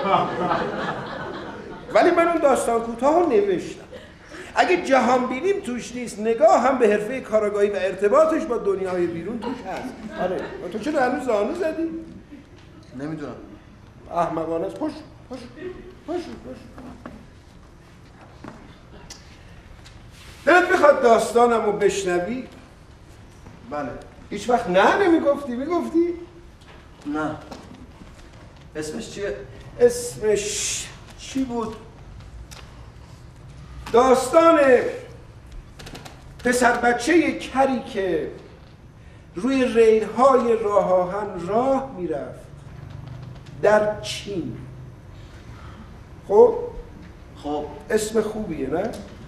ولی من اون داستان کوتاه رو نوشتم. اگه جهانبینیم توش نیست، نگاه هم به حرفه کاراگاهی و ارتباطش با دنیای بیرون توش هست. آره، تو چرا هنوز زانو زدی؟ نمیدونم. احمقانه است. پش. دلت میخواد داستانم رو بشنوی؟ بله. هیچ وقت نه نمیگفتی؟ میگفتی؟ نه. اسمش چیه؟ اسمش چی بود؟ داستان پسر بچه کری که روی ریل‌های راه آهن راه میرفت در چین. خب اسم خوبیه نه؟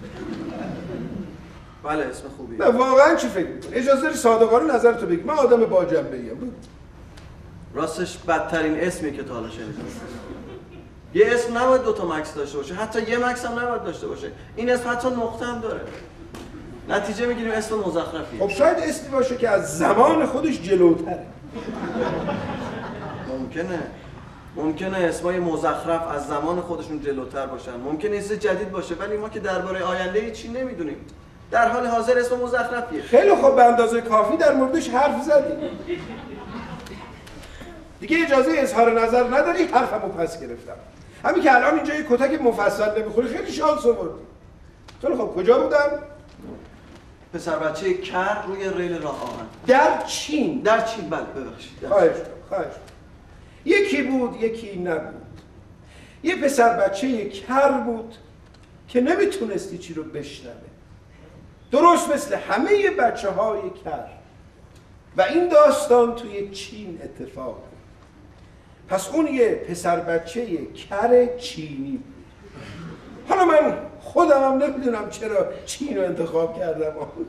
بله اسم خوبیه. نه واقعا چی فکر می‌کنی؟ اجازه داری صادقانه نظرتو بگی. من آدم با جنبه‌ایم. راستش بدترین اسمی که تا حالا شنیدم. یه اسم نباید دوتا مکس داشته باشه، حتی یه مکس هم نباید داشته باشه. این اسم حتی نقطه هم داره. نتیجه میگیریم اسم مزخرفیه. خب شاید اسمی باشه که از زمان خودش جلوتره. ممکنه اسمای مزخرف از زمان خودشون جلوتر باشن. ممکنه اسم جدید باشه، ولی ما که درباره آینده چی نمیدونیم. در حال حاضر اسم مزخرفیه. خیلی خوب، به اندازه کافی در موردش حرف زدیم. دیگه اجازه اظهار نظر نداری، حرفمو پس گرفتم. همین که الان اینجا یه کتک مفصل نمیخوری خیلی شانس آوردی. خیلی خوب، کجا بودم؟ پسر بچه کر روی ریل راه آهن. در چین. بله ببخشید. خواهش. یکی بود یکی نبود. یه پسر بچه کر بود که نمیتونستی چی رو بشنوه، درست مثل همه بچه‌های کر. و این داستان توی چین اتفاق بود. پس اون یه پسر بچه کر چینی بود. حالا من خودم هم نمیدونم چرا چین رو انتخاب کردم.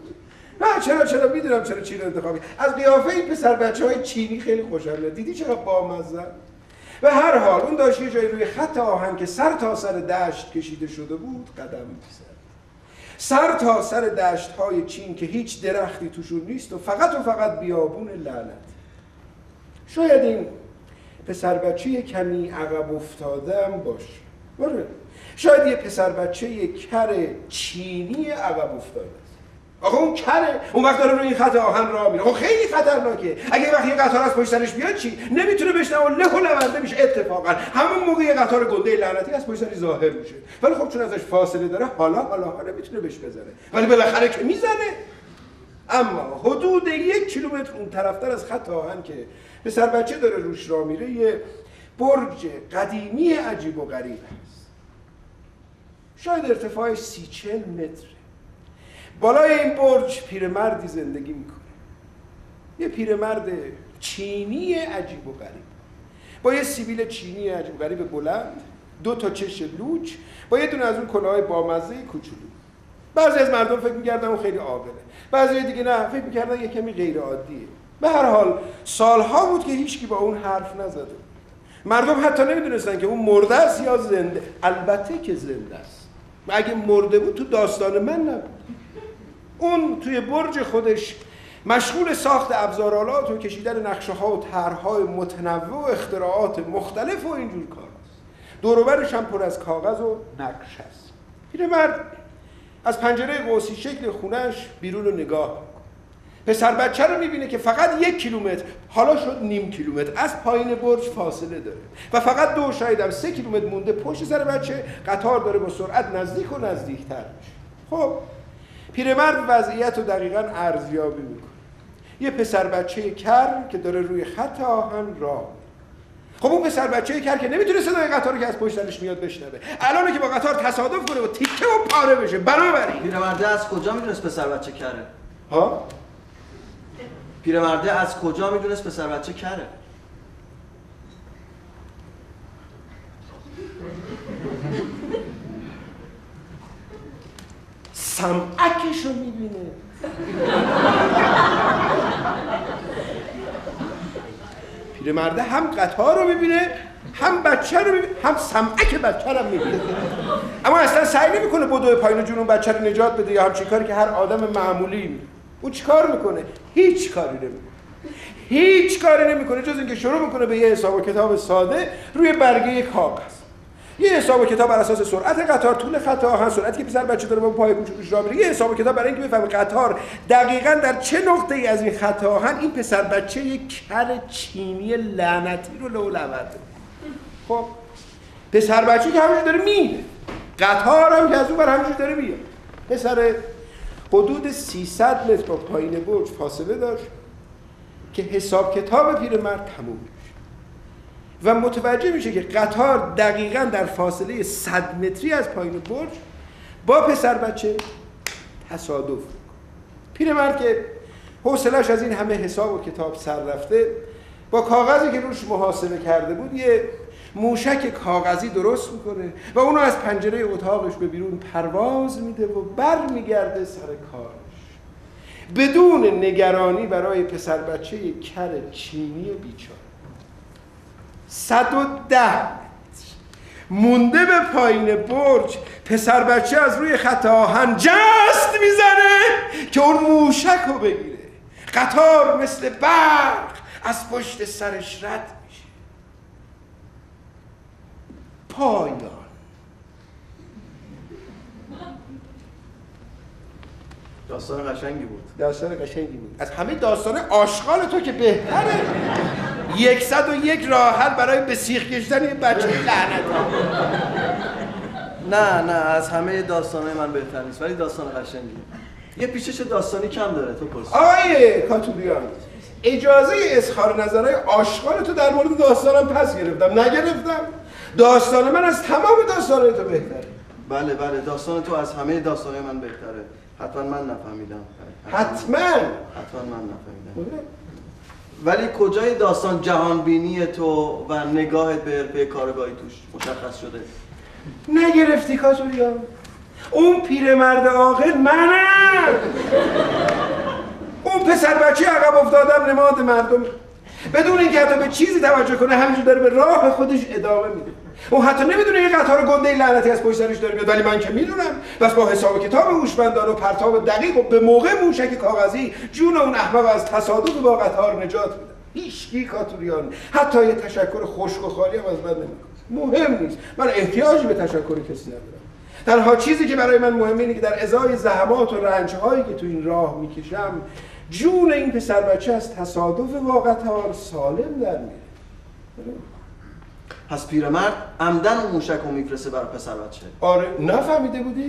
نه چرا میدونم چرا چین رو انتخاب کردم. از قیافه این پسر بچه‌های چینی خیلی خوشم میاد. دیدی چقدر بامزه؟ به هر حال اون داشت یه جایی روی خط آهن که سر تا سر دشت کشیده شده بود قدم می‌زد. سر تا سر دشت‌های چین که هیچ درختی توشون نیست و فقط بیابون لعنت. شاید این پسر بچه کمی عقب افتاده هم باشه. آره. شاید یه پسر بچه کر چینی عقب افتاده است. آخه اون کره، اون وقت داره روی این خط آهن راه میره. خب خیلی خطرناکه. اگه وقتی یه قطار از پشت سرش بیاد چی؟ نمیتونه بشنوه و له و لونده میشه. اتفاقا همون موقع یه قطار گنده لعنتی از پشت سرش ظاهر میشه. ولی خب چون ازش فاصله داره حالا نمیتونه بهش بزنه. ولی بالاخره که میزنه. اما حدود 1 کیلومتر اون طرفتر از خط آهن که پسر بچه داره روش راه میره، یه برج قدیمی عجیب و غریب هست. شاید ارتفاعش 30-40 متر. بالای این برج پیرمردی زندگی میکنه. یه پیرمرد چینی عجیب و غریب با یه سیبیل چینی عجیب و غریب بلند، 2 تا چش لوچ، با یه دونه از اون کلاهای بامزه کوچولو. بعضی از مردم فکر می‌کردن اون خیلی عاقله، بعضی دیگه نه، فکر می‌کردن یه کمی غیر عادیه. به هر حال سالها بود که هیچکی با اون حرف نزده. مردم حتی نمیدونستن که اون مرده است یا زنده. البته که زنده است. اگه مرده بود تو داستان من نبود. اون توی برج خودش مشغول ساخت ابزارآلات و کشیدن نقشه‌ها و طرح‌های متنوع و اختراعات مختلف و اینجور کاراست. دور و برش هم پر از کاغذ و نقش است. پیرمرد از پنجره قوسی شکل خونش بیرون رو نگاه می‌کنه. پسر بچه رو میبینه که فقط 1 کیلومتر، حالا شد نیم کیلومتر از پایین برج فاصله داره و فقط 2 شاید هم 3 کیلومتر مونده پشت سر بچه قطار داره با سرعت نزدیک و نزدیکتر میشه. خب پیرمرد وضعیت رو دقیقاً ارزیابی میکنه. یه پسر بچه کر که داره روی خط آهن راه. خب اون پسر بچه کر که نمیتونه صدای قطار رو که از پشت سرش میاد بشنوه، الان که با قطار تصادف کنه و تیکه و پاره بشه. بنابراین پیرمرده از کجا میدونست پسر بچه کره؟ ها؟ پیرمرده از کجا میدونست پسر بچه کره؟ سمعکشو میبینه. پیرمرده هم قطار رو میبینه، هم بچه رو میبینه، هم سمعک بچه رو میبینه. اما اصلا سعی نمیکنه بدوی پایین جنون بچه رو نجات بده یا همچین کاری که هر آدم معمولی میکنه. او چیکار میکنه؟ هیچ کاری نمیکنه. هیچ کاری نمیکنه جز اینکه شروع میکنه به یه حساب و کتاب ساده روی برگه کاغذ. یه حساب و کتاب بر اساس سرعت قطار، طول خط آهن، سرعتی که پسر بچه داره با پای کوچولوش راه میره. یه حساب و کتاب برای اینکه بفهمه قطار دقیقاً در چه نقطه‌ای از این خط آهن این پسر بچه یک کر چینی لعنتی رو لو لورده. خب پسر بچه که همینجوری داره میره، قطار هم که از اون بر همینجوری داره میاد. پسر حدود 300 متر با پایین برج فاصله داشت که حساب کتاب پیرمرد تموم میشه و متوجه میشه که قطار دقیقاً در فاصله 100 متری از پایین برج با پسر بچه تصادف میکنه. پیرمرد که حوصله‌اش از این همه حساب و کتاب سر رفته، با کاغذی که روش محاسبه کرده بود یه موشک کاغذی درست میکنه و اونو از پنجره اتاقش به بیرون پرواز میده و برمیگرده سر کارش بدون نگرانی برای پسر بچه کر چینی بیچاره. 110 متر مونده به پایین برج، پسر بچه از روی خط آهن جست میزنه که اون موشک رو بگیره. قطار مثل برق از پشت سرش رد میشه. پایان. داستان قشنگی بود. داستان قشنگی بود. از همه داستان آشغال تو که بهتره. 101 راه حل برای به سیخ کشیدن یه بچه لعنتی. نه از همه داستانای من بهتر نیست، ولی داستان قشنگیه. یه پیچش داستانی کم داره. تو پرس. آقای کاتولیان، اجازه اظهار نظرهای آشغال تو در مورد داستانم پس گرفتم. نگرفتم؟ داستان من از تمام داستانهای تو بهتره. بله داستان تو از همه داستانهای من بهتره. حتما من نفهمیدم. حتما من نفهمیدم. ولی کجای داستان جهانبینی تو و نگاهت به حرفه کارگاهی توش مشخص شده؟ نگرفتی کاتولیان؟ اون پیرمرد عاقل منم. اون پسر بچه عقب افتادم نماد مردم، بدون اینکه حتی به چیزی توجه کنه همینجور داره به راه خودش ادامه میده. اون حتی نمیدونه یه قطار گنده لعنتی از پشت سرش داره میاد، ولی من که میدونم. بس با حساب کتاب هوشمندانه و پرتاب دقیق و به موقع موشک کاغذی جون اون احمق از تصادف با قطار نجات میدم. هیچکی کاتولیان حتی یه تشکر خشک و خالی هم از من نمیکنه. مهم نیست. من احتیاجی به تشکر کسی ندارم. تنها چیزی که برای من مهمه اینه که در ازای زحمات و رنج‌هایی که تو این راه میکشم جون این پسر بچه از تصادف با قطار سالم در میره. پس پیرمرد عمدن اون موشک رو میفرسته برای پسر بچه. آره نفهمیده بودی؟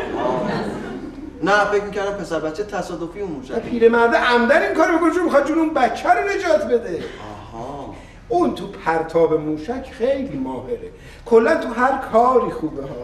نه فکر میکردم پسر بچه تصادفی اون موشک. پیرمرد عمدن این کارو میکنه چون میخواد جون اون بچه رو نجات بده. آها. اون تو پرتاب موشک خیلی ماهره. کلا تو هر کاری خوبه ها.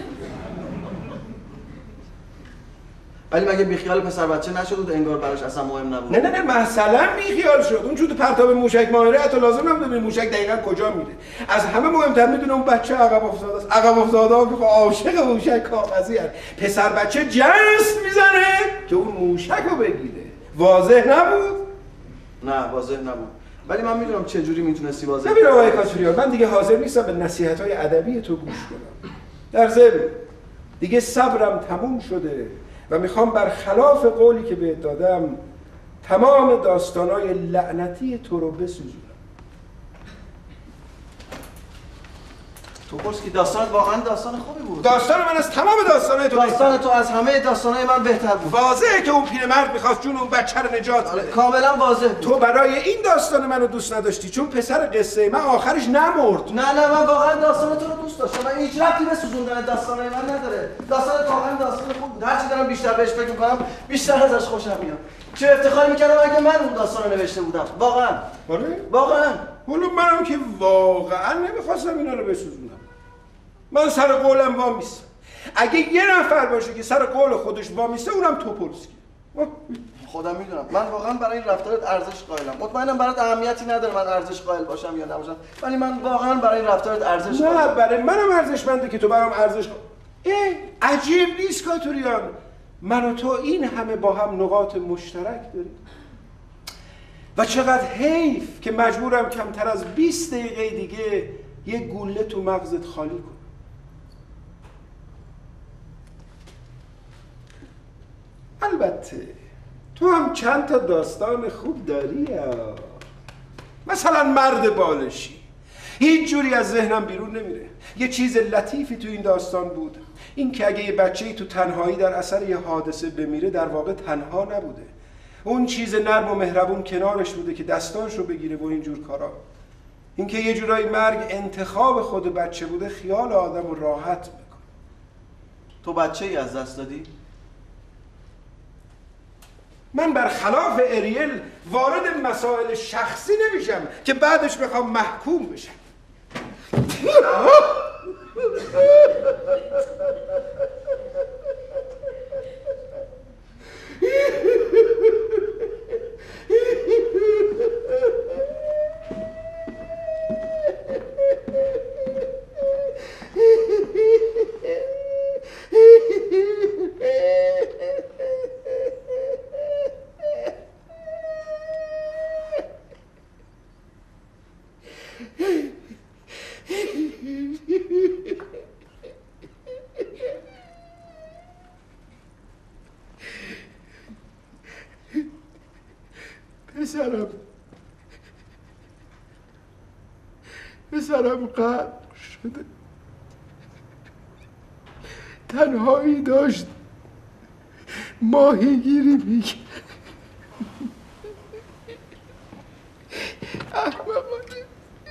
ولی مگه بیخیال پسر بچه نشد و انگار براش اصلا مهم نبود؟ نه مثلا بیخیال شد. اون چون تو پرتاب موشک ماهره حتی لازم نبود ببین موشک دقیقاً کجا میره. از همه مهمتر میدونه اون بچه عقب افتاده است. عقب افتاده ها که عاشق موشک کاغذی هست. پسر بچه جست میزنه که اون موشک رو بگیره. واضح نبود؟ نه واضح نبود. ولی من میدونم چه جوری میتونستی واضح. ببین آقای کاتولیان، من دیگه حاضر نیستم به نصیحت‌های ادبی تو گوش کنم. در ضمن دیگه صبرم تموم شده و میخوام برخلاف قولی که بهت دادم تمام داستانای لعنتی تو رو بسوزونم. توپولسکی داستان واقعا داستان خوبی بود. داستان من از تمام داستانهای تو داستان تو از همه داستانهای من بهتر بود. واضحه که اون پیرمرد میخواست جون اون بچه رو نجات بده. کاملا واضح بود. تو برای این داستان منو دوست نداشتی چون پسر قصه من آخرش نمرد. نه من واقعا داستان تو رو دوست داشتم. من هیچ ربطی به سوزوندن داستانهای من نداره. داستان واقعا داستان خوب بود. هر چی دارم بیشتر بهش فکر میکنم بیشتر ازش خوشم میاد. چه افتخاری میکردم اگه من اون داستان رو نوشته بودم. واقعا. واقعا. حالا منم که واقعا نمیخواستم اینا رو بسوزونم. من سر قولم وامیستم. اگه یه نفر باشه که سر قول خودش وامیسته اونم توپولسکی. خودم میدونم. من واقعا برای این رفتارت ارزش قائلم. مطمئنم برات اهمیتی نداره من ارزش قائل باشم یا نباشم. ولی من واقعا برای این رفتارت ارزش قائلم. نه برای منم ارزشمنده که تو برام ارزش عجیب نیست کاتوریان. من و تو این همه با هم نقاط مشترک داریم. و چقدر حیف که مجبورم کمتر از 20 دقیقه دیگه یه گوله تو مغزت خالی کنم. البته تو هم چند تا داستان خوب داری مثلا مرد بالشی هیچ جوری از ذهنم بیرون نمیره. یه چیز لطیفی تو این داستان بود، این که اگه یه بچه‌ای تو تنهایی در اثر یه حادثه بمیره در واقع تنها نبوده. اون چیز نرم و مهربون کنارش بوده که دستاش رو بگیره و اینجور کارا. اینکه یه جورایی مرگ انتخاب خود بچه بوده خیال آدم رو راحت میکنه. تو بچه‌ای از دست دادی؟ من برخلاف اریل وارد مسائل شخصی نمیشم که بعدش بخوام محکوم بشم. پسرم غرق شده، تنهایی داشت ماهیگیری میکرد. احمقانه.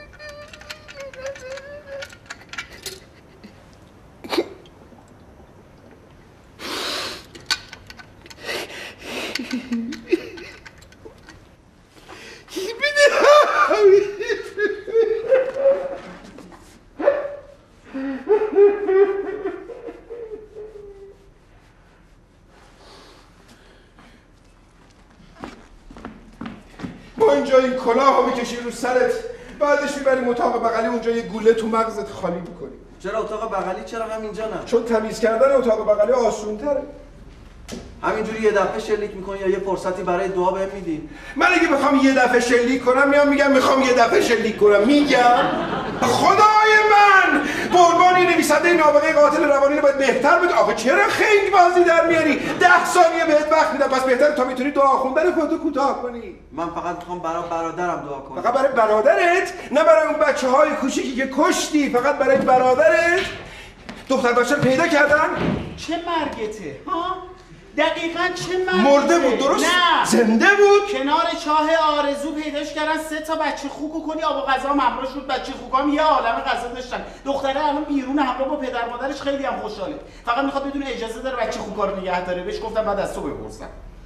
ما اینجا این کلاه رو میکشی رو سرت، بعدش میبریم اتاق بغلی اونجا یه گوله تو مغزت خالی میکنی. چرا اتاق بغلی؟ چرا همینجا نه؟ چون تمیز کردن اتاق بغلی آسون تره. همینجوری یه دفعه شلیک میکنی یا یه فرصتی برای دعا بهم میدی؟ من اگه بخوام یه دفعه شلیک کنم میگم میخوام یه دفعه شلیک کنم، میگم خدای من قربان این نویسنده نابغه قاتل روانی رو باید بهتر بده. آخه چرا خنگ بازی در میاری؟ 10 ثانیه بهت وقت میدم، پس بهتره تا میتونی دعا خوندن خودتو کوتاه کنی. من فقط میخوام برای برادرم دعا کنم. فقط برای برادرت؟ نه برای اون بچه‌های کوچیکی که کشتی، فقط برای برادرت؟ دختر بچه رو پیدا کردن؟ چه مرگته ها؟ دقیقاً چه مرگته؟ مرده بود درست؟ نه زنده بود؟ کنار چاه آرزو پیداش کردن. 3 تا بچه خوک کنی آب و غذا همراه شد. بچه خوکا هم یه عالمه غذا داشتن. دختره الان بیرون همراه با پدر مادرش خیلی هم خوشحاله. فقط میخواد بدون اجازه داره بچه خوکا رو نگه داره. بهش گفتم بعد از تو بپرسم.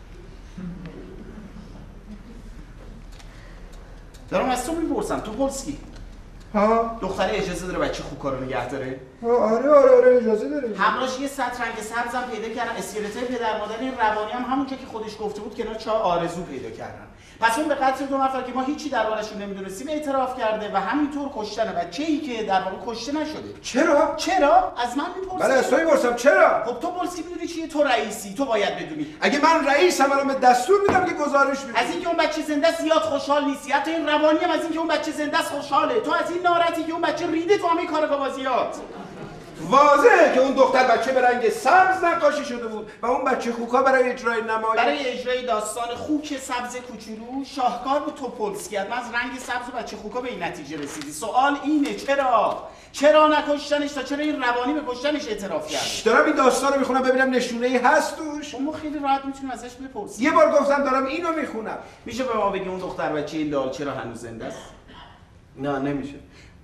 دارم از تو میپرسم توپولسکی. ها؟ دختره اجازه داره بچه خوکا رو نگه داره؟ آره اجازه داره. همراهش یه سطر رنگ سبزم پیدا کردن. اسکلتای پدر مادر این روانی هم همونجا که خودش گفته بود کنار چاه آرزو پیدا کردن. پس اون به قتل 2 نفر که ما هیچی دربارشون نمیدونستیم اعتراف کرده و همینطور کشتن بچه‌ای که در واقع کشته نشده. چرا؟ از من میپرسی؟ بله از تو میپرسم چرا؟ خب تو پولسکی میدونی چیه؟ تو رئیسی، تو باید بدونی. اگه من رئیسم الان به دستور میدم که گزارش بدی. از اینکه اون بچه زنده است زیاد خوشحال نیستی. حتی این روانی هم از اینکه اون بچه زنده است خوشحاله. تو از این ناراحتی که اون بچه ریده تو همه کارگاه بازیات. واضحه که اون دختر بچه به رنگ سبز نقاشی شده بود و اون بچه خوکا برای اجرای نمایش برای اجرای داستان خوک سبز کوچولو شاهکار بود توپولسکی. حتما از رنگ سبز و بچه خوکا به این نتیجه رسیدی. سوال اینه چرا نکشتنش تا چرا این روانی به کشتنش اعتراف کرد؟ دارم این داستان رو میخونم ببینم نشونه‌ای هست توش. ما خیلی راحت میتونیم ازش بپرسیم. یه بار گفتم دارم اینو میخونم. میشه به ما بگی اون دختر بچه لال چرا هنوز زنده است؟ نه نمیشه.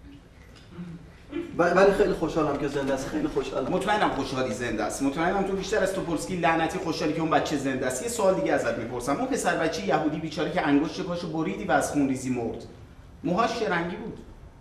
ولی خیلی خوشحالم که زنده است. خیلی خوشحالم. مطمئنم خوشحالی زنده است. مطمئنم تو بیشتر از توپولسکی لعنتی خوشحالی که اون بچه زنده است. یه سوال دیگه ازت میپرسم. اون پسر بچه یهودی بیچاره که انگشت پاشو بریدی و از خونریزی مرد. موهاش چه رنگی بود؟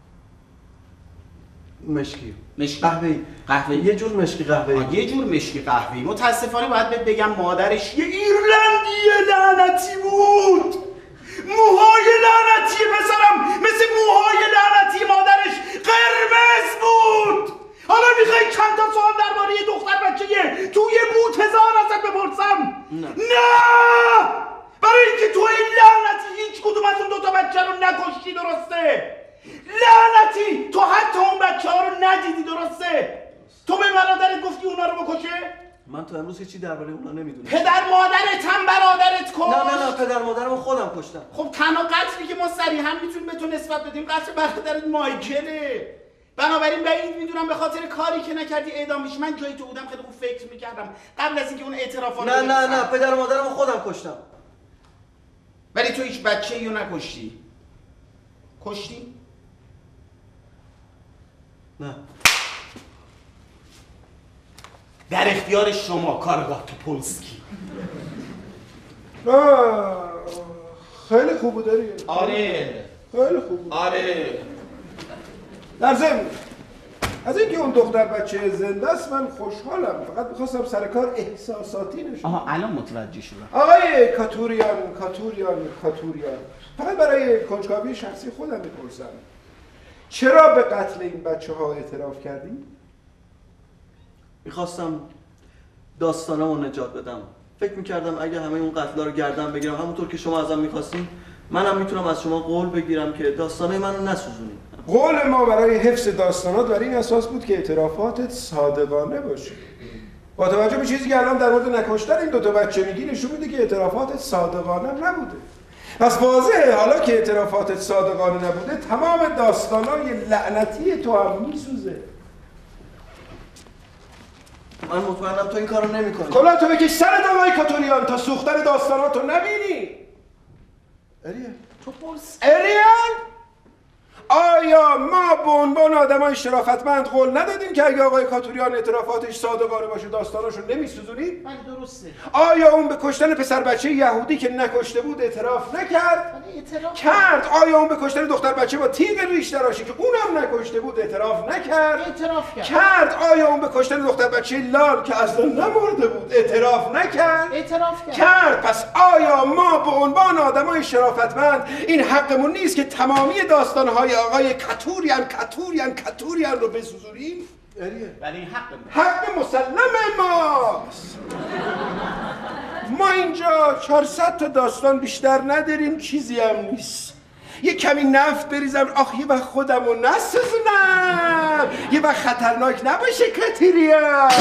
مشکی. قهوه‌ای. یه جور مشکی قهوه‌ای. یه جور مشکی قهوه‌ای. متاسفانه باید بهت بگم مادرش یه ایرلندی لعنتی بود. موهای لعنتی پسرم مثل موهای لعنتی مادرش قرمز بود. حالا میخوای چند تا سوال درباره یه دختر بچه توی بوت هزار ازت بپرسم؟ نه! برای اینکه تو این لعنتی هیچ کدوم از اون دوتا بچه رو نکشتی، درسته؟ لعنتی تو حتی اون بچه ها رو ندیدی، درسته؟ تو به برادرت گفتی اونا رو بکشه؟ من تا امروز هیچی درباره اونا نمیدونم. پدر مادرت هم برادرت کشت؟ نه پدر مادرمو خودم کشتم. خب تنها قتلی که ما صریحا میتونیم به تو نسبت بدیم قتل برادرت مایکله. بنابراین بعید میدونم به خاطر کاری که نکردی اعدام بشی. من جای تو بودم خیلی خوب فکر میکردم قبل از اینکه اون اعترافات نه پدر مادرمو خودم کشتم. ولی تو هیچ بچه‌ای رو نکشتی. کشتی؟ نه. در اختیار شما کارگاه توپولسکی. خیلی خوب بود داری. آره. خیلی خوب بود. آره. در ضمن از اینکه اون دختر بچه زنده است من خوشحالم. فقط می‌خواستم سر کار احساساتی نشه. آها الان متوجه شدم. آقای کاتوریان فقط برای کنجکاوی شخصی خودم میپرسم چرا به قتل این بچه ها اعتراف کردی؟ میخواستم داستانمو نجات بدم. فکر میکردم اگه همه اون قتلا رو گردن بگیرم همونطور که شما ازم میخواستین منم میتونم از شما قول بگیرم که داستانه منو نسوزونید. قول ما برای حفظ داستانات بر این اساس بود که اعترافاتت صادقانه باشه. با توجه به چیزی که الان در مورد نکشتن این دوتا بچه میگی نشون میده که اعترافاتت صادقانه نبوده. پس واضحه حالا که اعترافاتت صادقانه نبوده تمام داستانای لعنتی تو هم میسوزه. من مطمئنم تو این کارو نمی‌کنی. کلا تو بکش سر آقای کاتوریان تا سوختن داستاناتو نبینی. اریل اریل؟ آیا ما به عنوان آدمای شرافتمند قول ندادیم که اگه آقای کاتوریان اعترافاتش صادقانه باشه داستاناشو نمیسوزونیم؟ بله درسته. آیا اون به کشتن پسر بچه یهودی که نکشته بود اعتراف نکرد؟ کرد. آیا اون به کشتن دختر بچه با تیغ ریش تراشی که اونم نکشته بود اعتراف نکرد؟ اعتراف کرد. آیا اون به کشتن دختر بچه لال که اصلا نمرده بود اعتراف نکرد؟ اعتراف کرد. پس آیا ما به عنوان آدمای شرافتمند این حقمون نیست که تمامی داستانهای آقای کاتوریان رو بسوزونیم؟ ولی این حق مسلم ماست. ما اینجا 400 تا داستان بیشتر نداریم، چیزی هم نیست. یه کمی نفت بریزم یه وقت خودمو نسوزونم، یه وقت خطرناک نباشه کاتوریان.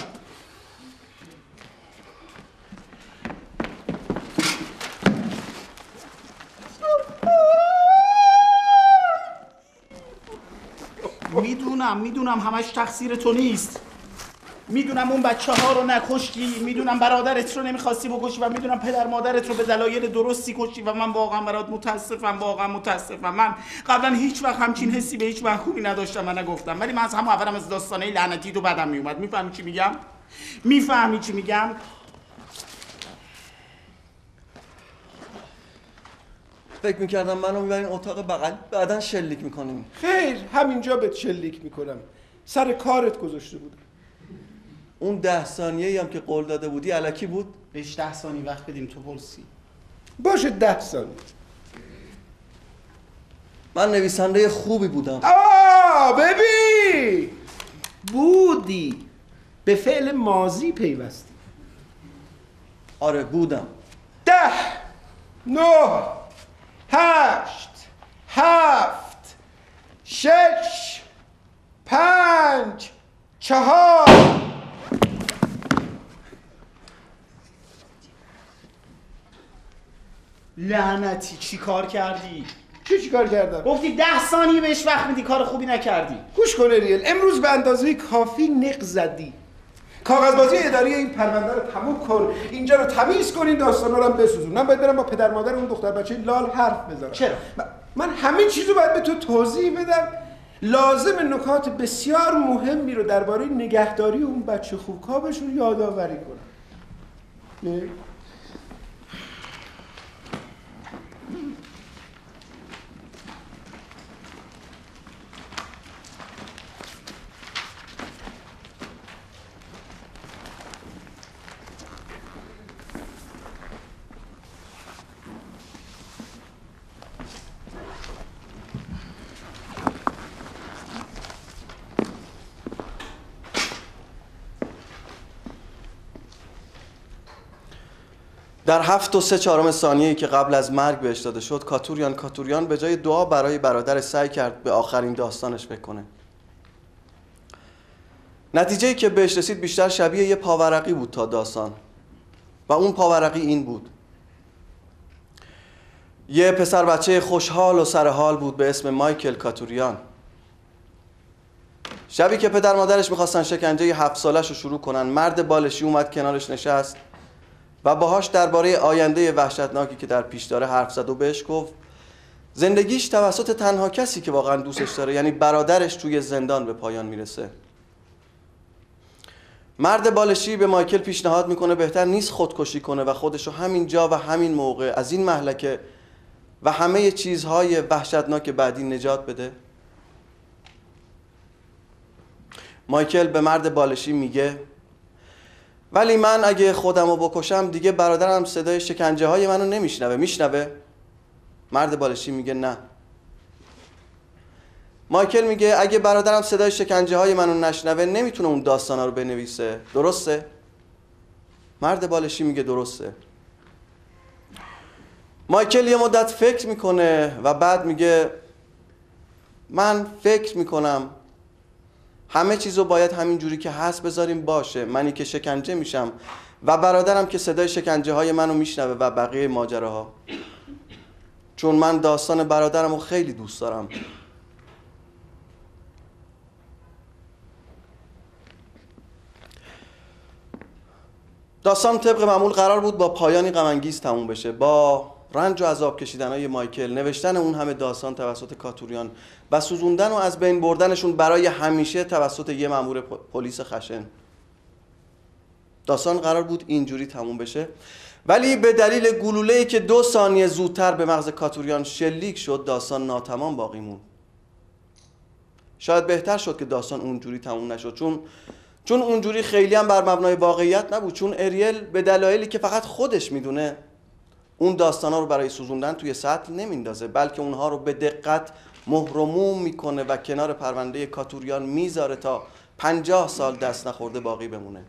میدونم همش تقصیر تو نیست. میدونم اون بچه ها رو نکشتی، میدونم برادرت رو نمیخواستی بکشی و میدونم پدر مادرت رو به دلایل درستی کشتی و من واقعا برات متاسفم. من قبلا هیچ وقت همچین حسی به هیچ محکومی نداشتم و نگفتم، ولی من از همون اولم از داستانای لعنتی تو بدم میومد. میفهمی چی میگم؟ فکر میکردم منو میبرین اتاق بغل بعدن شلیک میکنیم. خیر همینجا بهت شلیک میکنم. سر کارت گذاشته بودم. اون 10 ثانیه‌ای هم که قول داده بودی الکی بود؟ بهش 10 ثانیه وقت بدیم توپولسکی. باشه 10 ثانیه. من نویسنده خوبی بودم. ببین بودی به فعل ماضی پیوستی. آره بودم. 10 9 8 7 6 5 4 4. لعنتی چی کار کردی؟ چی کار کردم؟ گفتی 10 ثانیه بهش وقت میدی، کار خوبی نکردی. گوش کن ریل، امروز به اندازه کافی نق زدی. کاغذبازی اداری این پرونده رو تموم کن، اینجا رو تمیز کن، این داستانا رو هم بسوزون. من باید برم با پدر مادر اون دختر بچه لال حرف بزنم. چرا؟ من همه چیزو باید به تو توضیح بدم. لازم نکات بسیار مهمی رو درباره نگهداری اون بچه خوبکابشون یادآوری کنم. نه؟ در 7 و 3/4 ثانیه‌ای که قبل از مرگ بهش داده شد، کاتوریان به جای دعا برای برادرش سعی کرد به آخرین داستانش فکر کنه. نتیجه‌ای که بهش رسید بیشتر شبیه یه پاورقی بود تا داستان. و اون پاورقی این بود: یه پسر بچه خوشحال و سرحال بود به اسم مایکل کاتوریان. شبی که پدر مادرش میخواستن شکنجه 7 سالش رو شروع کنن، مرد بالشی اومد کنارش نشست و باهاش درباره آینده وحشتناکی که در پیش داره حرف زد و بهش گفت زندگیش توسط تنها کسی که واقعا دوستش داره، یعنی برادرش، توی زندان به پایان میرسه. مرد بالشی به مایکل پیشنهاد میکنه بهتر نیست خودکشی کنه و خودشو همین جا و همین موقع از این مهلکه و همه چیزهای وحشتناک بعدی نجات بده. مایکل به مرد بالشی میگه ولی من اگه خودمو بکشم دیگه برادرم صدای شکنجه های منو نمیشنوه. میشنوه؟ مرد بالشی میگه نه. مایکل میگه اگه برادرم صدای شکنجه های منو نشنوه نمیتونه اون داستانا رو بنویسه. درسته؟ مرد بالشی میگه درسته. مایکل یه مدت فکر میکنه و بعد میگه من فکر میکنم همه چیزو باید همین جوری که هست بذاریم باشه. منی که شکنجه میشم و برادرم که صدای شکنجه های منو میشنوه و بقیه ماجراها، چون من داستان برادرمو خیلی دوست دارم. داستان طبق معمول قرار بود با پایانی غم انگیز تموم بشه، با رنج و عذاب کشیدنهای مایکل، نوشتن اون همه داستان توسط کاتوریان و سوزوندن و از بین بردنشون برای همیشه توسط یه مأمور پلیس خشن. داستان قرار بود اینجوری تموم بشه، ولی به دلیل گلوله‌ای که 2 ثانیه زودتر به مغز کاتوریان شلیک شد داستان ناتمام باقی موند. شاید بهتر شد که داستان اونجوری تموم نشد، چون اونجوری خیلی هم بر مبنای واقعیت نبود، چون اریل به دلایلی که فقط خودش میدونه اون داستانا رو برای سوزوندن توی سطل نمیندازه، بلکه اونها رو به دقت مهر و موم میکنه و کنار پرونده کاتوریان میذاره تا 50 سال دست نخورده باقی بمونه.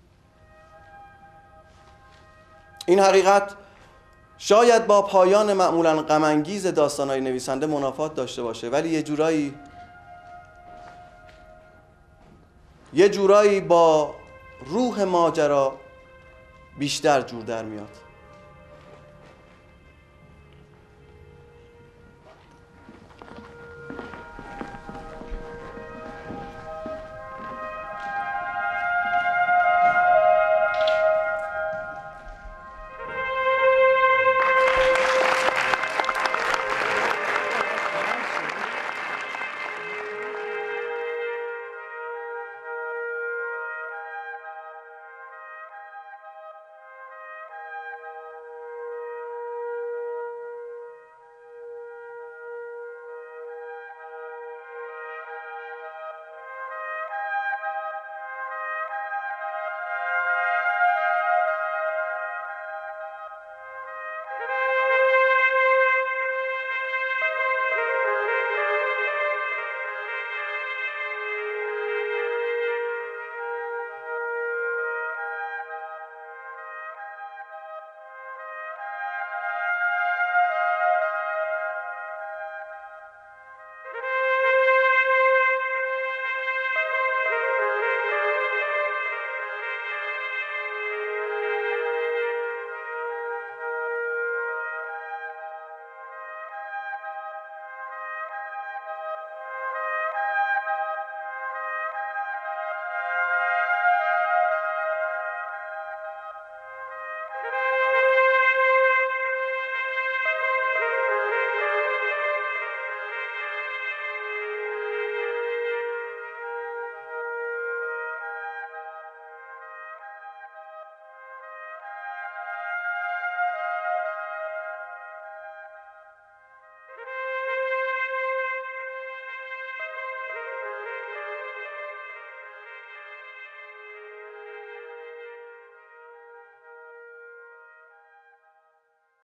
این حقیقت شاید با پایان معمولاً غم انگیز داستان‌های نویسنده منافات داشته باشه، ولی یه جورایی با روح ماجرا بیشتر جور در میاد.